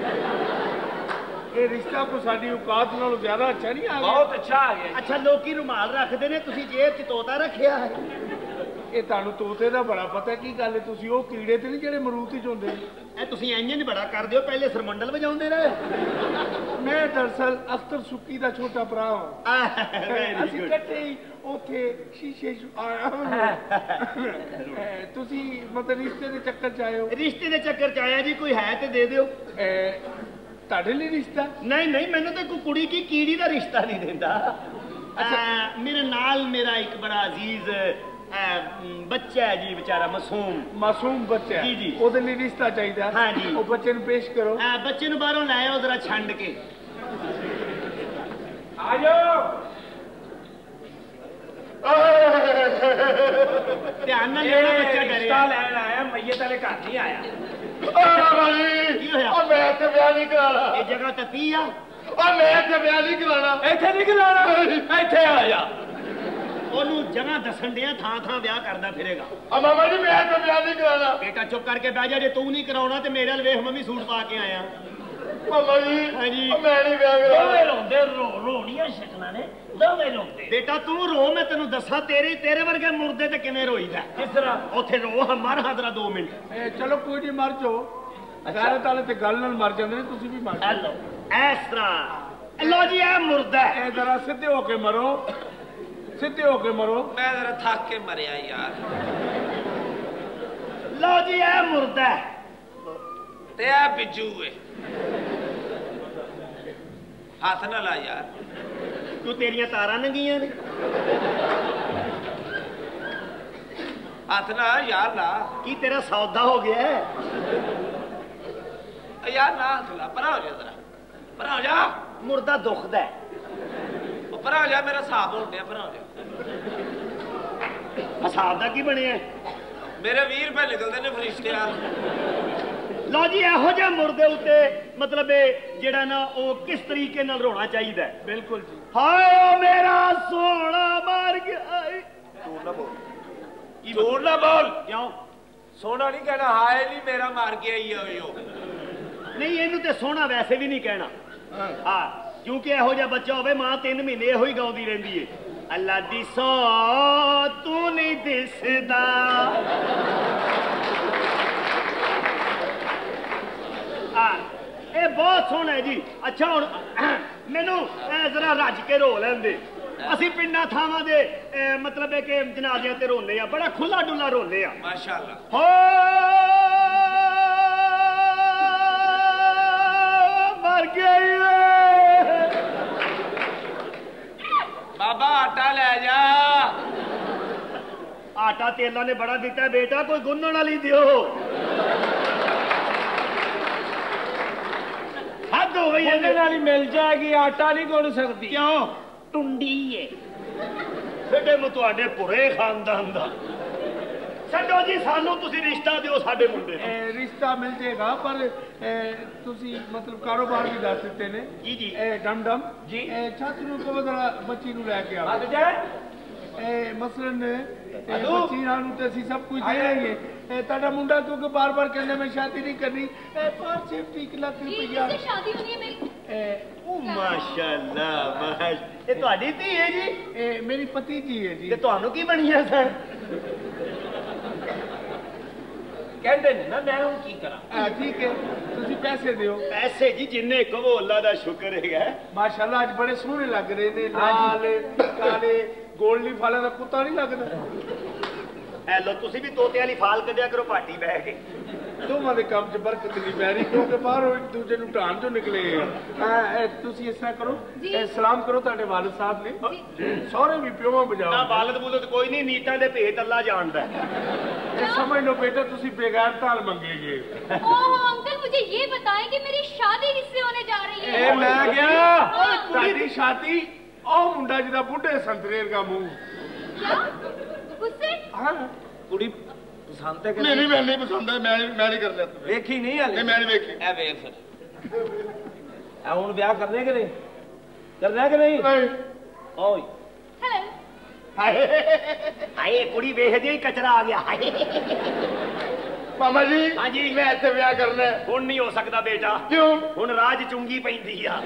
ਇਹ ਰਿਸ਼ਤਾ ਕੋ ਸਾਡੀ ਔਕਾਤ ਨਾਲੋਂ ਜ਼ਿਆਦਾ ਅੱਛਾ ਨਹੀਂ ਆ ਗਿਆ? ਬਹੁਤ ਅੱਛਾ ਆ ਗਿਆ। ਅੱਛਾ, ਲੋਕੀ ਰੁਮਾਲ ਰੱਖਦੇ ਨੇ, ਤੁਸੀਂ ਜੇਬ 'ਚ ਤੋਤਾ ਰੱਖਿਆ ਹੈ। ਇਹ ਤੁਹਾਨੂੰ ਤੋਤੇ ਦਾ ਬੜਾ ਪਤਾ। ਕੀ ਗੱਲ ਹੈ, ਤੁਸੀਂ ਉਹ ਕੀੜੇ ਤੇ ਨਹੀਂ ਜਿਹੜੇ ਮਰੂਦ 'ਚ ਹੁੰਦੇ? ਇਹ ਤੁਸੀਂ ਇੰਜ ਨਹੀਂ ਬੜਾ ਕਰਦੇ ਹੋ, ਪਹਿਲੇ ਸਰਮੰਡਲ ਵਜਾਉਂਦੇ ਰਹੇ। ਮੈਂ ਦਰਅਸਲ ਅਖਤਰ ਸੁੱਕੀ ਦਾ ਛੋਟਾ ਭਰਾ ਹਾਂ। ਅਸੀਂ ਗੁੱਡ। ਇਕੱਠੇ ਹੀ ਉੱਥੇ ਸ਼ੀਸ਼ੇ 'ਚ ਆਇਆ। ਤੁਸੀਂ ਮਤਲਬ ਰਿਸ਼ਤੇ ਦੇ ਚੱਕਰ 'ਚ ਆਏ ਹੋ? ਰਿਸ਼ਤੇ ਦੇ ਚੱਕਰ 'ਚ ਆਇਆ ਜੀ, ਕੋਈ ਹੈ ਤੇ ਦੇ ਦਿਓ। ਤੁਹਾਡੇ ਲਈ ਰਿਸ਼ਤਾ? ਨਹੀਂ ਨਹੀਂ, ਮੈਨੂੰ ਤਾਂ ਕੋਈ ਕੁੜੀ ਕੀ ਕੀੜੀ ਦਾ ਰਿਸ਼ਤਾ ਨਹੀਂ ਦਿੰਦਾ। ਅੱਛਾ, ਮੇਰੇ ਨਾਲ ਮੇਰਾ ਇੱਕ ਬੜਾ ਅਜ਼ੀਜ਼ ਬੱਚਾ ਹੈ ਜੀ, ਵਿਚਾਰਾ ਮਾਸੂਮ। ਮਾਸੂਮ ਬੱਚਾ? ਜੀ ਜੀ। ਉਹਦੇ ਲਈ ਰਿਸ਼ਤਾ ਚਾਹੀਦਾ? ਹਾਂ ਜੀ। ਉਹ ਬੱਚੇ ਨੂੰ ਪੇਸ਼ ਕਰੋ। ਬੱਚੇ ਨੂੰ ਬਾਹਰੋਂ ਲੈ ਆਓ ਜ਼ਰਾ ਛੰਡ ਕੇ। ਆ ਜਾਓ। ਧਿਆਨ ਨਾਲ ਲੈਣਾ, ਬੱਚਾ ਡਰਿਆ। ਰਿਸ਼ਤਾ ਲੈਣ ਆਇਆ, ਮਈਅਤ ਵਾਲੇ ਘਰ ਨਹੀਂ ਆਇਆ। ਕੀ ਹੋਇਆ? ਮੈਂ ਤੇ ਵਿਆਹ ਨਹੀਂ ਕਰਾਣਾ। ਇਹ ਜਗ੍ਹਾ ਤਤੀ ਆ। ਮੈਂ ਤੇ ਵਿਆਹ ਨਹੀਂ ਕਰਾਣਾ। ਇੱਥੇ ਨਹੀਂ ਕਰਾਣਾ, ਇੱਥੇ ਆ ਜਾ। ਉਹਨੂੰ ਜਗ੍ਹਾ ਦੱਸਣ ਦਿਆਂ, ਥਾਂ ਥਾਂ ਵਿਆਹ ਕਰਦਾ ਫਿਰੇਗਾ। ਆ ਮਾਮਾ ਜੀ, ਮੈਂ ਤੇ ਵਿਆਹ ਨਹੀਂ ਕਰਾਣਾ। ਬੇਟਾ ਚੁੱਪ ਕਰਕੇ ਬਹਿ ਜਾ। ਜੇ ਤੂੰ ਨਹੀਂ ਕਰਾਉਣਾ ਤੇ ਮੇਰੇ ਨਾਲ ਵੇਖ, ਮੈਂ ਵੀ ਸੂਟ ਪਾ ਕੇ ਆਇਆ। ਮਾਮਾ ਜੀ, ਹਾਂਜੀ, ਮੈਂ ਨਹੀਂ ਵਿਆਹ ਕਰਾਣਾ। ਦੋਵੇਂ ਰੋਂਦੇ, ਰੋ ਰੋਣੀਆਂ ਸ਼ਕਲਾਂ ਨੇ, ਦੋਵੇਂ ਰੋਂਦੇ। ਬੇਟਾ ਤੂੰ ਰੋ, ਮੈਂ ਤੈਨੂੰ ਦੱਸਾਂ, ਤੇਰੇ ਤੇਰੇ ਵਰਗੇ ਮੁਰਦੇ ਤੇ ਕਿਵੇਂ ਰੋਈਦਾ। ਕਿਸ ਤਰ੍ਹਾਂ? ਉੱਥੇ ਰੋ, ਮਰ ਹਾਜ਼ਰਾ ਦੋ ਮਿੰਟ। ਚਲੋ ਕੋਈ ਨਹੀਂ, ਮਰ ਜਾਓ। ਗਾਰੇ ਤਾਲੇ ਤੇ ਗੱਲ ਨਾਲ ਮਰ ਜਾਂਦੇ ਨੇ, ਤੁਸੀਂ ਵੀ ਮਰ ਜਾਓ। ਹੈਲੋ, ਇਸ ਤਰ੍ਹਾਂ। ਲੋ ਜੀ, ਇਹ ਮੁਰਦਾ ਹੈ। ਇਹ ਜ਼ਰਾ ਸਿੱਧੇ ਹੋ ਕੇ ਮਰੋ, ਸਿੱਧੇ ਹੋ ਕੇ ਮਰੋ। ਮੈਂ ਜ਼ਰਾ ਥੱਕ ਕੇ ਮਰਿਆ ਯਾਰ। ਲੋ ਜੀ, ਇਹ ਮੁਰਦਾ ਹੈ ਤੇ ਇਹ ਬਿੱਜੂ ਏ। ਹੱਥ ਨਾ ਲਾ ਯਾਰ। ਤੂੰ, ਤੇਰੀਆਂ ਤਾਰਾਂ ਨੰਗੀਆਂ ਨੇ। ਹੱਥ ਨਾ ਯਾਰ ਲਾ। ਕੀ ਤੇਰਾ ਸੌਦਾ ਹੋ ਗਿਆ ਹੈ? ਯਾਰ ਨਾ ਹੱਥ ਲਾ, ਪਰਾਂ ਹੋ ਜਾ ਜ਼ਰਾ, ਪਰਾਂ ਹੋ ਜਾ। ਮੁਰਦਾ ਦੁਖਦਾ ਹੈ। ਉਹ ਪਰਾਂ ਹੋ ਜਾ, ਮੇਰਾ ਹਿਸਾਬ ਹੋਣ ਡਿਆ, ਪਰਾਂ ਹੋ ਜਾ। ਹਿਸਾਬ ਦਾ ਕੀ ਬਣਿਆ? ਮੇਰੇ ਵੀਹ ਰੁਪਏ ਨਿਕਲਦੇ ਨੇ ਫਰਿਸ਼ਤਿਆਂ। ਲਓ ਜੀ, ਇਹੋ ਜਿਹਾ ਮੁਰਦੇ ਉੱਤੇ ਮਤਲਬ ਇਹ ਜਿਹੜਾ ਨਾ, ਉਹ ਕਿਸ ਤਰੀਕੇ ਨਾਲ ਰੋਣਾ ਚਾਹੀਦਾ ਹੈ। ਬਿਲਕੁਲ ਜੀ। ਹਾਏ ਮੇਰਾ ਸੋਹਣਾ ਮਰ ਗਿਆ। ਝੂਠ ਨਾ ਬੋਲ, ਝੂਠ ਨਾ ਬੋਲ। ਕਿਉਂ? ਸੋਹਣਾ ਨਹੀਂ ਕਹਿਣਾ, ਹਾਏ ਨਹੀਂ ਮੇਰਾ ਮਰ ਗਿਆ ਹੀ ਉਹ। ਨਹੀਂ, ਇਹਨੂੰ ਤੇ ਸੋਹਣਾ ਵੈਸੇ ਵੀ ਨਹੀਂ ਕਹਿਣਾ। ਹਾਂ, ਕਿਉਂਕਿ ਇਹੋ ਜਿਹਾ ਬੱਚਾ ਹੋਵੇ, ਮਾਂ ਤਿੰਨ ਮਹੀਨੇ ਇਹੋ ਹੀ ਗਾਉਂਦੀ ਰਹਿੰਦੀ ਏ, ਅੱਲਾ ਦਿਸੋ ਤੂੰ ਨਹੀਂ ਦਿਸਦਾ। ਆ ਇਹ ਬਹੁਤ ਸੋਹਣਾ ਹੈ ਜੀ। ਅੱਛਾ, ਹੁਣ ਮੈਨੂੰ ਜ਼ਰਾ ਰੱਜ ਕੇ ਰੋ ਲੈਂਦੇ। ਅਸੀਂ ਪਿੰਡਾਂ ਥਾਵਾਂ ਦੇ ਮਤਲਬ ਹੈ ਕਿ ਜਨਾਜ਼ਿਆਂ ਤੇ ਰੋਂਦੇ ਆ, ਬੜਾ ਖੁੱਲਾ ਡੁੱਲਾ ਰੋਂਦੇ ਆ। ਮਾਸ਼ਾਅੱਲਾ। ਹੋ ਮਰ ਗਈ ਬਾਬਾ, ਆਟਾ ਲੈ ਜਾ। ਆਟਾ ਤੇਲਾਂ ਨੇ ਬੜਾ ਦਿੱਤਾ ਬੇਟਾ, ਕੋਈ ਗੁੰਨਣ ਵਾਲੀ ਦਿਓ। ਹੱਦ ਹੋ ਗਈ ਇਹਦੇ ਨਾਲ ਹੀ ਮਿਲ ਜਾਏਗੀ, ਆਟਾ ਨਹੀਂ ਗੁੰਨ ਸਕਦੀ। ਕਿਉਂ? ਟੁੰਡੀ ਏ। ਸਾਡੇ ਨੂੰ ਤੁਹਾਡੇ ਪੁਰੇ ਖਾਨਦਾਨ ਦਾ। ਛੱਡੋ ਜੀ, ਸਾਨੂੰ ਤੁਸੀਂ ਰਿਸ਼ਤਾ ਦਿਓ ਸਾਡੇ ਮੁੰਡੇ ਨੂੰ। ਰਿਸ਼ਤਾ ਮਿਲ ਜਾਏਗਾ, ਪਰ ਤੁਸੀਂ ਮਤਲਬ ਕਾਰੋਬਾਰ ਵੀ ਦੱਸ ਦਿੱਤੇ ਨੇ। ਜੀ ਜੀ। ਇਹ ਡਮ ਡਮ ਜੀ, ਛੱਤ ਨੂੰ ਕਹੋ ਜ਼ਰਾ ਬੱਚੀ ਨੂੰ ਲੈ ਕੇ ਆਓ। ਹੱਦ ਜਾ। ਇਹ ਮਸਲਨ ਬੱਚੀ ਨੂੰ ਤੇ ਅਸੀਂ ਸਭ ਕੁਝ ਦੇ ਰਹੇ ਹਾਂ। ਤੁਹਾਡਾ ਮੁੰਡਾ ਕਿਉਂਕਿ ਬਾਰ ਬਾਰ ਕਹਿੰਦਾ ਮੈਂ ਸ਼ਾਦੀ ਨਹੀਂ ਕਰਨੀ, पाँच छह लाख रुपया शादी होनी है मेरी। ओ माशाल्लाह, माश ਇਹ ਤੁਹਾਡੀ ਧੀ ਹੈ ਜੀ? ਇਹ ਮੇਰੀ ਭਤੀਜੀ ਹੈ ਜੀ। ਤੇ ਤੁਹਾਨੂੰ ਕੀ ਬਣੀਆਂ ਸਰ? ਕਹਿੰਦੇ ਨੇ ਨਾ ਮੈਂ ਹੁਣ ਕੀ ਕਰਾਂ। ਆ ਠੀਕ ਹੈ ਤੁਸੀਂ ਪੈਸੇ ਦਿਓ। ਪੈਸੇ ਜੀ ਜਿੰਨੇ ਕਹੋ ਅੱਲਾ ਦਾ ਸ਼ੁਕਰ ਹੈਗਾ। ਮਾਸ਼ਾਅੱਲਾ ਅੱਜ ਬੜੇ ਸੋਹਣੇ ਲੱਗ ਰਹੇ ਨੇ, ਲਾਲ ਕਾਲੇ ਗੋਲਡੀ ਫਾਲਾਂ ਦਾ ਕੁੱਤਾ ਨਹੀਂ ਲੱਗਦਾ। ਐ ਲੋ ਤੁਸੀਂ ਵੀ ਤੋਤੇ ਵਾਲੀ ਫਾਲ ਕੱਢਿਆ ਕਰੋ ਪਾਰਟੀ ਬਹਿ ਕੇ। ਦੋਵਾਂ ਦੇ ਕੰਮ 'ਚ ਬਰਕਤ ਨਹੀਂ ਪੈ ਰਹੀ ਕਿਉਂਕਿ ਬਾਹਰੋਂ ਇੱਕ ਦੂਜੇ ਨੂੰ ਢਾਣ ਚੋਂ ਨਿਕਲੇ ਆ। ਤੁਸੀਂ ਇਸ ਤਰ੍ਹਾਂ ਕਰੋ, ਸਲਾਮ ਕਰੋ ਤੁਹਾਡੇ ਵਾਲਿਦ ਸਾਹਿਬ ਨੇ, ਸਹੁਰੇ ਵੀ ਪਿਓਵਾਂ ਬਜਾਓ। ਨਾ ਵਾਲਿਦ ਬੁਲਦ ਕੋਈ ਨਹੀਂ, ਨੀਤਾਂ ਦੇ ਭੇਤ ਅੱਲਾ ਜਾਣਦਾ। ये समझ लो बेटा तुसी बेगार ताल मंगेगे। ओह अंकल मुझे ये बताएं कि मेरी शादी किससे होने जा रही है? ए मैं गया तेरी शादी ओ मुंडा जिदा बुढ़े संतरेर का मुंह। क्या? उससे? हाँ कुड़ी पसंद है कि नहीं? नहीं मैं नहीं पसंद है, मैं मैं नहीं कर लेता। देखी नहीं हाले? नहीं मैं नहीं देखी। ए वेख फिर ए हुन ब्याह करने के नहीं करना कि नहीं? नहीं। ओए हेलो हाय हाय कुड़ी वेखदी ही कचरा आ गया। हाय मामा जी हाँ जी मैं इत्थे ब्याह करना है। हुण नहीं हो सकता बेटा। क्यों? हुण राज चुंगी पैंदी आ।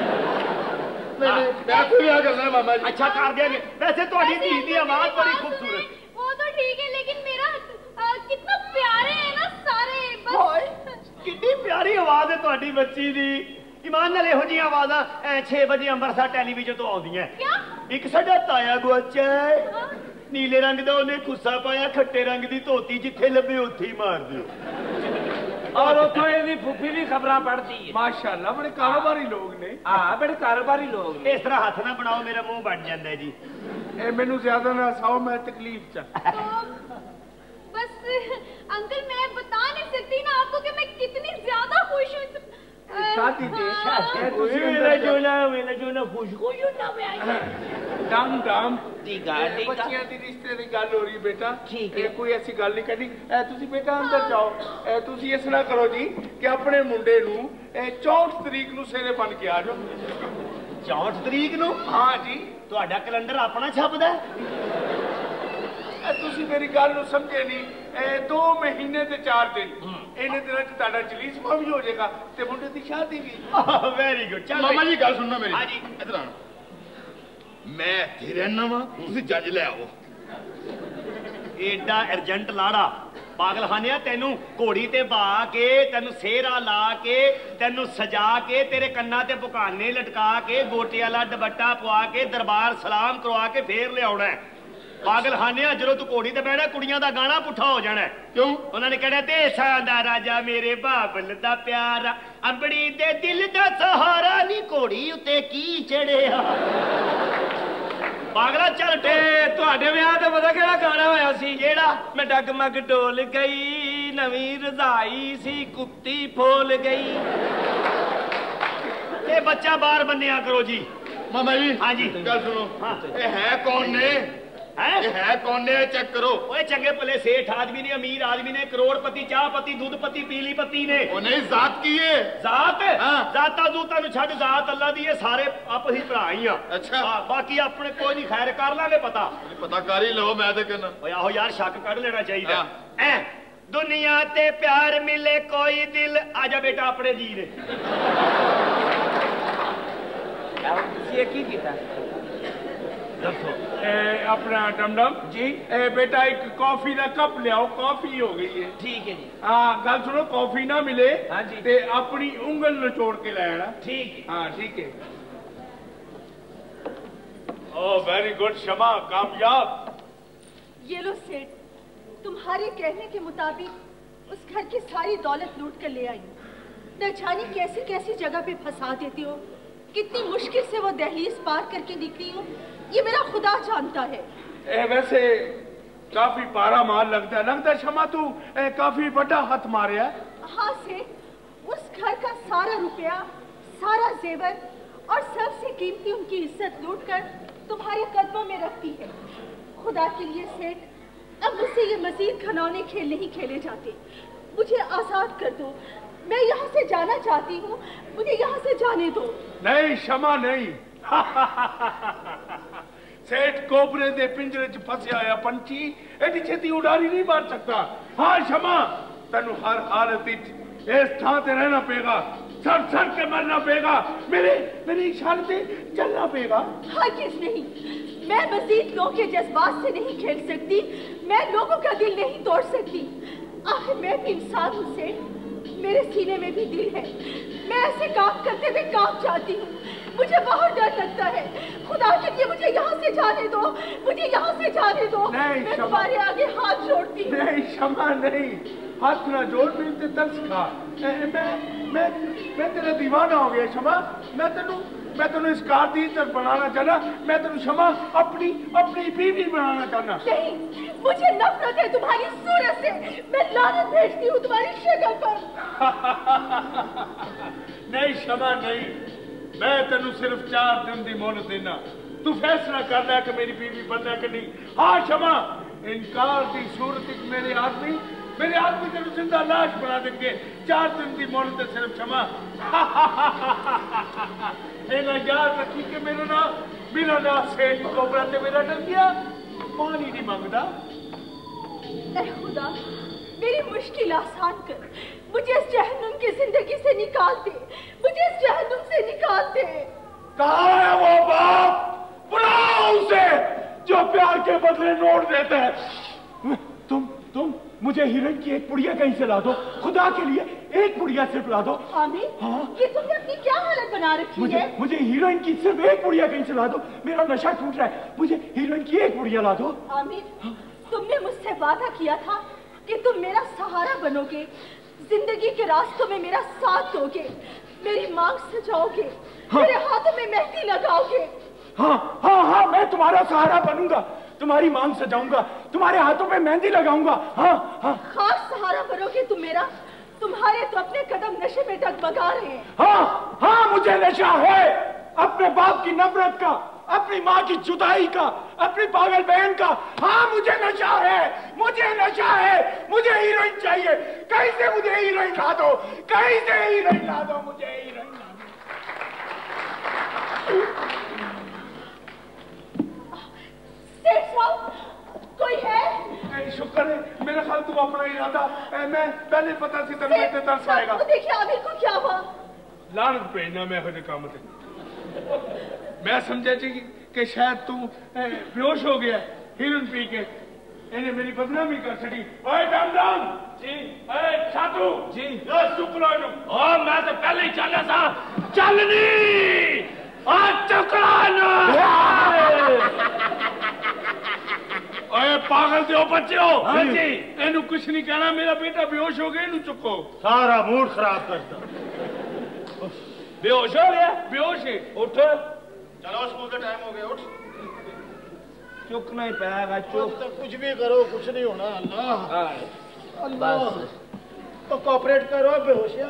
नहीं नहीं मैं इत्थे ब्याह करना है मामा जी। अच्छा कर देंगे। वैसे तुम्हारी धी दी आवाज बड़ी खूबसूरत। वो तो ठीक है लेकिन मेरा आ, कितना प्यारे है ना सारे बस। कितनी प्यारी आवाज है तुम्हारी बच्ची दी। ईमान नाल इहो जी आवाज़ां ऐ छे बजे अंबरसर टेलीविजन तो आउंदियां। क्या? एक साडा ताया गुआचा है, नीले रंग दा ओने खुस्सा पाया, खट्टे रंग दी धोती, जिथे लभे उत्थे ही मार दियो। और उतो इहदी फुफी भी खबरां पढ़दी है। माशाअल्लाह बड़े कारोबारी लोग ने। हां बड़े कारोबारी लोग ने। इस तरह हाथ ना बनाओ मेरा मुंह बन जांदा है जी। ए मैनू ज्यादा ना हसाओ, मैं तकलीफ च। बस अंकल मैं बता नहीं सकती ना आपको कि मैं कितनी ज्यादा खुश हूँ। शादी दे ਤੁਸੀਂ ਮੇਰਾ ਜੋਨਾ ਮੇਰਾ ਜੋਨਾ ਖੁਸ਼ ਹੋ ਜੋਨਾ ਮੈਂ ਆਈ ਡਮ ਡਮ ਦੀ ਗੱਲ ਬੱਚਿਆਂ ਦੀ ਰਿਸ਼ਤੇ ਦੀ ਗੱਲ ਹੋ ਰਹੀ ਬੇਟਾ। ਠੀਕ ਹੈ ਕੋਈ ਐਸੀ ਗੱਲ ਨਹੀਂ ਕਰਨੀ। ਐ ਤੁਸੀਂ ਬੇਟਾ ਅੰਦਰ ਜਾਓ। ਐ ਤੁਸੀਂ ਇਸ ਤਰ੍ਹਾਂ ਕਰੋ ਜੀ ਕਿ ਆਪਣੇ ਮੁੰਡੇ ਨੂੰ ਇਹ ਚੌਂਹਠ ਤਰੀਕ ਨੂੰ ਸੇਰੇ ਬਣ ਕੇ ਆ ਜਾਓ। ਚੌਂਹਠ ਤਰੀਕ ਨੂੰ? ਹਾਂ ਜੀ। ਤੁਹਾਡਾ ਕੈਲੰਡਰ ਆਪਣਾ ਛਪਦਾ? ਐ ਤੁਸੀਂ ਮੇਰੀ ਗੱਲ ਨੂੰ ਸਮਝੇ ਨਹੀਂ। ਇਹ ਦੋ ਮਹੀਨੇ ਤੇ ਚਾਰ ਦਿਨ ਇਹਨੇ ਦਿਨਾਂ ਚ ਤੁਹਾਡਾ ਜਲੀਸਮਾ ਵੀ ਹੋ ਜਾਏਗਾ ਤੇ ਮੁੰਡੇ ਦੀ ਸ਼ਾਦੀ ਵੀ। Very good. ਚਲ ਮਾਮਾ ਜੀ ਗੱਲ ਸੁਣਨਾ ਮੇਰੀ। ਹਾਂ ਜੀ ਇਧਰ ਆਣਾ। ਮੈਂ ਇੱਥੇ ਰਹਿਣਾ ਵਾ, ਤੁਸੀਂ ਜੱਜ ਲੈ ਆਓ। ਏਡਾ ਅਰਜੈਂਟ ਲਾੜਾ ਪਾਗਲਖਾਨਿਆ ਤੈਨੂੰ ਘੋੜੀ ਤੇ ਬਾ ਕੇ ਤੈਨੂੰ ਸਿਹਰਾ ਲਾ ਕੇ ਤੈਨੂੰ ਸਜਾ ਕੇ ਤੇਰੇ ਕੰਨਾਂ ਤੇ ਪੁਕਾਨੇ ਲਟਕਾ ਕੇ ਗੋਟੇ ਵਾਲਾ ਦੁਪੱਟਾ ਪਵਾ ਕੇ ਦਰਬਾਰ ਸਲਾਮ ਕਰਵਾ ਕੇ ਫੇਰ ਲਿਆਉਣਾ। ਪਾਗਲਖਾਨਿਆ ਜਦੋਂ ਤੂੰ ਘੋੜੀ ਤੇ ਬਹਿਣਾ ਕੁੜੀਆਂ ਦਾ ਗਾਣਾ ਪੁੱਠਾ ਹੋ ਜਾਣਾ। ਕਿਉਂ? ਉਹਨਾਂ ਨੇ ਕਹਿਣਾ ਦੇਸਾਂ ਦਾ ਰਾਜਾ ਮੇਰੇ ਬਾਬਲ ਦਾ ਪਿਆਰਾ, ਅੰਬੜੀ ਦੇ ਦਿਲ ਦਾ ਸਹਾਰਾ, ਨੀ ਘੋੜੀ ਉੱਤੇ ਕੀ ਚੜਿਆ। ਪਾਗਲਾ ਚੱਲ ਤੇ ਤੁਹਾਡੇ ਵਿਆਹ ਤੇ ਪਤਾ ਕਿਹੜਾ ਗਾਣਾ ਹੋਇਆ ਸੀ? ਕਿਹੜਾ? ਮੈਂ ਡਗਮਗ ਡੋਲ ਗਈ ਨਵੀਂ ਰਜ਼ਾਈ ਸੀ ਕੁੱਤੀ ਫੋਲ ਗਈ। ਇਹ ਬੱਚਾ ਬਾਹਰ ਬੰਨਿਆ ਕਰੋ ਜੀ। ਮਾਮਾ ਜੀ ਹਾਂ ਜੀ ਗੱਲ ਸੁਣੋ। ਇਹ ਹੈ ਕੌਣ ਨੇ? ਹੈ ਇਹ ਹੈ ਕੌਣ ਨੇ? ਚੈੱਕ ਕਰੋ। ਓਏ ਚੰਗੇ ਭਲੇ ਸੇਠ ਆਦਮੀ ਨੇ, ਅਮੀਰ ਆਦਮੀ ਨੇ, ਕਰੋੜਪਤੀ, ਚਾਹਪਤੀ, ਦੁੱਧਪਤੀ, ਪੀਲੀ ਪੱਤੀ ਨੇ। ਉਹ ਨਹੀਂ ਜ਼ਾਤ ਕੀ ਹੈ? ਜ਼ਾਤ? ਹਾਂ। ਜ਼ਾਤਾਂ ਦੂਤਾਂ ਨੂੰ ਛੱਡ, ਜ਼ਾਤ ਅੱਲਾ ਦੀ ਹੈ। ਸਾਰੇ ਆਪਸ ਹੀ ਭਰਾ ਹੀ ਆ। ਅੱਛਾ। ਹਾਂ, ਬਾਕੀ ਆਪਣੇ ਕੋਈ ਨਹੀਂ, ਖੈਰ ਕਰ ਲਾਂਗੇ ਪਤਾ। ਪਤਾ ਕਰ ਹੀ ਲਓ, ਮੈਂ ਤੇ ਕਹਿੰਦਾ। ਓਏ ਆਹੋ ਯਾਰ ਸ਼ੱਕ ਕੱਢ ਲੈਣਾ ਚਾਹੀਦਾ। ਐ ਦੁਨੀਆ ਤੇ ਪਿਆਰ ਮਿਲੇ ਕੋਈ ਦਿਲ। ਆ ਜਾ ਬੇਟਾ ਆਪਣੇ ਜੀ ਨੇ। ਤੁਸੀਂ ਕੀ ਕੀਤਾ? ਦੱਸੋ। ਇਹ ਆਪਣਾ ਡਮਡਮ ਜੀ ਇਹ ਬੇਟਾ ਇੱਕ ਕਾਫੀ ਦਾ ਕੱਪ ਲਿਆਓ, ਕਾਫੀ ਹੋ ਗਈ ਹੈ। ਠੀਕ ਹੈ ਜੀ। ਹਾਂ ਗੱਲ ਸੁਣੋ, ਕਾਫੀ ਨਾ ਮਿਲੇ हाँ जी। ਤੇ ਆਪਣੀ ਉਂਗਲ ਨਿਚੋੜ ਕੇ ਲੈ ਆਣਾ। ठीक है। हाँ ठीक है। ओह वेरी गुड शमा, कामयाब। ये लो सेठ, तुम्हारे कहने के मुताबिक उस घर की सारी दौलत लूट कर ले आई हूँ। न जाने कैसी कैसी जगह पे फंसा देती हो, कितनी मुश्किल से वो दहलीज पार करके निकली हूँ, ये मेरा खुदा जानता है। ए, वैसे काफी पारा माल लगता है। लगता है शमा तू ए, काफी बड़ा हाथ मारे है। हाँ सेठ, उस घर का सारा रुपया, सारा जेवर और सबसे कीमती उनकी इज्जत लूट कर तुम्हारे कदमों में रखती है। खुदा के लिए सेठ, अब मुझसे ये मजीद खिलौने खेल नहीं खेले जाते। मुझे आजाद कर दो, मैं यहाँ से जाना चाहती हूँ, मुझे यहाँ से जाने दो। नहीं शमा नहीं। सेठ कोबरे दे पिंजरे च फसिया होया पंछी एडी छेती उड़ारी नहीं मार सकता। हाँ शमा, तेनू हर हालत इस थां ते रहना पेगा। सर सर के मरना पेगा, मेरे मेरे इशारे से चलना पेगा। हरगिज़ नहीं, मैं मजीद लोगों के जज्बात से नहीं खेल सकती, मैं लोगों का दिल नहीं तोड़ सकती। आखिर मैं भी इंसान हूँ सेठ, मेरे सीने में भी दिल है। मैं ऐसे काम करते हुए काम चाहती हूँ, मुझे बहुत डर लगता है। खुदा के लिए मुझे यहाँ से जाने दो, मुझे यहाँ से जाने दो। मैं तुम्हारे आगे हाथ जोड़ती हूँ। नहीं क्षमा नहीं, हाथ ना जोड़, मेरे तरस खा। मैं मैं मैं तेरा दीवाना हो गया क्षमा। मैं तेनू मैं तेनू इस कार की इज्जत बनाना चाहना, मैं तेनू क्षमा अपनी अपनी बीवी बनाना चाहना। नहीं, मुझे नफरत है तुम्हारी सूरत से, मैं लानत भेजती हूँ तुम्हारी शक्ल पर। नहीं क्षमा नहीं, मैं तेनू सिर्फ चार दिन की मोहलत देना, तू फैसला कर ले कि मेरी बीवी बनना कि नहीं। हाँ क्षमा, इनकार की सूरत मेरे आदमी मेरे आदमी तेनू जिंदा लाश बना देंगे। चार दिन की मोहलत है सिर्फ क्षमा। ना याद रखी कि मेरा ना मेरा ना सेठ कोबरा ते मेरा डर गया, पानी नहीं मांगता। खुदा मेरी मुश्किल आसान कर, मुझे इस जहन्नुम की जिंदगी से निकाल दे, मुझे इस जहन्नुम से निकाल दे। कहाँ है वो बाप, बुलाओ उसे जो प्यार के बदले नोट देता है। तुम तुम मुझे हीरोइन की एक पुड़िया कहीं से ला दो, खुदा के लिए एक पुड़िया सिर्फ ला दो। आमिर, हाँ? ये तुमने अपनी क्या हालत बना रखी मुझे, है? मुझे हीरोइन की सिर्फ एक पुड़िया कहीं से ला दो, मेरा नशा टूट रहा है, मुझे हीरोइन की एक पुड़िया ला दो। आमिर, तुमने मुझसे वादा किया था कि तुम मेरा सहारा बनोगे, जिंदगी के रास्तों में मेरा साथ दोगे, मेरी मांग सजाओगे, हाँ? मेरे हाथों में मेहंदी लगाओगे। हाँ हाँ हाँ, मैं तुम्हारा सहारा बनूंगा, तुम्हारी मांग सजाऊंगा, तुम्हारे हाथों में मेहंदी लगाऊंगा। हाँ हाँ, खास सहारा बनोगे तुम मेरा, तुम्हारे तो अपने कदम नशे में डगमगा रहे हैं। हाँ हाँ, मुझे नशा है अपने बाप की नफरत का, अपनी माँ की जुदाई का, अपनी पागल बहन का। हाँ मुझे नशा है, मुझे नशा है, मुझे हीरोइन चाहिए, कहीं से मुझे हीरोइन ला दो, कहीं से हीरोइन ला दो, मुझे हीरोइन ला दो। सेठ साहब, कोई है? शुक्र है, मेरा ख्याल तुम अपना इरादा, मैं पहले पता सी तेरे में तरस आएगा। देखिए आमिर को क्या हुआ? लानत भेजना मैं हो काम से। मैं समझा जी कि शायद तू बेहोश हो गया हीरोइन पी के, इन्हें मेरी बदनामी कर छड़ी। ओए डम डम जी, ओए छातू जी, चुकला नु। ओ मैं तो पहले ही चलना था, चलनी आ चुकला नु। ओए पागल दे बच्चो, हाँ जी, इन्हू कुछ नहीं कहना, मेरा बेटा बेहोश हो गया, इन्हू चुको। सारा मूड खराब करता। बेहोश हो गया, बेहोश है, उठ चलो स्कूल का टाइम हो गया, उठ। चुकना ही पाएगा, चुप। तो कुछ भी करो कुछ नहीं होना। अल्लाह अल्लाह, तो कोऑपरेट करो बेहोशिया।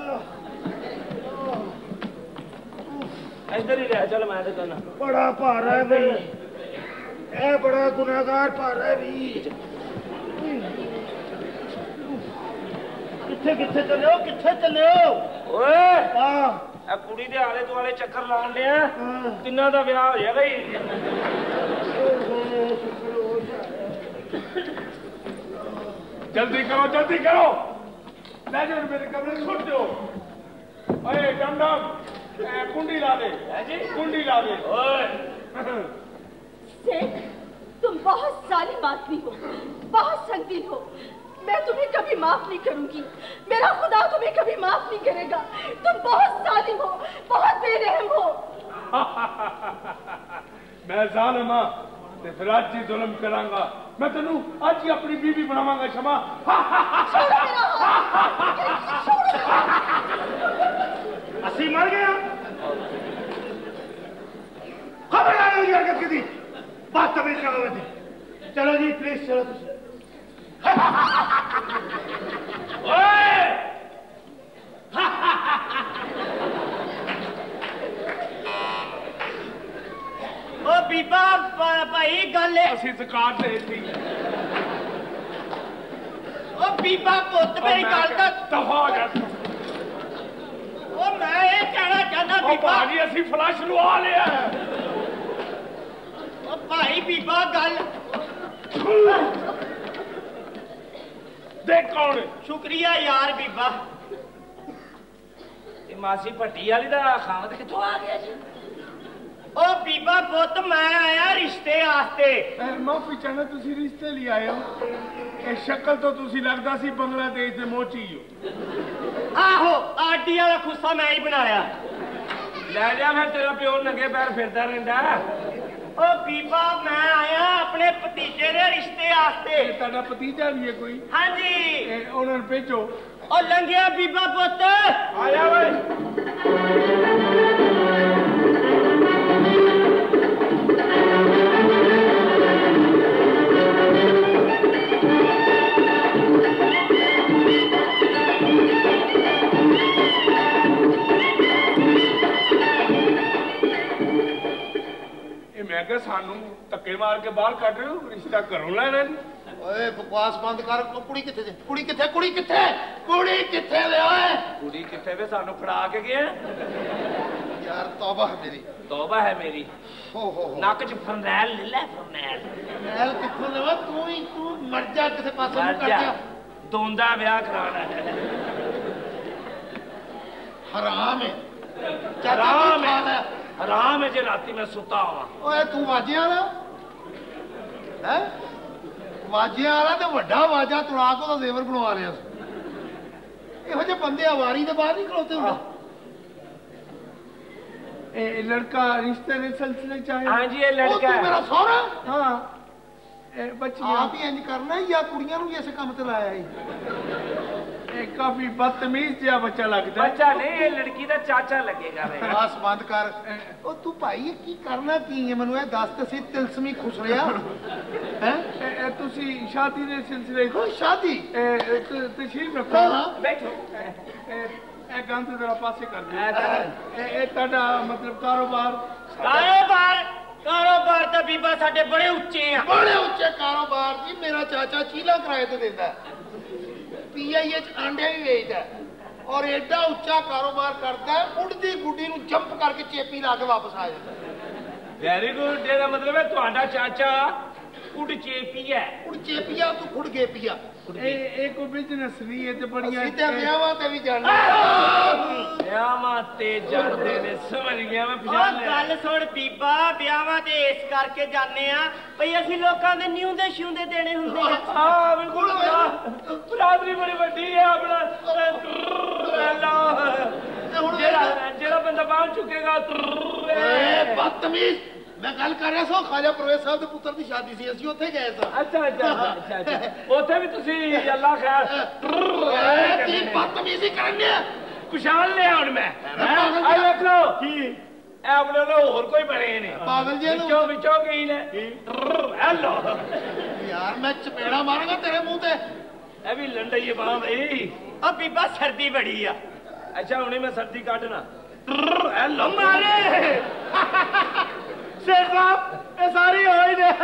इधर ही रह, चल मैं तो कहना बड़ा भारा है भाई, ए बड़ा गुनाहगार भारा है भी। किथे किथे चले हो, किथे चले हो? ओए हां, आ कुड़ी दे आले दुआले चक्कर लाण दे आ, तिन्ना दा ब्याह हो जाएगा ही। जल्दी करो जल्दी करो, ले जाओ मेरे कमरे छोड़ दो। अरे डम डम, कुंडी ला दे जी, कुंडी ला दे। सेठ, तुम बहुत जालिम आदमी हो, बहुत संगीन हो, मैं तुम्हें कभी माफ नहीं करूंगी, मेरा खुदा तुम्हें कभी माफ नहीं करेगा। तुम बहुत जालिम हो, बहुत बेरहम हो। मैं जालिम हां ते फिर आज ही जुल्म करांगा, मैं तेनू आज ही अपनी बीवी बनावांगा। क्षमा छोड़ो मेरा हाथ, छोड़ो। असी मर गया, खबरदार नहीं हरकत की थी, बात तमीज ना हुई थी। चलो जी प्लीज चलो। ओए ओ बीबा भाई गल असी ज़कात दे दी। ओ बीबा पुੱਤ मेरी गल दा दफा हो जा। ओ मैं ये कहना चाहना बीबा, भाजी असी फ्लश लवा लिया है। ओ भाई बीबा गल देख कौन? शुक्रिया यार बीबा, मासी भट्टी वाली दा खावत कित्थों आ गया जी? ओ बीबा पुत मैं आया रिश्ते आस्ते। माफी चाहना तुसी रिश्ते लिए आए हो? ए शक्ल तो तुसी लगदा सी बांग्लादेश दे मोची हो। आहो आडी वाला खुस्सा मैं ही बनाया। ले जा फिर तेरा प्यो नंगे पैर फिरदा रहिंदा। ओ बीबा मैं आया अपने भतीजे दे रिश्ते आस्ते। तेरा भतीजा भी है कोई? हाँ जी। उन्होंने भेजो। ओ लंघिया बीबा पुत आया भाई। मैं क्या सानू धक्के मार के बाहर कट रहे हो? रिश्ता करो लेना जी। ओए बकवास बंद कर। कुड़ी किथे जे? कुड़ी किथे? कुड़ी किथे? कुड़ी किथे वे ओए? कुड़ी किथे वे? सानू फड़ा के गए यार तौबा है मेरी। तौबा है मेरी। हो हो हो नक च फरनैल ले ले फरनैल। फरनैल किथों लेवा? तू ही तू मर जा किसे पासे मर नु कर जा। जा। दोंदा ब्याह कराना है। हराम है। हराम है। हराम है जे राती मैं सुता हुआ। ओए तू वाजिया वाला है? वाजिया वाला ते वड्डा वाजा तुड़ा को तो जेवर बनवा लिया। ਇਹੋ ਜਿਹੇ ਬੰਦੇ ਆਵਾਰੀ ਦੇ ਬਾਹਰ ਨਹੀਂ ਖਲੋਤੇ ਹੁੰਦੇ। ए लड़का रिश्ते के सिलसिले चाहे? हाँ जी ये लड़का है। मेरा सौरा? हाँ बच्ची आप ही इंज करना या कुड़ियां भी इस काम ते लाया है? काफी बदतमीज जिहा बच्चा लगता है। बच्चा नहीं ये लड़की का चाचा लगेगा। बस बंद कर। ओ तू भाई की करना की है? मैनू ये दस ते सी तिलस्मी खुश रहा है? तुसी शादी के सिलसिले शादी तशरीफ रखो। बैठो। ए गंद जरा पासे कर दे। ए ताड़ा मतलब कारोबार? कारोबार कारोबार तो बीबा साडे बड़े उच्चे हैं। बड़े उच्चे कारोबार जी। मेरा चाचा चीला किराए ते देंदा है, पीआईए च आंडे भी बेचदा है और एडा उच्चा कारोबार करता है उड़दी गुड्डी नूं जंप करके चेपी ला के वापस आ जाता है। Very good. ਇਹਦਾ ਮਤਲਬ ਹੈ ਤੁਹਾਡਾ ਚਾਚਾ ਕੁੜ ਚੇਪੀ ਹੈ। ਕੁੜ ਚੇਪੀਆ ਤੂੰ ਖੁੜ ਗਏ ਪੀਆ। ਇਹ ਇਹ ਕੋਈ ਬਿਜ਼ਨਸ ਨਹੀਂ ਹੈ ਤੇ ਬੜੀਆਂ ਸਿੱਧੇ ਵਿਆਹਾਂ ਤੇ ਵੀ ਜਾਣਾ। ਵਿਆਹਾਂ ਤੇ ਜਾਂਦੇ ਨੇ ਸਮਝ ਗਿਆ ਮੈਂ ਪਛਾਣ ਲਿਆ। ਗੱਲ ਸੁਣ ਬੀਬਾ ਵਿਆਹਾਂ ਤੇ ਇਸ ਕਰਕੇ ਜਾਂਦੇ ਆ ਭਈ ਅਸੀਂ ਲੋਕਾਂ ਦੇ ਨਿਉਂਦੇ ਸ਼ਿਉਂਦੇ ਦੇਣੇ ਹੁੰਦੇ ਆ। ਹਾਂ ਬਿਲਕੁਲ। ਬਰਾਦਰੀ ਬੜੀ ਵੱਡੀ ਹੈ ਆਪਣਾ। ਜਿਹੜਾ ਜਿਹੜਾ ਬੰਦਾ ਬਾਹਰ ਚੁੱਕੇਗਾ। ਏ ਬਦਤਮੀਜ਼। मैं गल कर रहा सो खाजा परवेज साहब के पुत्र की शादी सी असि उत्थे गए सा। अच्छा अच्छा अच्छा अच्छा उत्थे भी तुसी अल्लाह खैर की बदतमीजी करने पछाण लिया हुण मैं। आ देख लो की ए अपने लो और कोई बने ने पागल जी विचों विचों की ने। हेलो यार मैं चपेड़ा मारूंगा तेरे मुंह ते। ए भी लंडई है बां भाई। अब बीबा सर्दी बड़ी आ। अच्छा हुणे मैं सर्दी काटना। हेलो मारे शेर साहब ये सारी हो ही ने।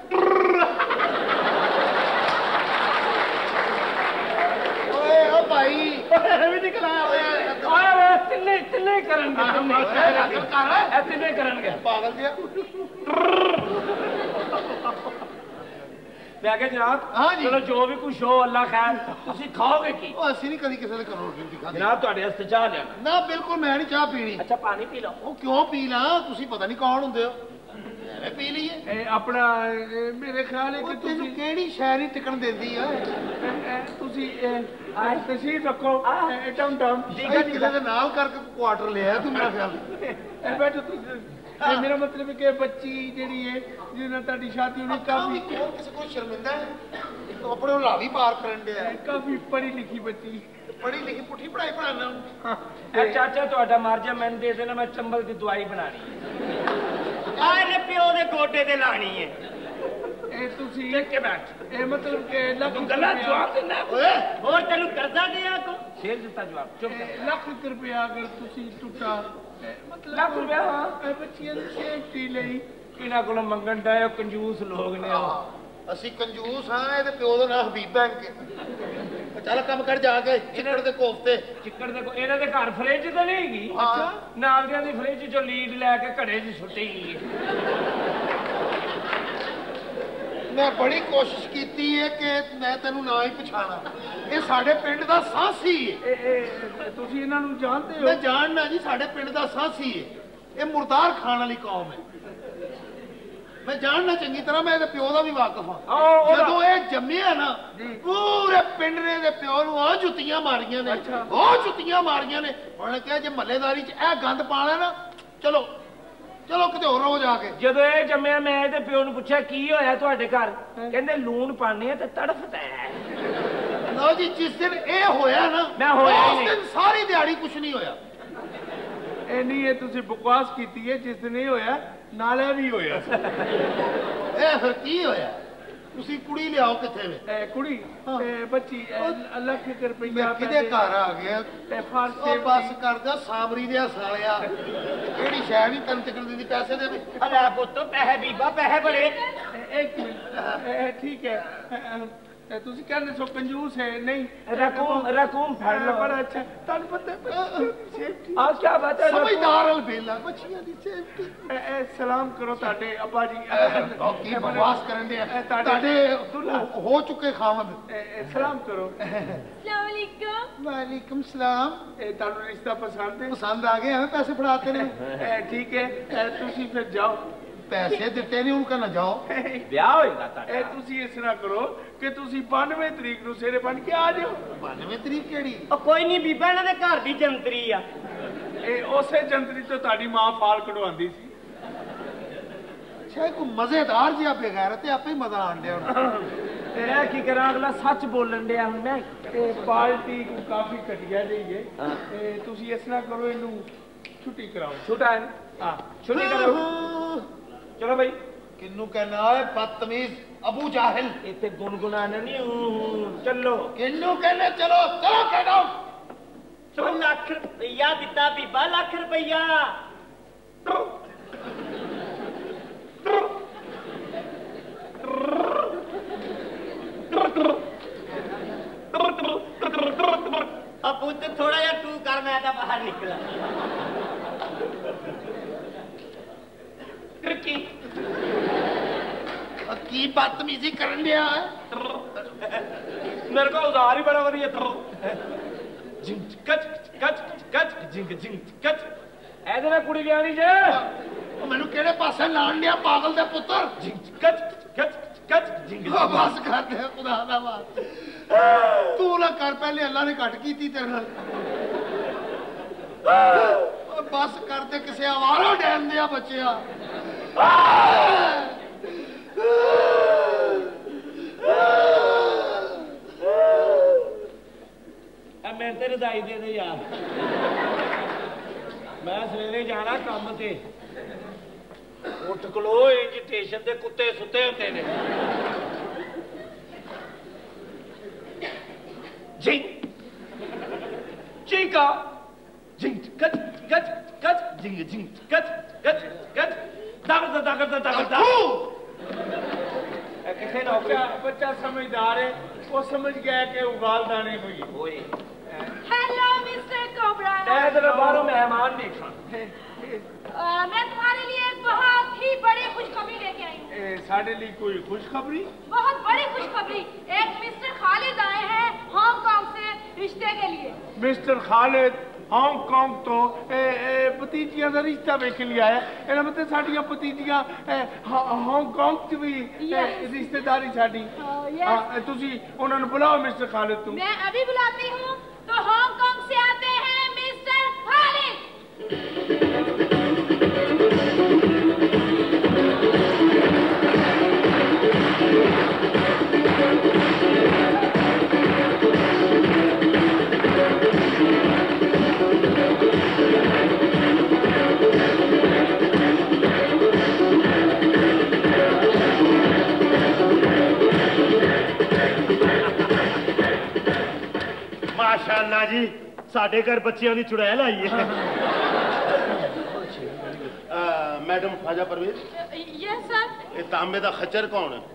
ओए ओ भाई भी निकला आए वे तिन्ने तिन्ने करनगे। ए तिन्ने करनगे पागल जी। मैं क्या जनाब? हाँ जी। चलो जो भी कुछ हो अल्लाह खैर तुसी खाओगे की? ओ असि नहीं कदी किसी ने घरों रोटी दिखा जनाब ਤੁਹਾਡੇ ਵਾਸਤੇ ਚਾਹ ਲਿਆ। ना बिल्कुल मैं नहीं चाह पीनी। अच्छा पानी पी लो। ओ क्यों पी ला? तुसी पता नहीं कौन हुंदे हो। मैं पी लीए। ए अपना मेरे ख्याल है कि तेनू केड़ी शय नहीं टिकण देंदी है? तुसी तशरीफ रखो टाउन टाउन किसी दे नाल करके क्वार्टर लिया तू मेरा ख्याल। बैठो तुसी। मेरा मतलब है कि बच्ची जेड़ी है जिन्हें ताड़ी शादी होनी काफी किसी को शर्मिंदा है तो अपने लावी पार करन दे है। काफी पढ़ी लिखी बच्ची पढ़ी लिखी पुठी पढ़ाई पढ़ाना। ए चाचा ਤੁਹਾਡਾ ਮਰ ਜਾ ਮੈਨੂੰ ਦੇ ਦੇਣਾ मैं चंबल ਦੀ ਦਵਾਈ बनानी आ ने पियो दे गोडे ते लानी है। ए तुसी देख के बैठ। ए मतलब के लाख गलत जवाब देना। ओए और तेनू कर्जा दिया को शेर ਦਿੱਤਾ ਜਵਾਬ ਚੁੱਪ ਕਰ। लाख रुपया अगर तुसी टुटा मतलब ਲੱਖ ਰੁਪਇਆ ਹਾਂ ए बच्चियां दी सेफ्टी लई ਇਹਨਾਂ ਕੋਲੋਂ ਮੰਗਣ ਦਾ ਉਹ ਕੰਜੂਸ ਲੋਕ ਨੇ ਉਹ। ਅਸੀਂ ਕੰਜੂਸ ਹਾਂ। ਇਹਦੇ ਪਿਓ ਦਾ ਨਾਂ ਹਬੀਬ ਬੈਂਕ ਹੈ। ਚੱਲ ਕੰਮ ਕਰ ਜਾ ਕੇ ਚਿੱਕੜ ਦੇ ਕੋਫਤੇ। ਚਿੱਕੜ ਦੇ ਕੋ ਇਹਨਾਂ ਦੇ ਘਰ ਫ੍ਰਿਜ ਤਾਂ ਨਹੀਂ ਹੈਗੀ। ਅੱਛਾ ਨਾਲ ਦਿਆਂ ਦੀ ਫ੍ਰਿਜ ਚੋਂ ਲੀਡ ਲੈ ਕੇ ਘੜੇ 'ਚ ਸੁੱਟੀ ਗਈ। मैं बड़ी कोशिश की है कि मैं तेनू ना ही पछाणा। ये साडे पिंड दा सासी है। तुसी इन्हां नूं जानदे हो? मैं जानना जी, साडे पिंड दा सासी है। ये मुर्दार खाण वाली कौम है। मैं जानना चंगी तरह, मैं प्यो का भी वाकफ हाँ। जो ये जम्मिया ना पूरे पिंड ने दे प्यो नूं आ जुत्तियां मारियां ने, बहुत जुत्तियां मारियां ने। उन्होंने कहा जे महल्लेदारी च ए गंद पाना ना, चलो चलो किते होर हो जाके। जदों ये जम्मिया मैं ते प्यो नूं पुछया की होया तुहाडे घर, कहंदे लूण पाने ते तड़फदा है। लो जी, जिस दिन ये होया ना, मैं होया उस दिन सारी दिहाड़ी कुछ नहीं होया। ए नहीं, ये तुसी बकवास कीती है। जिस दिन ये होया नाले भी होया। ए फिर की होया? तुसी कुड़ी लियाओ किथे वे? ए कुड़ी ए बच्ची लाख रुपया किदे घर आ गया? ए फार से बस कर जा सामरी दे सालिया। केड़ी शै नहीं तन तक दी पैसे दे। अला पुੱਤ पैसे बीबा पैसे बड़े। एक मिनट, ठीक है। तुसी कहने सो कंजूस है नहीं? रकूम रकूम फड़ लो। बड़ा अच्छा तन पता आ क्या बात है? समझदार अल बेला बच्चियां दी सेफ्टी। ए सलाम करो ताडे अब्बा जी। की बकवास करन दे ताडे हो चुके खावंद। सलाम करो। अस्सलाम वालेकुम। वालेकुम सलाम। ए ताडू रिश्ता पसंद है? पसंद आ गए हमें पैसे फड़ाते ने। ठीक है, तुसी फिर जाओ। पैसे दिते नहीं उनका ना जाओ। ब्याह होएगा ताड़ा। ए तुसी इस तरह करो कि तुसी बानवे तरीक नु सेरे बन के आ जाओ। बानवे तरीक केड़ी? ओ कोई नहीं बीबा, इन्हां दे घर दी जंतरी आ। ए उसे जंतरी तो ताड़ी मां फाल कढवांदी सी। अच्छा, कोई मजेदार जिहा बेगैरत है, आपे ही मजा आन दिया। मैं की करा, अगला सच बोलन दिया हुन। मैं ए पार्टी को काफी घटिया दी है। ए तुसी इस तरह करो, इनु छुट्टी कराओ। छुट्टा है हां, छुट्टी करो। चलो भाई। किन्नू कहना है बदतमीज अबू जाहिल? इतने गुनगुनाना नहीं। चलो किन्नू कहने चलो चलो कह दो। चलो लाख रुपया दिता बीबा, लाख रुपया। अब पुत्र थोड़ा या तू कर, मैं तो बाहर निकला। की की बदतमीजी करन दिया है? मेरे को उधार ही बड़ा वरी जिंग कच कच कच जिंग जिंग कच। ऐसे में कुड़ी लियानी जे मैनू केड़े पासे लान दिया पागल दे पुत्र? जिंग कच कच कच जिंग। बस कर दे खुदा दा वास्ते, तू ना कर, पहले अल्लाह ने घट कीती तेरे नाल। बस कर दे, किसे आवारा डैन दिया बच्चिया। मैं तेरे दाई दे दे यार, मैं सवेरे जाना काम ते। उठ खलो, इंज स्टेशन ते कुत्ते सुते होते ने। जिंग चीका जिंग कच कच कच जिंग जिंग कच कच कच दागड़ दागड़ दागड़। किसे ना बच्चा बच्चा समझदार है, वो समझ गया कि उगाल दाने हुई। Hello mister cobra. इधर बाहरों मेहमान देखा। मैं तुम्हारे लिए एक बहुत ही बड़ी खुशखबरी लेके आई हूँ। साढ़े लिए कोई खुशखबरी? बहुत बड़ी खुशखबरी। एक मिस्टर खालिद आए हैं हांगकांग से रिश्ते के लिए। मिस्टर खालिद हांगकांग तो भतीजियां का रिश्ता वेख लिया है। इन्हें मतलब साड़ियां भतीजियां हांगकांग च भी रिश्तेदारी साड़ी। तुसी उन्होंने बुलाओ मिस्टर खालिद। तुम? मैं अभी बुलाती हूँ। तो हांगकांग से आते हैं मिस्टर खालिद। माशाअल्लाह जी, साढ़े घर बच्चियों की चुड़ैल आई है। Madam Khwaja Parvez. Yes sir. ये तांबे का खच्चर कौन है?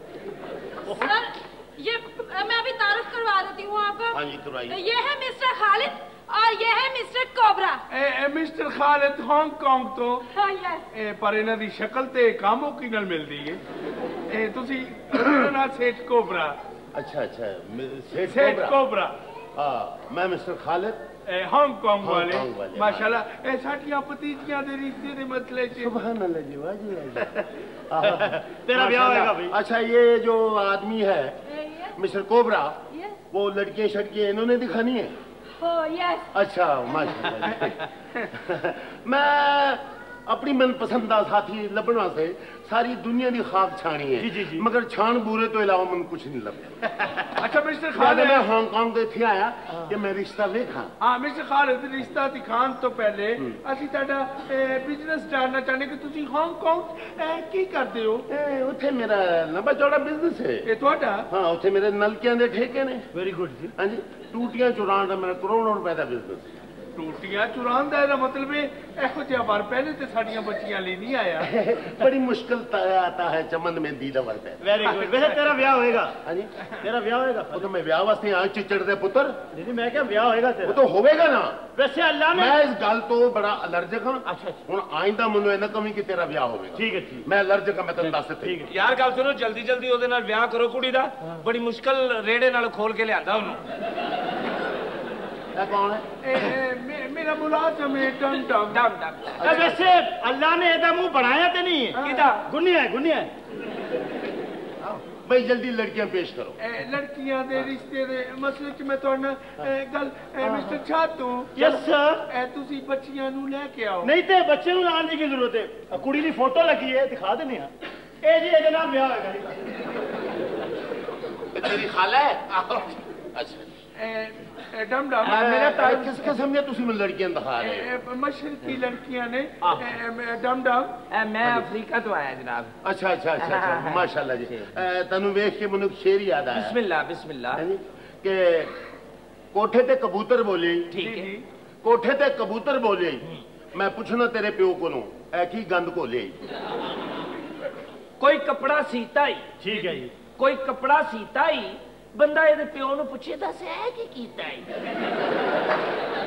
सर ये मैं अभी तारुफ करवा देती हूँ आपको। हाँ जी करवाइए। ये है मिस्टर खालिद और ये है मिस्टर कोबरा। ए, ए, मिस्टर खालिद हांगकांग तो हाँ, यस। ए, पर इन्हां दी शक्ल ते कामो की नाल मिलदी है। ए तुसी मेरा नाम सेठ कोबरा। अच्छा अच्छा सेठ सेठ कोबरा। हाँ मैं मिस्टर खालिद हांगकांग वाले, वाले माशाल्लाह ए साडियां भतीजियां दे रिश्ते दे मसले च सुभान अल्लाह जी वाह जी तेरा ब्याह होएगा भाई। अच्छा ये जो आदमी है मिस्टर कोबरा वो लड़कियां शड़कियां इन्होंने दिखानी है? Oh, yes. अच्छा माशाल्लाह मैं अपनी मनपसंद का साथी लभण वास्ते सारी दुनिया की खाक छानी है। जी, जी, जी। मगर छान बूरे तो इलावा मैं कुछ नहीं लभा। अच्छा मिस्टर खालिद मैं हांगकांग तो इत्थे आया कि मैं रिश्ता वेखा। हाँ मिस्टर खालिद रिश्ता दिखाने तो पहले असि तुहाडा बिजनेस जानना चाहते कि तुसी हांगकांग की करते हो? उत्थे मेरा लंबा चौड़ा बिजनेस है। ये तुहाडा? हाँ उत्थे मेरे नलकियां दे ठेके ने। वेरी गुड जी। हाँ जी टूटियां चुरान का मेरा करोड़ों रुपए का बिजनेस है। टूटियां चुरान का ਇਹਦਾ मतलब है ਇਹੋ ਜਿਹਾ ਵਾਰ ਪਹਿਲੇ ਤੇ ਸਾਡੀਆਂ ਬੱਚੀਆਂ ਲਈ नहीं आया। बड़ी मुश्किल आता है चमन में दीदा वर पे। Very good. वैसे तेरा ब्याह होएगा? हाँ जी तेरा ब्याह होएगा? वो तो मैं ब्याह वास्ते आया चिचड़ दे पुत्र। नहीं मैं क्या ब्याह होएगा तेरा? वो तो होवेगा ना। वैसे अल्लाह ने मैं इस गल तो बड़ा अलर्जिक हूं। अच्छा हुन आइंदा ਮੈਨੂੰ ਇਹ ਨਾ ਕਮੀ ਕਿ ਤੇਰਾ ਵਿਆਹ ਹੋਵੇਗਾ। ठीक है ठीक। मैं अलर्जिक ਹਾਂ मैं ਤੈਨੂੰ ਦੱਸ ਦਿੱਤਾ। ठीक है ਯਾਰ ਗੱਲ ਸੁਣੋ ਜਲਦੀ ਜਲਦੀ ਉਹਦੇ ਨਾਲ ਵਿਆਹ ਕਰੋ ਕੁੜੀ ਦਾ। ਬੜੀ ਮੁਸ਼ਕਲ ਰੇੜੇ ਨਾਲ ਖੋਲ ਕੇ ਲਿਆਂਦਾ ਉਹਨੂੰ। ਇਹ ਕੌਣ ਹੈ? ए मेरा मुलाजिम है डम डम ਡਮ ਡਮ। वैसे अल्लाह ने ਇਹਦਾ ਮੂੰਹ ਬਣਾਇਆ ਤੇ ਨਹੀਂ ਹੈ? ਕਿਹਦਾ? ਗੁੰਨਿਆ ਹੈ ਗੁੰਨਿਆ ਹੈ। भाई जल्दी लड़कियां पेश करो। ए लड़कियां दे रिश्ते दे मसले च मैं तुहाडे नाल गल मिस्टर छातू। Yes sir. ए तुसी बच्चियां नु लेके आओ। नहीं ते बच्चे ਨੂੰ ਲਾਣ ਦੀ ਕੀ ਜ਼ਰੂਰਤ ਹੈ? ਕੁੜੀ ਦੀ ਫੋਟੋ ਲੱਗੀ ਹੈ ਦਿਖਾ ਦਿੰਨੇ ਆ। ਇਹ ਜੀ ਇਹਦੇ ਨਾਲ ਵਿਆਹ ਹੋਏਗਾ ਜੀ। तेरी खाला है? अच्छा ए डम डम मेरा तार किस किस्म ने तुसी में लड़कियां दिखा रहे हो? मशरकी लड़कियां ने डम डम। मैं अफ्रीका तो आया जनाब। अच्छा अच्छा अच्छा अच्छा माशाल्लाह जी। तनु वेख के मनु शेर याद आया। बिस्मिल्लाह बिस्मिल्लाह। के कोठे ते कबूतर बोले। ठीक है। कोठे ते कबूतर बोले मैं पूछना तेरे प्यो कोलों ऐ की गंद घोले। कोई कपड़ा सीता ही। ठीक है जी। कोई कपड़ा सीता ही बंदा ਇਹਦੇ ਪਿਓ ਨੂੰ ਪੁੱਛੇ ਦੱਸ ਹੈ ਕੀ ਕੀਤਾ ਹੈ?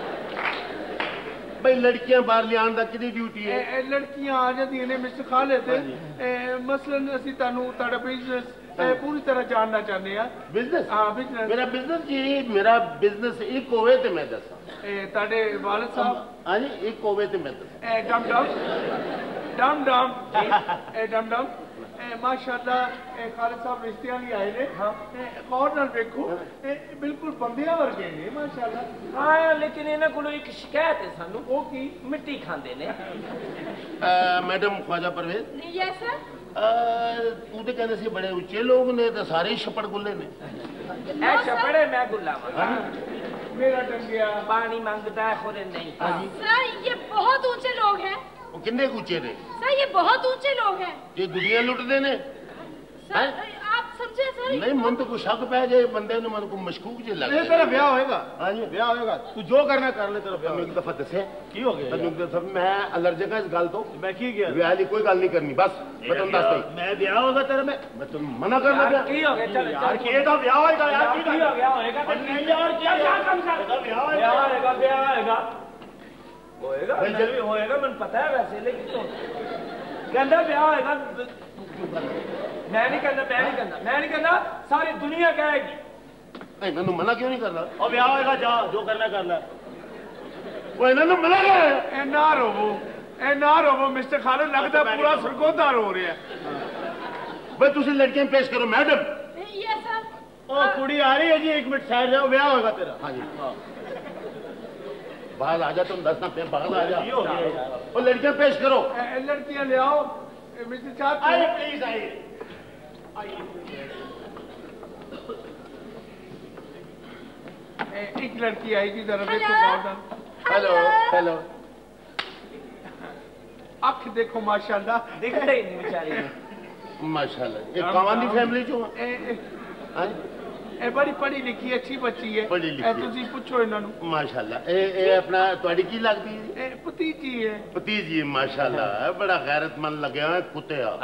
भाई लड़कियां बाहर लियान दा किदी ड्यूटी है? ए लड़कियां आ जांदियां ने मिस्टर खालिद। मसलन असि तानू ताड़ा बिजनेस पूरी तरह जानना चाहते हैं। बिजनेस? हाँ बिजनेस। मेरा बिजनेस जी मेरा बिजनेस एक होवे ते मैं दसा। ए ताड़े वालिद साहब? हाँ जी एक होवे ते मैं दसा। ए डम डम डम डम ए डम डम माशाल्लाह खालिद साहब रिश्ते लिए आए ने। हाँ गौर नाल देखो बिल्कुल बंदियां वर्गे ने माशाल्लाह। हाँ लेकिन इन्हां कोलों एक शिकायत है सानू। वो की? मिट्टी खांदे ने। Madam Khwaja Parvez. Yes sir. तू तो कहते सी बड़े उच्चे लोग ने तो सारे ही छप्पड़ गुल्ले ने। ए छप्पड़े मैं गुल्ला मेरा टंगिया पानी मांगता है खुद नहीं। सर ये बहुत ऊंचे लोग हैं। वो किन्ने ऊंचे ने? सर ये बहुत ऊंचे लोग हैं। ये गुड़ियां लुटते ने? सर आप समझे सर? नहीं मन तो कुछ शक पै जाए बंदे ने मन को मशकूक जे लग। तेरा ब्याह होएगा? हाँ जी ब्याह होएगा। तू जो करना कर ले तेरा ब्याह। एक दफा दसे की हो गया? तन्नू एक दफा मैं अलर्जिक है इस गल तो। मैं की गया? ब्याह दी कोई गल नहीं करनी बस मैं तुम दस दई। मैं ब्याह होगा तेरा मैं मैं तुम मना कर लगा। की हो गया? चल यार के का ब्याह होएगा यार की की हो गया होएगा? नहीं यार क्या क्या काम कर रहा ब्याह होएगा? ब्याह होएगा ब्याह होएगा होएगा जल्दी होएगा मन पता है वैसे लेकिन तो कहता ब्याह होएगा। मैं नहीं कहना मैं नहीं कहना मैं नहीं कहना सारी दुनिया कहेगी। नहीं मैंने मना क्यों नहीं करना? और ब्याह होएगा जा जो करना कर ले। वो इन्होंने मना कर ए ना रोवो ए ना रोवो मिस्टर खालिद लगता पूरा सरगोदार हो रहा है। भाई तुसी लड़कियां पेश करो मैडम। Yes sir. ओ कुड़ी आ रही है जी एक मिनट साइड जाओ ब्याह होएगा तेरा। हाँ जी बाहर आ जा तुम दसना पे बाहर आ जा। वो लड़कियां पेश करो। ए लड़कियां ले आओ मिस्टर छातू। आइए प्लीज आइए आइए। एक लड़की आएगी जरा देखो। Hello hello. अख देखो माशाल्लाह दिखते ही नहीं बेचारी। माशाल्लाह एक कवानी फैमिली चो। हाँ ए बड़ी पढ़ी लिखी अच्छी बच्ची है। पढ़ी लिखी। ए तुसी पूछो इन्हां नु। माशाल्लाह ए ए अपना ਤੁਹਾਡੀ ਕੀ ਲੱਗਦੀ ਹੈ? ए भतीजी है। भतीजी माशाल्लाह बड़ा गैरतमंद लगे हुए कुत्ते आ।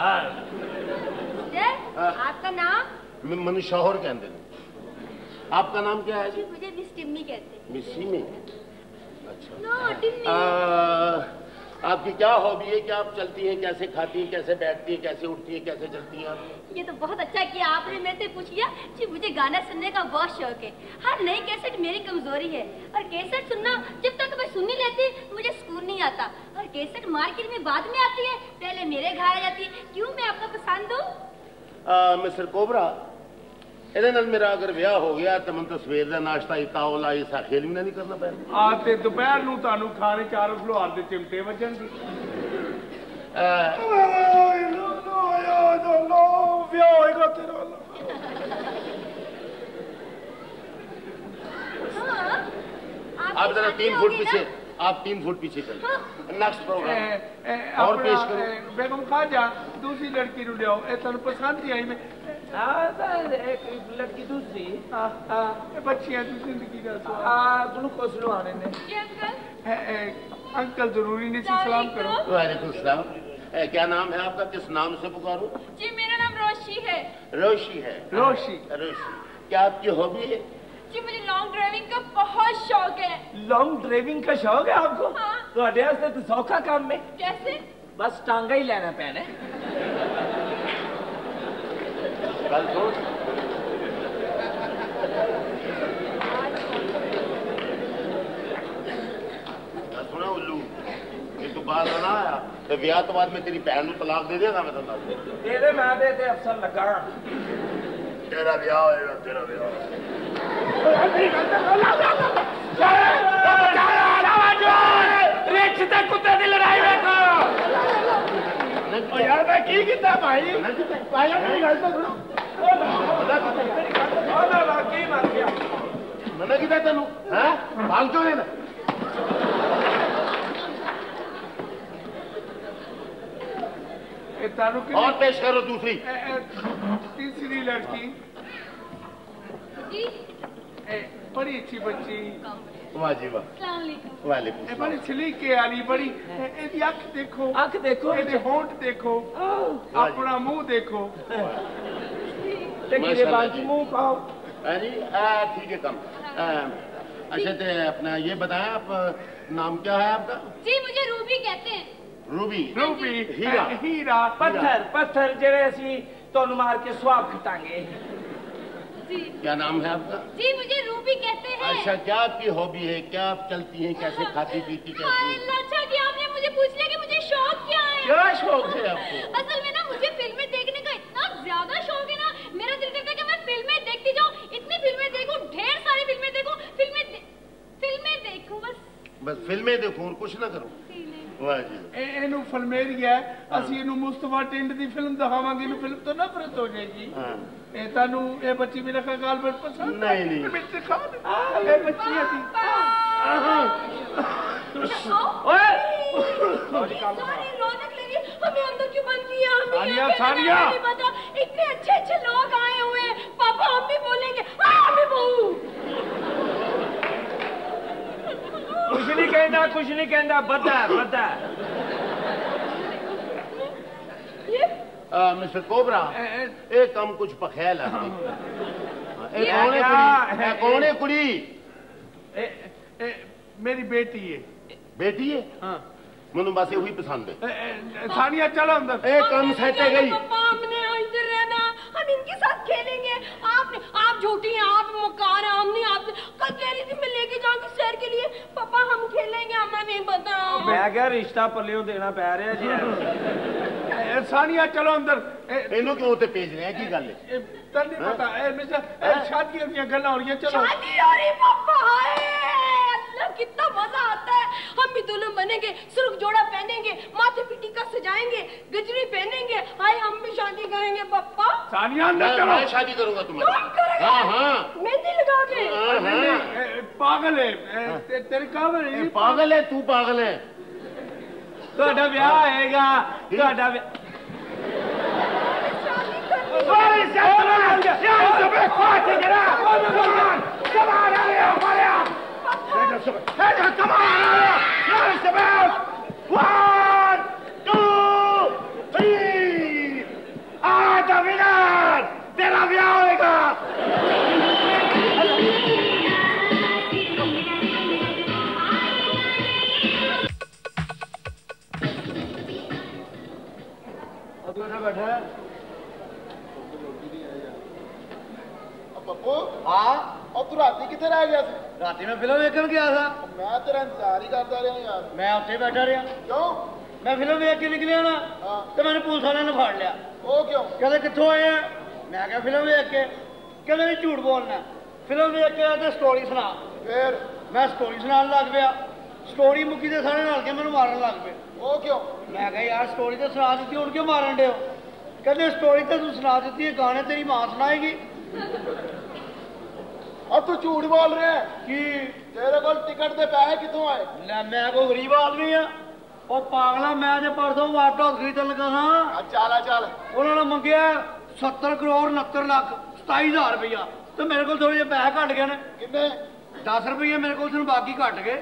आपका नाम? मनु शौहर कहते हैं। आपका नाम क्या है जी? मुझे मिस टिम्मी कहते हैं। मिस सिमी। अच्छा। आपकी क्या हॉबी है? क्या आप चलती हैं, कैसे खाती हैं, कैसे बैठती हैं, कैसे उठती हैं, कैसे चलती हैं आप? ये तो बहुत अच्छा किया आपने मेरे से पूछ लिया जी। मुझे गाना सुनने का बहुत शौक है। हर नई कैसेट मेरी कमजोरी है और कैसेट सुनना जब तक मैं सुन नहीं लेती मुझे सुकून नहीं आता। और कैसेट मार्केट में बाद में आती है, पहले मेरे घर आ जाती है। क्यों मैं आपको पसंद हूँ? मिस्टर कोबरा, ਇਹਦੇ ਨਾਲ ਮੇਰਾ ਅਗਰ ਵਿਆਹ ਹੋ ਗਿਆ ਤਾਂ ਮੈਨੂੰ ਤਾਂ ਸਵੇਰ ਦਾ ਨਾਸ਼ਤਾ ਹੀ ਤਾਉਲਾ ਇਸਾ ਖੇਲ ਵੀ ਨਹੀਂ ਕਰਨਾ ਪੈਣਾ। ਆ ਤੇ ਦੁਪਹਿਰ ਨੂੰ ਤੁਹਾਨੂੰ ਖਾਣੇ ਚਾਰ ਫਲੋਹਾਰ ਦੇ ਚਿਮਟੇ ਵੱਜਣਗੇ। ਵਿਆਹ ਹੋਏਗਾ ਤੇਰਾ। आप जरा तीन फुट पीछे, आप तीन फुट पीछे चलो। नेक्स्ट प्रोग्राम और पेश करो। बेगम खाजा दूसरी लड़की नु लियाओ। ए तनु पसंद ही आई मैं एक लड़की दूसरी बच्चियां की जिंदगी का ग्लूकोज लुआने ने। अंकल जरूरी नहीं सी सलाम करो। वालेकुम सलाम। क्या नाम है आपका? किस नाम से पुकारो? जी मेरा नाम रोशी है। रोशी है? रोशी रोशी। क्या आपकी हॉबी है? जी मुझे लॉन्ग ड्राइविंग का बहुत शौक है। लॉन्ग ड्राइविंग का शौक है आपको? हाँ। तो अड्यास तो सौखा काम में। कैसे? बस टांगा ही लेना पैना। कल सोच सुना उल्लू कि तू बाहर ना आया तो ब्याह तो बाद में तेरी भैन को तलाक दे देगा। मैं तो दे दे मैं दे दे अफसर लगा। तेरा ब्याह होएगा, तेरा ब्याह। रिश्ते कुत्ते की लड़ाई देखो यार। मैं की किया भाई? भाई मेरी गल तो सुनो। मैंने किया तेन है भाग क्यों लेना? और पेश करो दूसरी। तीसरी लड़की बड़ी अच्छी बच्ची। वाह जी वाह। वालेकुम। बड़ी सलीके वाली, बड़ी एदी अख देखो, अख देखो, एदे होंठ देखो, अपना मुंह देखो। मुंह पाओ। जी ठीक है कम। अच्छा तो अपना ये बताएं आप नाम क्या है आपका? जी मुझे रूबी कहते हैं। रूबी? रूबी हीरा। हीरा पत्थर पत्थर जेड़े असी तोनु मार के स्वाब खटांगे। जी क्या नाम है आपका? जी मुझे रूबी कहते हैं। अच्छा क्या आपकी हॉबी है? क्या आप चलती हैं, कैसे खाती पीती कैसे? अच्छा कि आपने मुझे पूछ लिया कि मुझे शौक क्या है। क्या शौक है आपको? असल में ना मुझे फिल्में देखने का इतना ज्यादा शौक है ना, मेरा दिल करता है कि मैं फिल्में देखती जाऊं, इतनी फिल्में देखूं, ढेर सारी फिल्में देखूं, फिल्में दे, फिल्में देखूं बस। बस फिल्में देखूं और कुछ ना करूं। वाह जी। ਇਹਨੂੰ ਫਲਮੇਰੀ ਹੈ, ਅਸੀਂ ਇਹਨੂੰ ਮੁਸਤਫਾ ਟਿੰਡ ਦੀ ਫਿਲਮ ਦਿਖਾਵਾਂਗੇ, ਇਹਨੂੰ ਫਿਲਮ ਤੋਂ ਨਫ਼ਰਤ ਹੋ ਜਾਏਗੀ। ਇਹ ਤੁਹਾਨੂੰ ਇਹ ਬੱਚੀ ਮੇਰਾ ਖਿਆਲ ਬਹੁਤ ਪਸੰਦ ਨਹੀਂ ਨਹੀਂ ਮਿੱਠੇ ਖਾ ਇਹ ਬੱਚੀ ਅਸੀਂ ओए सारी रौनक लेगी, हमें अंदर क्यों बंद किया? हमें सानिया सानिया नहीं पता, इतने अच्छे अच्छे लोग आए हुए हैं। पापा हम भी बोलेंगे हमें बहू। कुछ नहीं कहना, कुछ नहीं कहना, बता बता। मिस्टर कोबरा एक कम कुछ पखेल है। कौन है कुड़ी? मेरी बेटी है। बेटी है? हाँ मैंने बस यही पसंद है। सानिया चलो अंदर। एक कम सेटे गई। पापा हमने इधर रहना, हम इनके साथ खेलेंगे। आपने आप झूठी हैं, आप मकान है, हम नहीं। आप कल कह रही थी मैं लेके जाऊंगी शहर के लिए। पापा हम खेलेंगे, हमें नहीं पता। मैं क्या रिश्ता पलियो देना पै रहा जी। सानिया चलो अंदर। इन्हों क्यों ते भेज रहे हैं की गल है? तन नहीं पता ए मिस्टर शादी दी गल्लां हो रही। चलो शादी हो रही पापा। अल्लाह कितना मजा आता है। हम भी दुल्हन बनेंगे, सुर्ख जोड़ा पहनेंगे, माथे पे टीका सजाएंगे, गजरी पहनेंगे। हाय हम भी शादी करेंगे पापा। सानिया अंदर चलो। मैं शादी करूंगा तुम्हारी। हाँ हाँ मेहंदी लगा के। पागल है तेरे काबिल है। पागल है तू, पागल है। ਤੁਹਾਡਾ ਵਿਆਹ ਆਏਗਾ, ਤੁਹਾਡਾ ਵਿਆਹ ਓਏ ਸੱਤਰਾ ਯਾਰ ਸਭੇ ਖਾਚ ਜਰਾ ਕਮਾਲ ਆ ਰਿਹਾ ਮਾਰਿਆ ਇਹ ਸਭ ਇਹ ਕਮਾਲ ਆ ਰਿਹਾ ਯਾਰ ਸਭੇ one two three ਆ ਦਾ ਵਿਨਾਰ ਤੇਰਾ ਵਿਆਹ ਹੋਏਗਾ। पप्पू हाँ और तू राती किथे रह गया सी? राती मैं फिल्म देखने गया था। मैं तेरा इंतजार ही करता रहा यार। मैं उत्थे बैठा रहा। क्यों? मैं फिल्म देख के निकलिया ना तो मैंने पुलिस वाले ने फाड़ लिया। वो क्यों? कहते कितों आए हैं? मैं क्या फिल्म देख के। कहते नहीं झूठ बोलना, फिल्म देख के आते स्टोरी सुना। फिर मैं स्टोरी सुनाने लग गया। स्टोरी मुक्की दे सारे नाल के मैंने मारन लग पे। वो क्यों? मैं कहा यार स्टोरी तो सुना दी, उनके मारन दे। कहते स्टोरी तो तू सुना दी है, गाने तेरी मां सुनाएगी। और तू झूठ बोल रहा है कि तेरे को टिकट दे पैसे कितों आए? मैं कोई गरीब आदमी हाँ। और पागला मैं जो परसों लैपटॉप खरीदन लगा हाँ। चल चल उन्होंने मंगया सत्तर करोड़ उनहत्तर लाख सताई हजार रुपया, तो मेरे को थोड़े जे पैसे घट गए ने। किन्ने? दस रुपये मेरे को बाकी घट गए।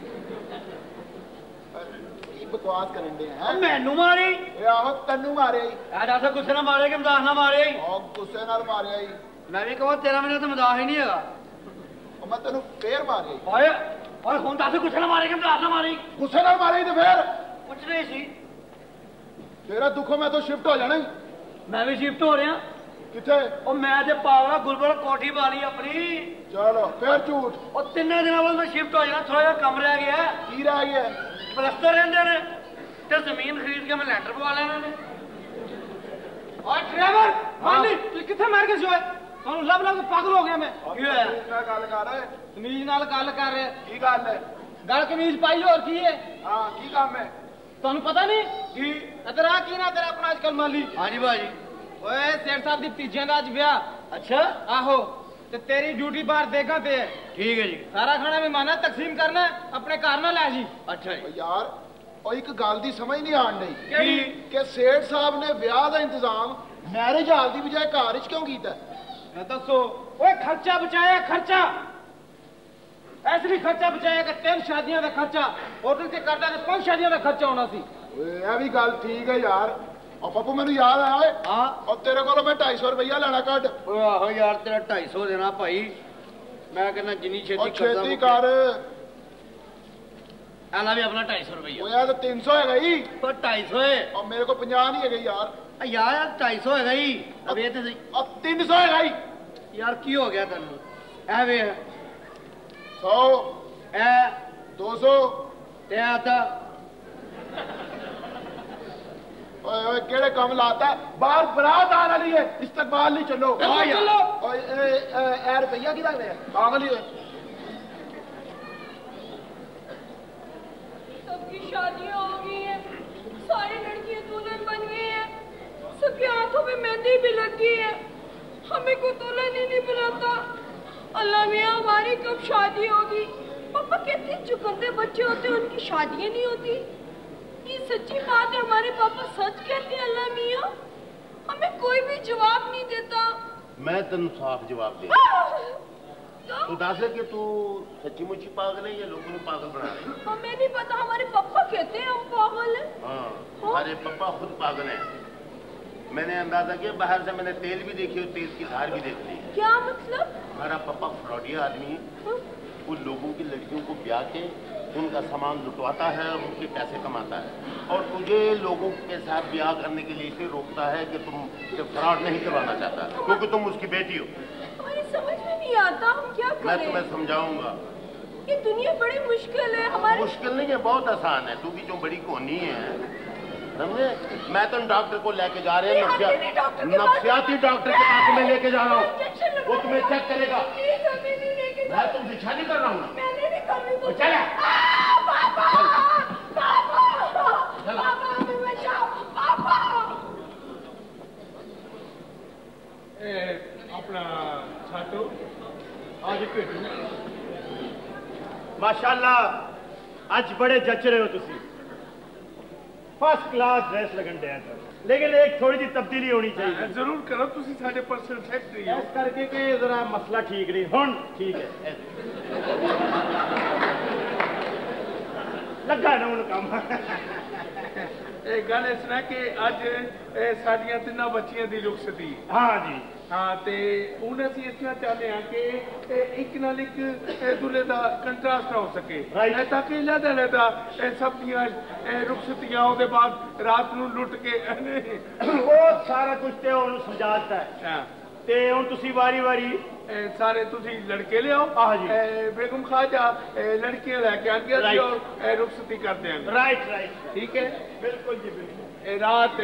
बकवास करन दे हैं? मैनू मारी? आहो तन्नू मारे ही। दस गुस्से ना मारे कि मजाक ना मारे ही? गुस्से नाल मारे ही। मैं भी कहूँ तेरा मेरा तो मजाक ही नहीं है। मैं तेन फेर मारे ओए ओए हुण दस गुस्से ना मारे कि मजाक ना मारे? गुस्से नाल मारे तो फिर कुछ नहीं सी। तेरा दुखो मैं तो शिफ्ट हो जाना। मैं भी शिफ्ट हो रहा। किथे? और मैं ते पागला गुलबल कोठी वाली अपनी। चलो फिर झूठ। और तीन दिनों बाद मैं शिफ्ट हो जाना। थोड़ा जा कम रह गया। की रह गया? प्लस्तर रहंदे ने ते जमीन खरीद के मैं लैंटर पवा लेना ने। और ड्राइवर माली तू किथे मार के सोए? ਤੁਹਾਨੂੰ ਲੱਭ ਲੱਭ ਪਾਗਲ ਹੋ ਗਿਆ ਮੈਂ। ਕੀ ਹੋਇਆ? ਨਾਲ ਗੱਲ ਕਰ ਰਹੇ। ਤਮੀਜ਼ ਨਾਲ ਗੱਲ ਕਰ ਰਹੇ। ਕੀ ਗੱਲ ਹੈ? ਗੱਲ ਕਮੀਜ਼ ਪਾਈ ਹੋਰ ਕੀ ਹੈ? ਹਾਂ ਕੀ ਕੰਮ ਹੈ? ਤੁਹਾਨੂੰ ਪਤਾ ਨਹੀਂ ਕੀ ਇਧਰ ਆ ਕੀ ਨਾ ਤੇਰਾ ਆਪਣਾ ਅੱਜਕੱਲ ਮਾਲੀ। ਹਾਂਜੀ ਭਾਜੀ। ਓਏ ਸੇਠ ਸਾਹਿਬ ਦੀ ਤੀਜੇ ਦਾ ਅੱਜ ਵਿਆਹ। ਅੱਛਾ ਆਹੋ ਤੇ ਤੇਰੀ ਡਿਊਟੀ ਬਾਹਰ ਦੇਗਾ ਤੇ ਠੀਕ ਹੈ ਜੀ। ਸਾਰਾ ਖਾਣਾ ਮਹਿਮਾਨਾਂ ਤਕਸੀਮ ਕਰਨਾ ਆਪਣੇ ਘਰ ਨਾਲ ਲੈ ਜੀ। ਅੱਛਾ ਜੀ। ਯਾਰ ਉਹ ਇੱਕ ਗੱਲ ਦੀ ਸਮਝ ਨਹੀਂ ਆਣ ਡਈ ਕਿਹੜੀ? ਕਿ ਸੇਠ ਸਾਹਿਬ ਨੇ ਵਿਆਹ ਦਾ ਇੰਤਜ਼ਾਮ ਮੈਰਿਜ ਹਾਲ ਦੀ ਬਜਾਏ ਘਰ ਵਿੱਚ ਕਿਉਂ ਕੀਤਾ? दसो ओए खर्चा बचाया खर्चा ऐसे भी खर्चा बचाया कि तीन शादियों का खर्चा होटल से करता तो पांच शादियों का खर्चा होना सी। ਇਹ ਵੀ ਗੱਲ ਠੀਕ ਹੈ ਯਾਰ। और पप्पू मैंने याद आया ਓਏ हाँ और तेरे को मैं ढाई सौ रुपया लेना कट। आहो यार तेरा ढाई सौ देना भाई। मैं कहना जिनी छेती छेती कर आला भी अपना ढाई सौ रुपया। यार तो तीन सौ है गई पर ढाई सौ है और मेरे को पंजाह नहीं है गई यार। यार यार ढाई सौ है गई। अब ये तो सही अब तीन सौ है गई यार की हो गया तेन? ऐ वे सौ ऐ दो सौ ते आता ओए ओए केड़े काम लाता है? बाहर बरात आने वाली है, इस्तकबाल नहीं चलो। हाँ चलो। ओए ए ए रुपया की लग रहा है? पागल ही है। सबकी शादियां हो गई हैं, सारी लड़कियां दुल्हन बन गई हैं, सबके हाथों में मेहंदी भी लग गई है, हमें कोई दुल्हन ही नहीं बनाता। अल्लाह मियाँ हमारी कब शादी होगी? पापा कहते हैं चुकंदे बच्चे होते हैं उनकी शादियां नहीं होती। ये सच्ची बात है, हमारे पापा सच कहते हैं। अल्लाह मियाँ हमें कोई भी जवाब नहीं देता। मैं तेन साफ जवाब दे तू दस कि तू सच्ची मुच्ची पागल है या लोगों को पागल बना रही? हमें नहीं पता, हमारे पापा कहते हैं हम पागल हैं। हाँ हमारे पापा खुद पागल हैं। मैंने अंदाजा किया, बाहर से मैंने तेल भी देखी और तेल की धार भी देख ली। क्या मतलब? हमारा पापा फ्रॉडिया आदमी है। वो लोगों की लड़कियों को ब्याह के उनका सामान लुटवाता है और उनके पैसे कमाता है और तुझे लोगों के साथ ब्याह करने के लिए इसे रोकता है कि तुम फ्रॉड नहीं करवाना चाहता क्योंकि तुम उसकी बेटी हो। हमारी समझ में नहीं आता, हम क्या करें? मैं तुम्हें समझाऊंगा। ये दुनिया बड़ी मुश्किल है हमारे। मुश्किल नहीं है, बहुत आसान है। तू की जो बड़ी कोनी है समझे। मैं तो डॉक्टर को लेके जा रहे हैं, नफ्सियाती डॉक्टर के पास में लेके जा रहा हूँ। वो तुम्हें चेक करेगा। मैं तुमसे शादी कर रहा हूँ ना। मैंने नहीं करनी तो चला। पापा पापा पापा हमें बचाओ पापा। अपना छाटो आज भेटू। माशाल्लाह आज बड़े जच रहे हो तुसी। फर्स्ट क्लास ड्रेस लगन दे लेकिन एक थोड़ी जी तब्दीली होनी चाहिए। जरूर करो, तुसी साडे पर्सन सेक्रेटरी हो। इस करके कि जरा मसला ठीक नहीं हुन ठीक है लगा ना उन काम। ਇਹ ਗੱਲ ਇਸ ਤਰ੍ਹਾਂ ਕਿ ਅੱਜ ਸਾਡੀਆਂ ਤਿੰਨਾਂ ਬੱਚੀਆਂ ਦੀ ਰੁਖਸਤੀ। हाँ जी हाँ ਤੇ ਹੁਣ ਅਸੀਂ ਇਸ ਤਰ੍ਹਾਂ ਚਾਹੁੰਦੇ ਹਾਂ ਕਿ ਇੱਕ ਨਾਲ ਇੱਕ ਦੁਲੇ ਦਾ ਕੰਟਰਾਸਟ ਹੋ ਸਕੇ ਤਾਂ ਕਿ ਲਹਿਦਾ ਲਹਿਦਾ ਸਭ ਦੀਆਂ ਰੁਖਸਤੀਆਂ ਉਹਦੇ ਬਾਅਦ ਰਾਤ ਨੂੰ ਲੁੱਟ ਕੇ वो सारा कुछ तो उन्होंने समझा दिता है। ਤੇ ਹੁਣ ਤੁਸੀਂ ਵਾਰੀ ਵਾਰੀ ਸਾਰੇ ਤੁਸੀਂ ਲੜਕੇ ਲਿਆਓ। ਆਹ ਜੀ ਬੇਗਮ ਖਾਜਾ ਲੜਕੀਆਂ ਲੈ ਕੇ ਆਉਂਦੀਆਂ ਸੀ ਔਰ ਰੁਖਸਤੀ ਕਰਦੇ ਆਂ। ਰਾਈਟ ਰਾਈਟ ਠੀਕ ਹੈ ਬਿਲਕੁਲ ਜੀ ਬਿਲकुल। ਇਹ ਰਾਤ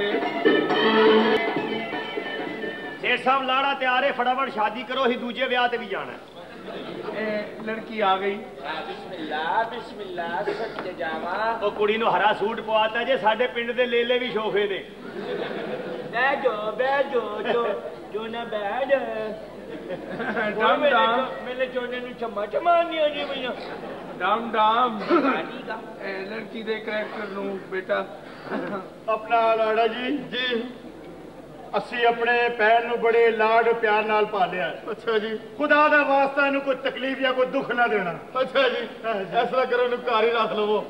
ਸੇਠ ਸਾਹਿਬ ਲਾੜਾ ਤਿਆਰ ਹੈ, ਫਟਾਫਟ ਸ਼ਾਦੀ ਕਰੋ, ਹੀ ਦੂਜੇ ਵਿਆਹ ਤੇ ਵੀ ਜਾਣਾ। ਇਹ ਲੜਕੀ ਆ ਗਈ। ਬਿਸਮਿल्लाह ਬਿਸਮਿल्लाह ਸੱਚ ਜਾਵਾ। ਉਹ ਕੁੜੀ ਨੂੰ ਹਰਾ ਸੂਟ ਪਵਾਤਾ ਜੇ, ਸਾਡੇ ਪਿੰਡ ਦੇ ਲੇਲੇ ਵੀ ਸ਼ੋਫੇ ਨੇ। ਬਹਿ ਜੋ ਬਹਿ ਜੋ ਜੋ ਜੋ ਨਾ ਬੈਠ ਡਮ ਡਮ ਮੇਰੇ ਚੋਨੇ ਨੂੰ ਚਮਾ ਚਮਾਨੀਆਂ ਜੀ ਭਈਆ ਡਮ ਡਮ। ਇਹ ਲੜਕੀ ਦੇ ਕਰੈਕਟਰ ਨੂੰ ਬੇਟਾ ਆਪਣਾ ਲਾੜਾ ਜੀ ਜੀ ਅਸੀਂ ਆਪਣੇ ਭੈਣ ਨੂੰ ਬੜੇ ਲਾਡ ਪਿਆਰ ਨਾਲ ਪਾਲਿਆ। ਅੱਛਾ ਜੀ। ਖੁਦਾ ਦਾ ਵਾਸਤਾ ਇਹਨੂੰ ਕੋਈ ਤਕਲੀਫ ਜਾਂ ਕੋਈ ਦੁੱਖ ਨਾ ਦੇਣਾ। ਅੱਛਾ ਜੀ। ਇਸ ਤਰ੍ਹਾਂ ਕਰੋ, ਇਹਨੂੰ ਘਰ ਹੀ ਰੱਖ ਲਵੋ।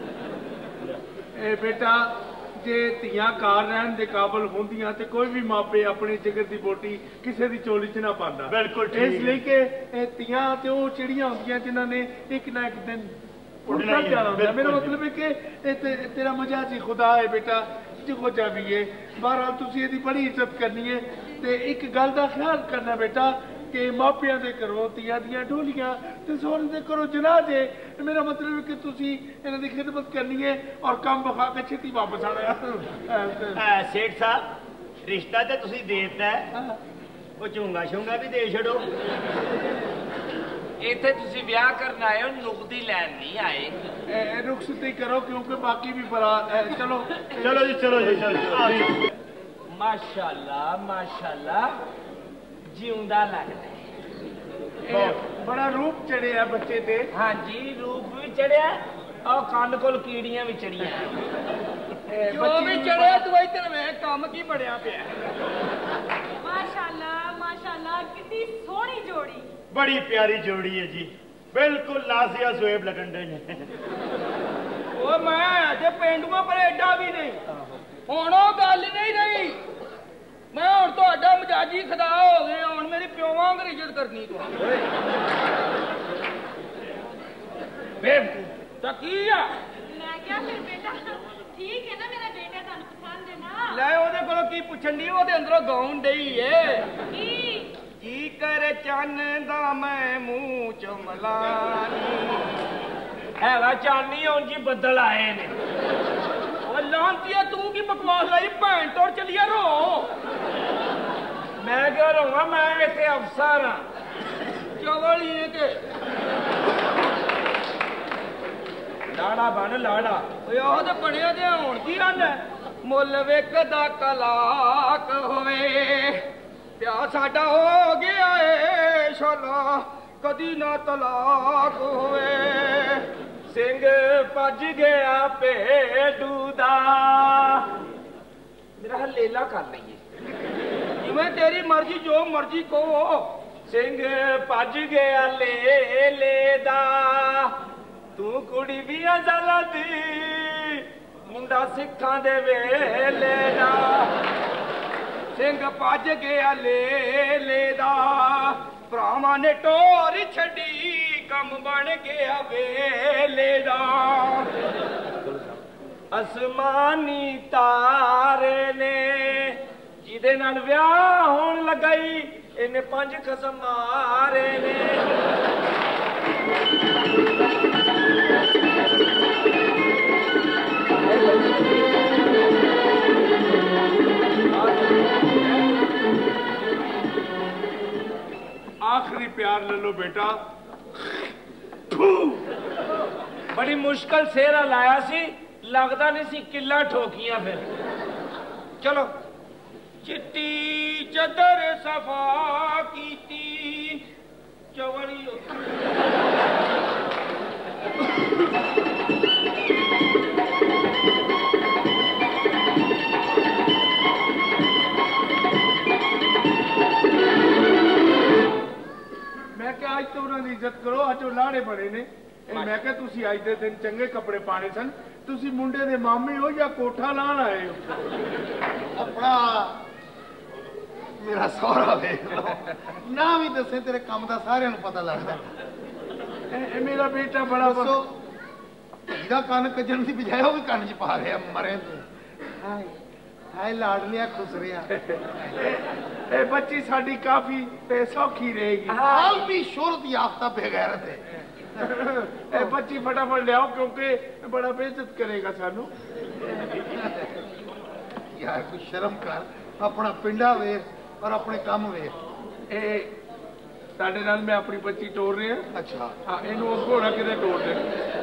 ਇਹ ਬੇਟਾ ਜੇ ਧੀਆਂ ਘਰ ਰਹਿਣ ਦੇ ਕਾਬਲ ਹੁੰਦੀਆਂ ਤੇ ਕੋਈ ਵੀ ਮਾਪੇ ਆਪਣੀ ਜਿਗਰ ਦੀ ਬੋਟੀ ਕਿਸੇ ਦੀ ਚੋਲੀ 'ਚ ਨਾ ਪਾਉਂਦਾ। ਬਿਲਕੁਲ ਠੀਕ। ਇਸ ਲਈ ਕਿ ਇਹ ਧੀਆਂ ਤੇ ਉਹ ਚਿੜੀਆਂ ਹੁੰਦੀਆਂ ਜਿਨ੍ਹਾਂ ਨੇ ਇੱਕ ਨਾ ਇੱਕ ਦਿਨ ਉੱਡਣਾ ਜਾਣਾ ਹੁੰਦਾ। ਮੇਰਾ ਮਤਲਬ ਹੈ ਕਿ ਇਹ ਤੇਰਾ ਮਜ਼ਾ ਸੀ ਖੁਦਾ ਹੈ ਬੇਟਾ ਜਿਹੋ ਜਿਹਾ ਵੀ ਹੈ। ਬਹਰਹਾਲ ਤੁਸੀਂ ਇਹਦੀ ਬੜੀ ਇੱਜ਼ਤ ਕਰਨੀ ਹੈ ਤੇ ਇੱਕ ਗੱਲ ਦਾ ਖਿਆਲ ਕਰਨਾ ਬੇਟਾ ਕਿ ਮਾਪਿਆਂ ਦੇ ਘਰੋਂ ਧੀਆਂ ਦੀਆਂ ਢੋਲੀਆਂ ਤੇ ਸੋਹਣੇ ਦੇ ਘਰੋਂ ਜਨਾਜ਼ੇ। ਮੇਰਾ ਮਤਲਬ ਹੈ ਕਿ ਤੁਸੀਂ ਇਹਨਾਂ ਦੀ ਖਿਦਮਤ ਕਰਨੀ ਹੈ ਔਰ ਕੰਮ ਵਿਖਾ ਕੇ ਛੇਤੀ ਵਾਪਸ ਆਣਾ। ਸੇਠ ਸਾਹਿਬ ਰਿਸ਼ਤਾ ਤੇ ਤੁਸੀਂ ਦੇ ਦਿੱਤਾ, ਉਹ ਝੂੰਗਾ ਸ਼ੂੰਗਾ ਵੀ ਦੇ ਛੱਡੋ। ਇੱਥੇ ਤੁਸੀਂ ਵਿਆਹ ਕਰਨ ਆਏ ਹੋ, ਨੁਕਦੀ ਲੈਣ ਨਹੀਂ ਆਏ। ਰੁਖਸਤੀ ਕਰੋ ਕਿਉਂਕਿ ਬਾਕੀ ਵੀ ਬਰਾ। ਚਲੋ ਚਲੋ ਜੀ ਚਲੋ ਜੀ ਚਲੋ। ਮਾਸ਼ਾਅੱਲਾ ਮਾਸ਼ਾਅੱਲਾ ਜਿਉਂਦਾ ਲੱਗਦਾ। ਬੜਾ ਰੂਪ ਚੜਿਆ ਬੱਚੇ ਤੇ। ਹਾਂਜੀ ਰੂਪ ਵੀ ਚੜਿਆ ਔਰ ਕੰਨ ਕੋਲ ਕੀੜੀਆਂ ਵੀ ਚੜੀਆਂ। ਜੋ ਵੀ ਚੜਿਆ ਤੂੰ ਇੱਧਰ ਵੇਖ ਕੰਮ ਕੀ ਬਣਿਆ ਪਿਆ। ਮਾਸ਼ਾਅੱਲਾ ਮਾਸ਼ਾਅੱਲਾ ਕਿੰਨੀ ਸੋਹਣੀ ਜੋੜੀ। बड़ी प्यारी जोड़ी है जी, बिल्कुल नाजिया ज़ुएब लगन दे ने। ओ मैं अजे पेंडुआ पर एडा भी नहीं हुण ओ गल नहीं रही। मैं हुण तुहाडा मजाजी खुदा हो गए, हुण मेरी प्यो वांग इज्जत करनी तू। बेवकूफ तकिया मैं क्या फिर बेटा ठीक है ना, मेरा बेटा थानू पसंद है ना। ले ओदे कोलों की पुछण दी, ओदे अंदरों गाउन डई है की की कर चन्न दा मैं मुंह च मलानी हैगा चानी हुण जी बदल आए ने। ओ लांतिया तू की बकवास लाई भैन तोड़ चलिया रो। मैं क्या रोवा, मैं इत्थे अफसर हां चवल ही के लाड़ा बन लाड़ा। ओए ओह ते बणिया ते हुण की हल है, मुल वेखदा कलाक होवे प्या साडा हो गया है शाला कदी ना तलाक होवे। सिंह भज गया भेडू दा। मेरा हलेला कर लईए जिवें तेरी मर्जी जो मर्जी कहो। सिंह भज गया ले ले दा, तू कुड़ी भी अजला दी मुंडा सिखां दे वेले दा। सिंह भज गया ले ले दा, भरावां ने टोर छड़ी कम बन गया वेले दा। आसमानी तारे ने जिदे नाल विआह होण लगाई, इन्हें पंज कसम मारे ने। आखिरी प्यार ले लो बेटा। बड़ी मुश्किल सेरा लाया सी, लगता नहीं सी किला ठोकियां। फिर चलो चिट्टी चदर सफा कीती चवड़ी मैं क्या अज तो उन्होंने इज्जत करो, अज वो लाड़े बड़े ने। मैं क्या तुसी अज दे दिन चंगे कपड़े पाने सन, तुसी मुंडे दे मामे हो या कोठा लाण आए हो? अपना मेरा सौरा देख लो ना भी दसे तेरे काम का सारे पता लगता। ए मेरा बेटा बड़ा दसो धीरा कन कजन की बजाय वो भी कन च पा रहे मरे। हाय लाडलिया खुश रहा ए बच्ची साडी काफी सौखी रहेगी। हाल भी शोहरत याफ्ता बेगैरत है। ए बच्ची फटाफट ले आओ क्योंकि बड़ा बेइज्जत करेगा सानू। यार कुछ शर्म कर, अपना पिंडा वेख और अपने काम वेख। ए साडे नाल मैं अपनी बच्ची टोर रही हूं। अच्छा हां इनु उस घोड़ा किते टोर दे।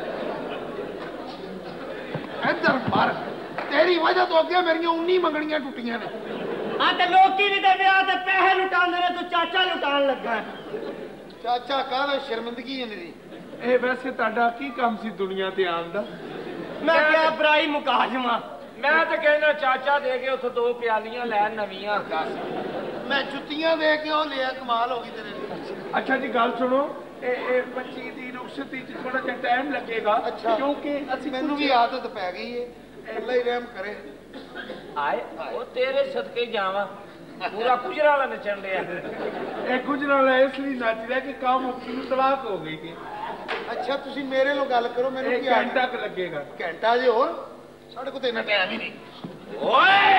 इधर मार, तेरी वजह तो अगे मेरी उन्नी मंगणियां टुटियां ने। हां ते लोकी भी ते ब्याह ते पैसे लुटांदे ने, तू चाचा लुटान लगा। चाचा काहदा शर्मिंदगी है मेरी। ए वैसे ताड़ा की काम सी दुनिया ते आन दा? मैं क्या बराई मुकाजमा। मैं तो कहना चाचा दे के उस दो प्यालियां लै नवियां। मैं जुत्तियां दे के ओ लिया, कमाल हो गई तेरे लिए। अच्छा जी गल सुनो, ए ए बच्ची दी रुखसती च थोड़ा जिहा टाइम लगेगा। अच्छा क्योंकि असि मैनू भी आदत पै गई है, अल्लाह ही रहम करे। आए ओ तेरे सदके जावा, पूरा गुजरा वाला नचन लिया। ए गुजरा वाला इसलिए नच रहा कि काम मुक्की नूं तलाक हो गई है। अच्छा तुसी मेरे लो गल करो, मैनू एक की घंटा क लगेगा। घंटा जे और साडे को तो इतना टाइम ही नहीं। ओए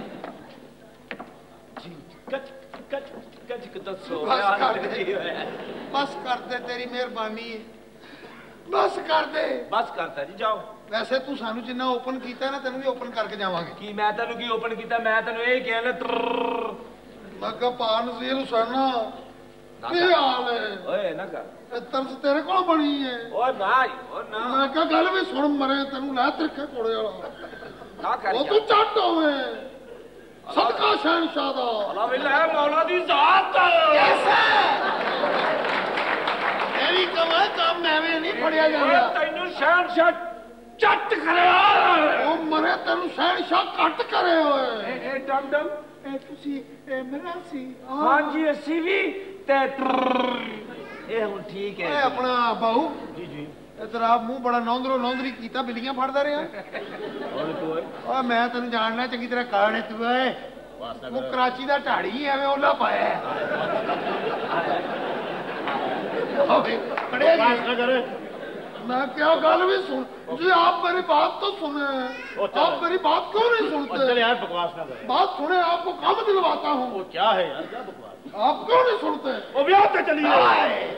कच कच कच दसो बस कर दे, बस कर दे, तेरी मेहरबानी है, बस कर दे। बस करता जी जाओ। वैसे तू सानू जिन्ना ओपन कीता ना, तेन भी ओपन करके जावांगे। की मैं तेन की ओपन किया? मैं तेन यही कहना मैं कहा पा नज़ीर हुसैन की हाल है? ओए ना कर, तरस तेरे को बनी है। ओए ना ओ ना, मैं कहा गल भी सुन मरे, तेन लै तिरखे कोड़े वाला ना कर। वो तू चट होवे सदका शहनशाह दा। अल्लाह बिल्ला मौला दी जात। कैसे मेरी कमा काम मैं भी नहीं फड़िया जांदा। तैनू शहनशाह चट करे ओ मरे, तेनू शहनशाह कट करे ओए। ए ए डम डम ए तुसी ए मेरा सी। हां जी अस्सी भी ते ए हुन ठीक है। ए अपना बाहू जी जी इधर आप मुंह बड़ा नौंदरो नौंदरी कीता, बिल्लियां फड़दा रहा। ओए मैं तेन जानना चंगी तरह काने तू ओए, वो कराची दा ढाड़ी एवें ओला पाया है। ओए खड़े बात ना करे। मैं क्या गल भी सुन जी, आप मेरी बात तो सुने, आप मेरी बात क्यों नहीं सुनते? चल यार बकवास ना कर। बात सुने, आपको काम दिलवाता हूँ। वो क्या है यार, क्या बकवास? आप क्यों नहीं सुनते? वो ब्याह पे चलिए यार,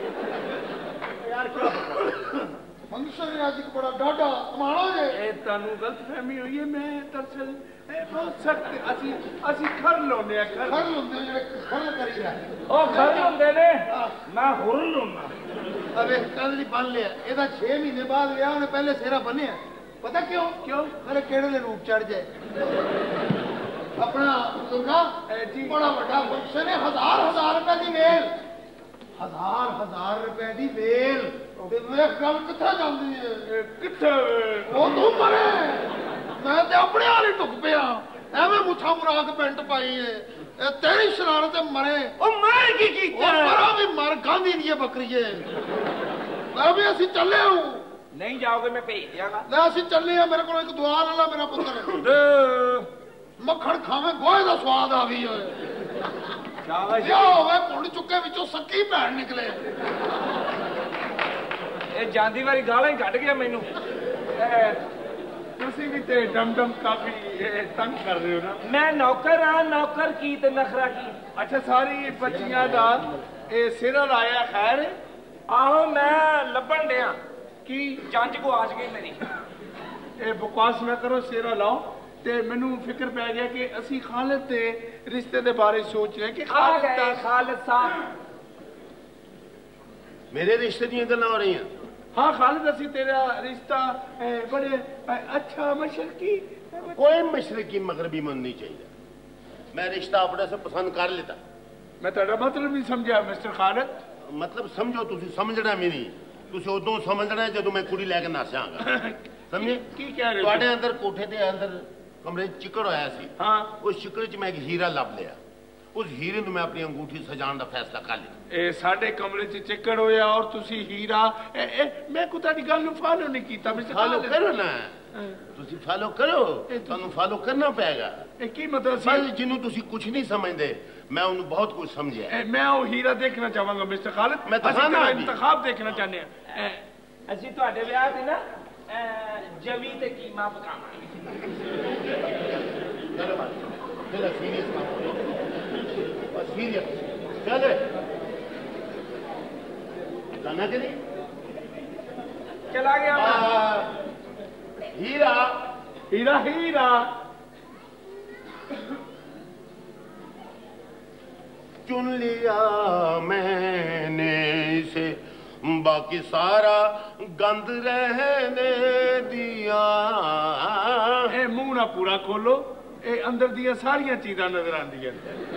क्या फंक्शन है आज बड़ा डाडा कमाना है। ए तानू गलतफहमी हुई है। मैं दरअसल ए बहुत सख्त असि असि खर लोने आ खर खर लोंदे जेड़े खर करी रहा ओ खर लोंदे ने, मैं हुर लोना। अबे कंदली बन लिया एदा छह महीने बाद विआह ने पहले सेरा बनिया। पता क्यों? क्यों? अरे केड़े ले रूप चढ़ जाए। अपना दुर्गा जी बड़ा बड़ा फंक्शन है, हजार हजार रुपए की वेल, हजार हजार रुपए की वेल। ते वेख गल किथे जांदी है? किथे वो तू मरे, मैं ते अपने हाल ही टुक पिया। एवें मुछा मुरा के पेंट पाई है, ए तेरी शरारत ते मरे। ओ मार की कीता? मरा भी मर, गांधी दी बकरी है। मैं भी असी चले हूं। नहीं जाओगे मैं भेज दियागा। ले असी चले हैं, मेरे को एक दुआ ला मेरा पुत्र मक्खन खावे गोहे दा स्वाद आवी होए। शाबाश क्या होवे पुंड चुके विचों सक्की भैन निकले। ए जांदी वाली गालां ही कट गया मैनू। तुसी भी ते डम डम काफी तंग कर रहे हो ना। मैं नौकर हां, नौकर की ते नखरा की। अच्छा सारी बच्चियां दा ए सिरा लाया खैर? आहो मैं लभन दिया कि जंज को आज गई मेरी। ए बकवास ना करो, सिरा लाओ। ते मैनू फिक्र पै गया कि असी खालिद दे रिश्ते दे बारे सोच रहे कि खालिद दा खालिद साहब मेरे रिश्ते दी गल्लां हो रही हैं। हाँ खालिद असी तेरा रिश्ता बड़े अच्छा मशरकी। कोई मशरकी मगरबी मन नहीं चाहिए। मैं रिश्ता अपने से पसंद कर लेता। मैं तेरा मतलब नहीं समझा मिस्टर खालिद। मतलब समझो, तुसी समझना भी नहीं। तुसी उदों समझना है जदों मैं कुड़ी लैके नासांगा। समझे की कह रहे हो? तुहाडे अंदर कोठे दे अंदर कमरे चिकड़ होया सी। हाँ उस चिकड़ च मैं एक हीरा लभ लिया। उस हीरे नूं मैं अपनी अंगूठी सजाण दा फैसला कर लिया। ए साडे कमरे च चिकड़ होया और तुसी हीरा। ए, ए मैं को ताडी गल नूं फॉलो नहीं कीता मिस्टर फॉलो खालिद। करो ना, तुसी फॉलो करो, तुहानूं फॉलो करना पेगा। ए की मतलब सी? बस जिन्हों तुसी कुछ नहीं समझदे, मैं उन्हें बहुत कुछ समझिया। मैं वो हीरा देखना चाहूंगा मिस्टर खालिद। मैं तेरा इंतखाब देखना चाहते हैं। ਅਸੀਂ ਤੁਹਾਡੇ ਵਿਆਹ ਤੇ ਨਾ ਜਵੀ ਤੇ ਕੀਮਾ ਪਕਾਵਾਂਗੇ। चलो सीरियस काम करो, सीरियस चले जाना कि नहीं? चला गया हीरा हीरा हीरा चुन लिया मैंने इसे, बाकी सारा गंद रहने दिया। ए मुंह ना पूरा खोलो, ए अंदर दिया सारिया चीज़ां नजर आंदियां।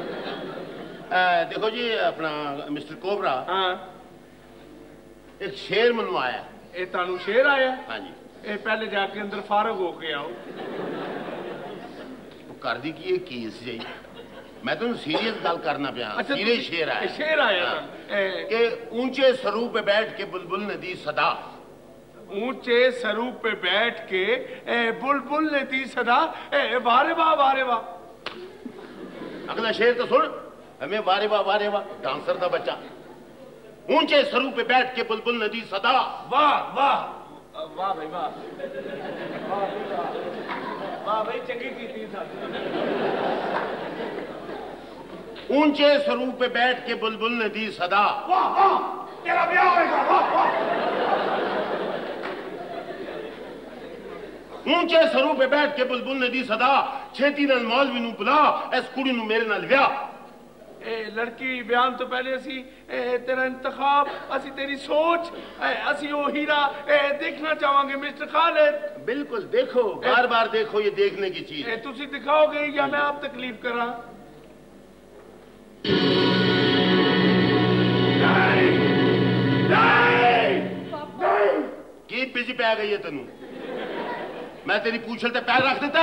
देखो जी अपना मिस्टर कोबरा, हाँ एक शेर मनवाया। ए तानू शेर आया? हाँ जी। ए पहले जाके अंदर फारग होके आओ। कर दी की केस जी, मैं तो सीरियस गल करना पिया। अच्छा, सीरियस शेर आया। शेर आया हाँ। कि ऊंचे सरू पे बैठ के बुलबुल ने दी सदा। ऊंचे सरू पे बैठ के ए बुलबुल ने दी सदा। ए वारे वाह वारे वाह। अगला शेर तो सुन, हमें वारे वाह वारे वाह डांसर दा बच्चा। ऊंचे सरू पे बैठ के बुलबुल ने दी सदा। वाह वाह वाह भाई वाह वाह भाई चंगी की थी साथ। ऊंचे सरू पे बैठ के बुलबुल ने दी सदा। वाह वाह तेरा ब्याह होएगा। वाह वाह। ऊंचे सरू पे बैठ के बुलबुल ने दी सदा। छेती नाल मौलवी नू बुला, इस कुड़ी नू मेरे नाल ब्याह। ए लड़की बयान तो पहले असी ए, तेरा इंतखाब, असी तेरी सोच, ए, असी वो हीरा ए, देखना चाहेंगे मिस्टर खालिद। बिल्कुल देखो, बार बार देखो, ये देखने की चीज। ए, तुसी दिखाओगे या मैं आप तकलीफ करा? नहीं नहीं नहीं की बिजी पे आ गई है तेनू? मैं तेरी पूछल ते पैर रख देता।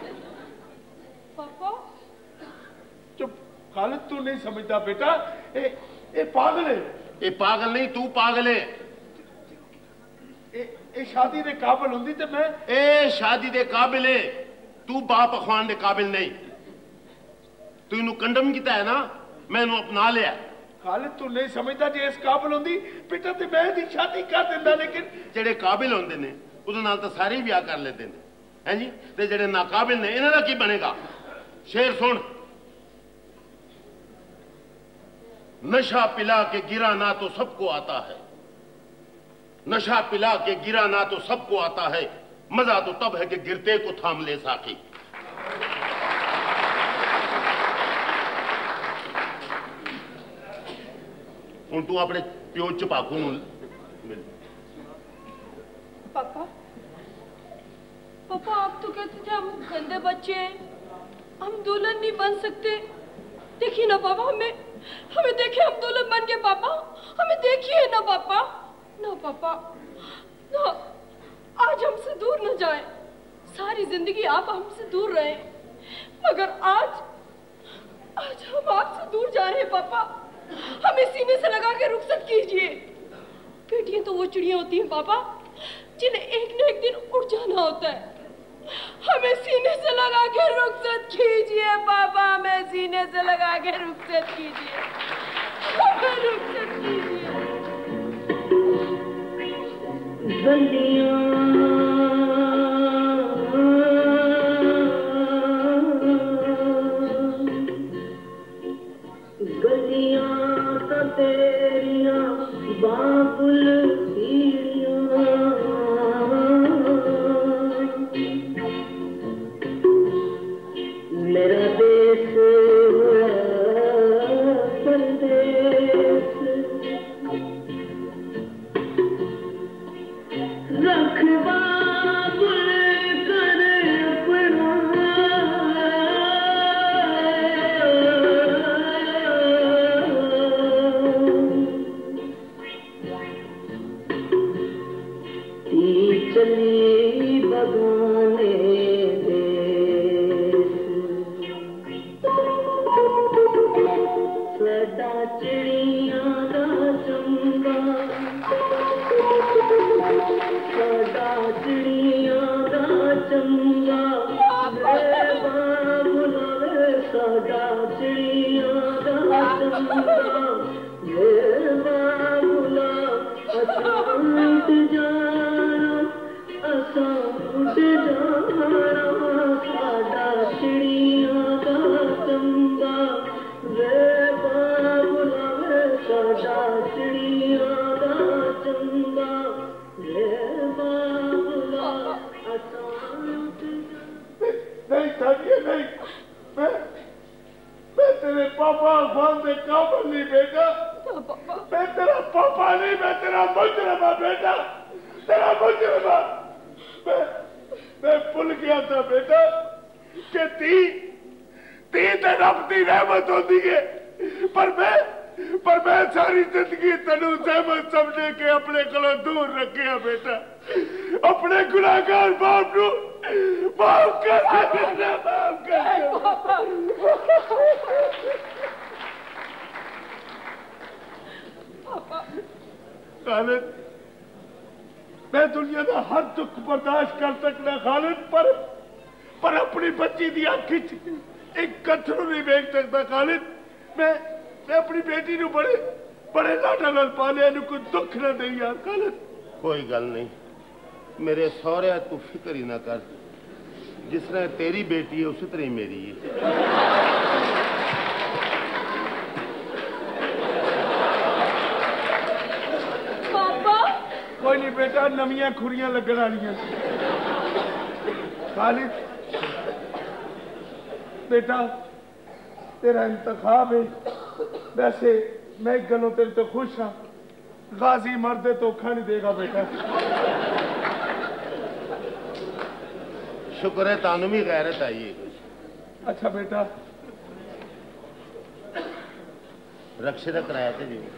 पापा चुप खालिद, तू नहीं समझता बेटा। ए, ए पागल है। ए पागल नहीं, तू पागल है। ए, ए शादी दे काबिल होंदी ते मैं ए शादी दे काबिल है, तू बाप अखवान दे काबिल नहीं। तू इनू कंडम किता है ना, मैं इनू अपना लिया। खालिद तू नहीं समझता, जे इस काबिल होंदी बेटा ते मैं दी शादी कर दिंदा, लेकिन जेड़े काबिल होंदे ने उहदे नाल तो सारे ब्याह कर लेते हैं, हैं जी। ते जेड़े नाकाबिल ने इन्हां दा की बनेगा? शेर सुन, नशा पिला के गिरा ना तो सबको आता है, नशा पिला के गिरा ना तो सबको आता है, मजा तो तब है कि गिरते को थाम ले साकी। हुण तू अपने प्यो चपाकू नूं मिल। पापा पापा आप तो कहते थे हम गंदे बच्चे हैं, हम दुल्हन नहीं बन सकते। देखिए ना पापा, हमें हमें देखिए, हम दुल्हन बन के पापा, हमें देखिए ना पापा। ना पापा ना, आज हमसे दूर न जाए, सारी जिंदगी आप हमसे दूर रहे, मगर आज आज हम आपसे दूर जा रहे हैं पापा। हमें सीने से लगा के रुखसत कीजिए। बेटियां तो वो चिड़ियां होती हैं पापा, जिन्हें एक न एक दिन उड़ जाना होता है। हमें सीने से लगा के रुखसत कीजिए पापा, हमें सीने से लगा के रुखसत कीजिए, हमें रुखसत कीजिए। गलियां तो तेरियां बाबुल मेरा देश परदेश, रखवा बुल कर अपना, मैं तेरा पापा नहीं, मैं तेरा मुजरिम बेटा, तेरा मुजरिम। मैं मैं भूल गया था बेटा कि ती ती ते रब दी रहमत होती है, पर मैं पर मैं सारी जिंदगी तेनू सहमत समझे के अपने कोलों दूर रखे बेटा। अपने गुनाहगार बाप नू माफ कर बेटा, माफ कर। खालिद, मैं दुनिया का हर दुख बर्दाश्त कर सकना खालिद, पर पर अपनी बच्ची दी अख एक कथरू नहीं वेख सकता खालिद। मैं मैं अपनी बेटी नू बड़े बड़े लाडा नाल पालिया, इनू कोई दुख ना दे यार खालिद। कोई गल नहीं, मेरे सौहरिया तू फिक्र ही ना कर, जिस तरह तेरी बेटी है उसी तरह ही मेरी है। पापा कोई नहीं बेटा, नवियां खुरियां लगन वालियां। खालिद बेटा, तेरा इंतखाब है। वैसे मैं एक गलों तेरे तो खुश हाँ, गाजी मर्दे धोखा नहीं देगा बेटा। शुक्र है तानू भी गैरत आई है कुछ। अच्छा बेटा, रक्षे का कराया थे जी।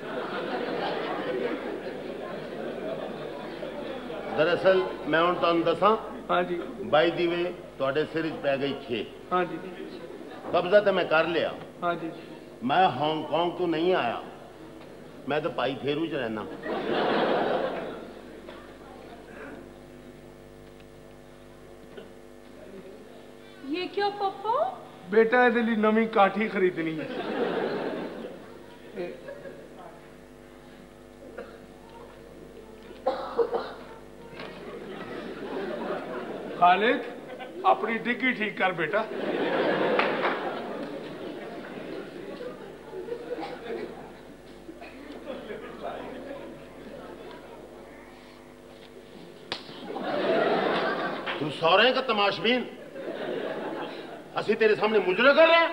दरअसल मैं हूं तुहानू दसा। हाँ जी। बाई दी वे तुहाडे सिर च पै गई खे। हाँ जी। कब्जा तो मैं कर लिया। हाँ जी। मैं हांगकांग तो नहीं आया, मैं तो पाई फेरू च रहना। ये क्या पापा? बेटा ये लिए नवी काठी खरीदनी है। खालिद, अपनी डिग्गी ठीक कर बेटा। तू सौरे का तमाशबीन, असी तेरे सामने मुजरे कर रहे हैं।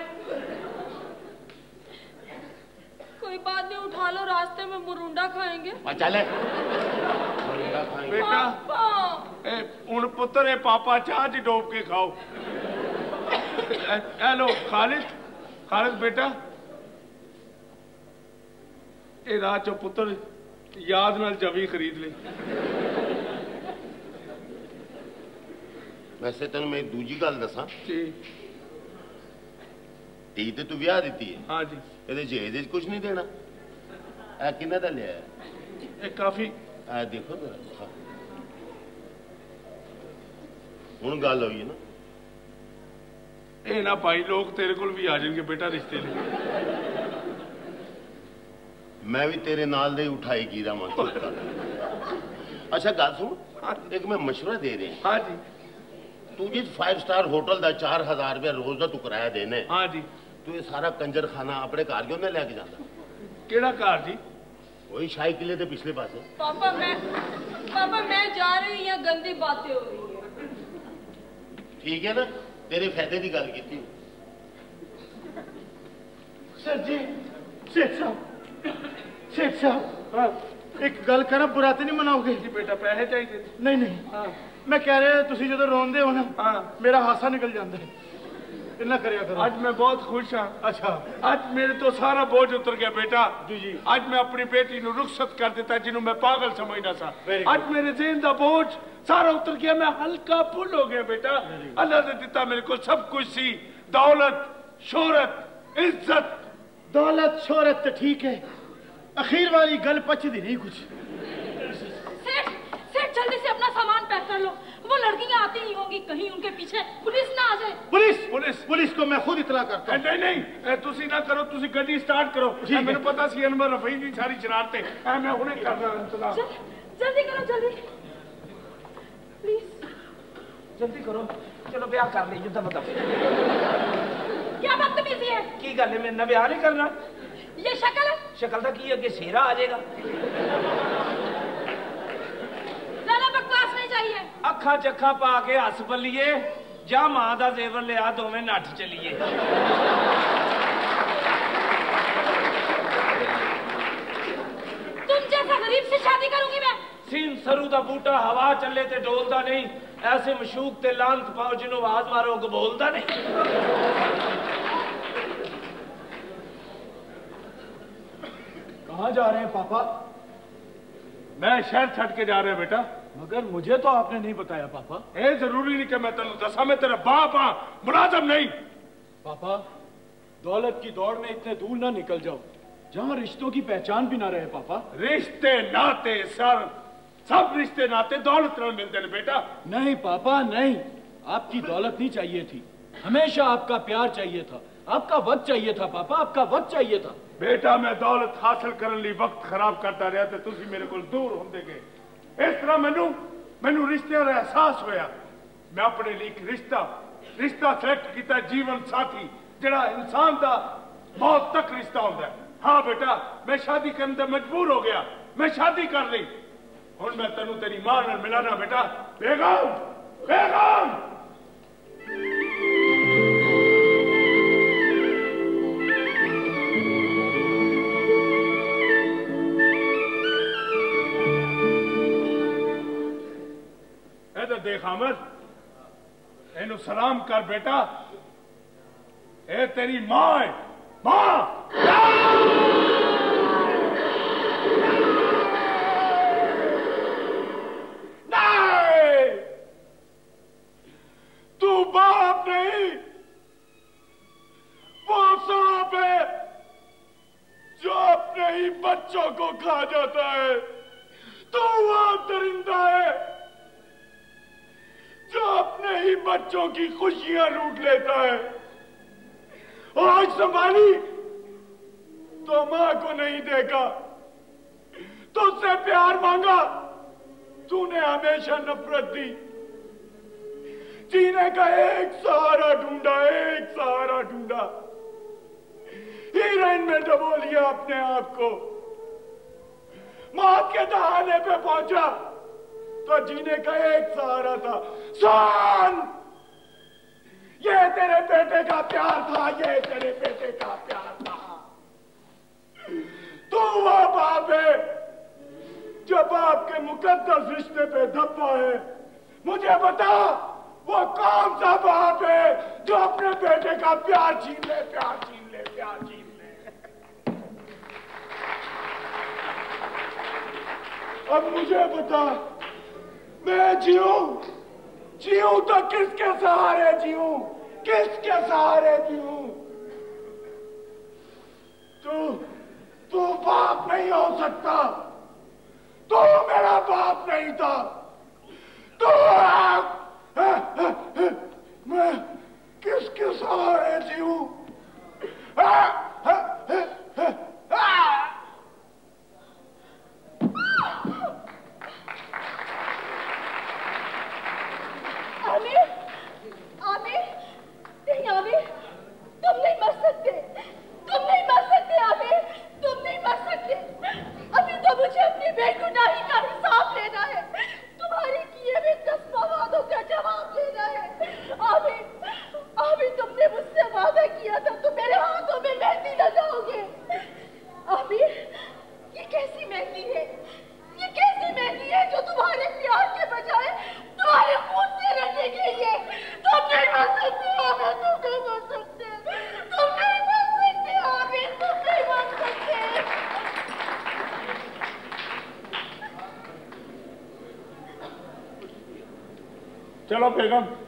कोई बात नहीं, उठा लो, रास्ते में मुरुंडा खाएंगे। चले बेटा, हूं पुत्र पापा चाह च डोब के खाओ। हेलो खालिद, खालिद बेटा, ये रात चो पुत्र याद नाल जवी खरीद ले। वैसे तेन मैं दूजी गल दसा, धी तो तू ब्याह दी है। हाँ जी। ये जहेज कुछ नहीं देना। ए किन्ने दा लिया? ए काफी। आ देखो जरा, हुण गल हुई है ना। ए ना भाई, लोग तेरे को भी आ जाएंगे बेटा रिश्ते ले। मैं भी तेरे नाल दे उठाई गिरा मां। अच्छा गल सुन, एक मैं मशवरा दे रही। हाँ जी। तू जिस फाइव स्टार होटल का चार हजार रुपया रोज का तू किराया देने। हाँ जी। तू ये सारा कंजर खाना अपने घर क्यों नहीं लेके जाता? केड़ा घर जी? वही शाही किले के पिछले पासे। पापा मैं पापा मैं जा रही हूँ, यहाँ गंदी बातें हो रही है। ठीक है ना, तेरे फायदे की गल की। सर जी, सेठ साहब, सेठ साहब, हाँ, एक गल करा, बुरा तो नहीं मनाओगे? जी बेटा, पैसे चाहिए? नहीं नहीं, हाँ, मैं कह रहा तुसी जो रोंदे हो ना, हाँ, मेरा हासा निकल जाता है। इतना करिया करो। आज मैं बहुत खुश हाँ। अच्छा, आज मेरे तो सारा बोझ उतर गया बेटा। जी जी। आज मैं अपनी बेटी को रुखसत कर देता जिन्हों मैं पागल समझना था। आज मेरे ज़हन का बोझ सारा उतर गया, मैं हल्का फुल हो गया बेटा। अल्लाह ने दिता मेरे को सब कुछ सी, दौलत, शोहरत, इज्जत। दौलत शोहरत तो ठीक है, अखीर वाली गल पचदी नहीं कुछ। सेठ, सेठ जल्दी से अपना सामान पैक कर लो, वो लड़कियां आती ही होंगी, कहीं उनके पीछे पुलिस ना आ जाए। पुलिस पुलिस पुलिस को मैं खुद इतला करता हूं। नहीं नहीं, तुसी ना करो, तुसी गड्डी स्टार्ट करो। मेरे पता सी अनवर रफी दी सारी शरारतें, मैं हुणे कर रहा हूं इंतजाम। जल्दी करो, जल्दी प्लीज, जल्दी करो। चलो ब्याह कर लीजिए तो बताओ। क्या बदतमीजी है? की गल है, मैं ब्याह नहीं करना। ये शक्ल शक्ल का की है कि सेरा आ जाएगा। ज्यादा बकवास नहीं चाहिए। अखा चखा पा के हस पलिए, जा मां दा जेवर लिया, दोवें नठ चलिए। शादी करूंगी मैं। सीन सरू दा बूटा हवा चले ते डोलदा नहीं, ऐसे मशूक ते लांत पाओ जिन्हों आवाज मारो को बोलदा नहीं। कहाँ जा रहे हैं पापा? मैं शहर छड़ के जा रहे हैं बेटा। मगर मुझे तो आपने नहीं बताया पापा। ए जरूरी नहीं कि मैं तेन दसा, मैं तेरा बाप हाँ, मुलाजम नहीं। पापा दौलत की दौड़ में इतने दूर ना निकल जाओ जहाँ रिश्तों की पहचान भी ना रहे। पापा रिश्ते नाते सर, सब रिश्ते नाते दौलत न मिलते हैं बेटा। नहीं पापा नहीं, आपकी दौलत नहीं चाहिए थी, हमेशा आपका प्यार चाहिए था, आपका वक्त चाहिए था पापा, आपका वक्त चाहिए था। बेटा मैं दौलत हासिल करने लिए वक्त खराब करता रहा तो तुसी मेरे को दूर होंदे गए। इस तरह मैनू मैनू रिश्ते का एहसास होया। मैं अपने लिए एक रिश्ता रिश्ता सिलेक्ट किया, जीवन साथी जड़ा इंसान का मौत तक रिश्ता होता है। हाँ बेटा मैं शादी करने से मजबूर हो गया, मैं शादी कर ली। हुण मैं तेनू तेरी मां नाल मिलाना बेटा। बेगम बेगम इधर देख आमद, इनू सलाम कर बेटा। ए तेरी मां है, मां। नहीं, तू बाप नहीं, वो सांप है जो अपने ही बच्चों को खा जाता है। तू वो दरिंदा है जो अपने ही बच्चों की खुशियां लूट लेता है। आज संभाली तो मां को नहीं देखा, तुझसे प्यार मांगा, तूने हमेशा नफरत दी। जीने का एक सहारा ढूंढा, एक सहारा ढूंढा, हीरोइन में डबो लिया अपने आप को। मौत के दहाने पे पहुंचा तो जीने का एक सहारा था। सुन, ये तेरे बेटे का प्यार था, ये तेरे बेटे का प्यार था। तू वो बाप है जो बाप के मुकद्दस रिश्ते पे धब्बा है। मुझे बता वो कौन सा बाप है जो अपने बेटे का प्यार छीन ले, प्यार छीन ले, प्यार छीन ले। अब मुझे बता, मैं जीऊं जीऊं तो किसके सहारे जीऊं, किसके सहारे जीऊं? तू तू बाप नहीं हो सकता, तू मेरा बाप नहीं था। तू मैं किसके सहारे जीऊं? आमिर, आमिर, नहीं आमिर, तुम नहीं मर सकते, तुम नहीं मर सकते आमिर, तुम नहीं मर सकते। अभी तो मुझे अपनी बेगुनाही का हिसाब लेना है, तुम्हारे किए हुए कस्म वादों का जवाब लेना है। आमिर, आमिर, तुमने मुझसे वादा किया था तुम मेरे हाथों में मेहंदी लगाओगे। आमिर, ये कैसी मेहंदी है, ये कैसी मेहंदी है जो तुम्हारे प्यार के बजाय तुम्हारे खून से रंगी गई है। तुम नहीं मर सकते आमिर, तुम नहीं मर सकते, तुम नहीं मर सकते आमिर, तुम नहीं मर सकते। चलो बेगम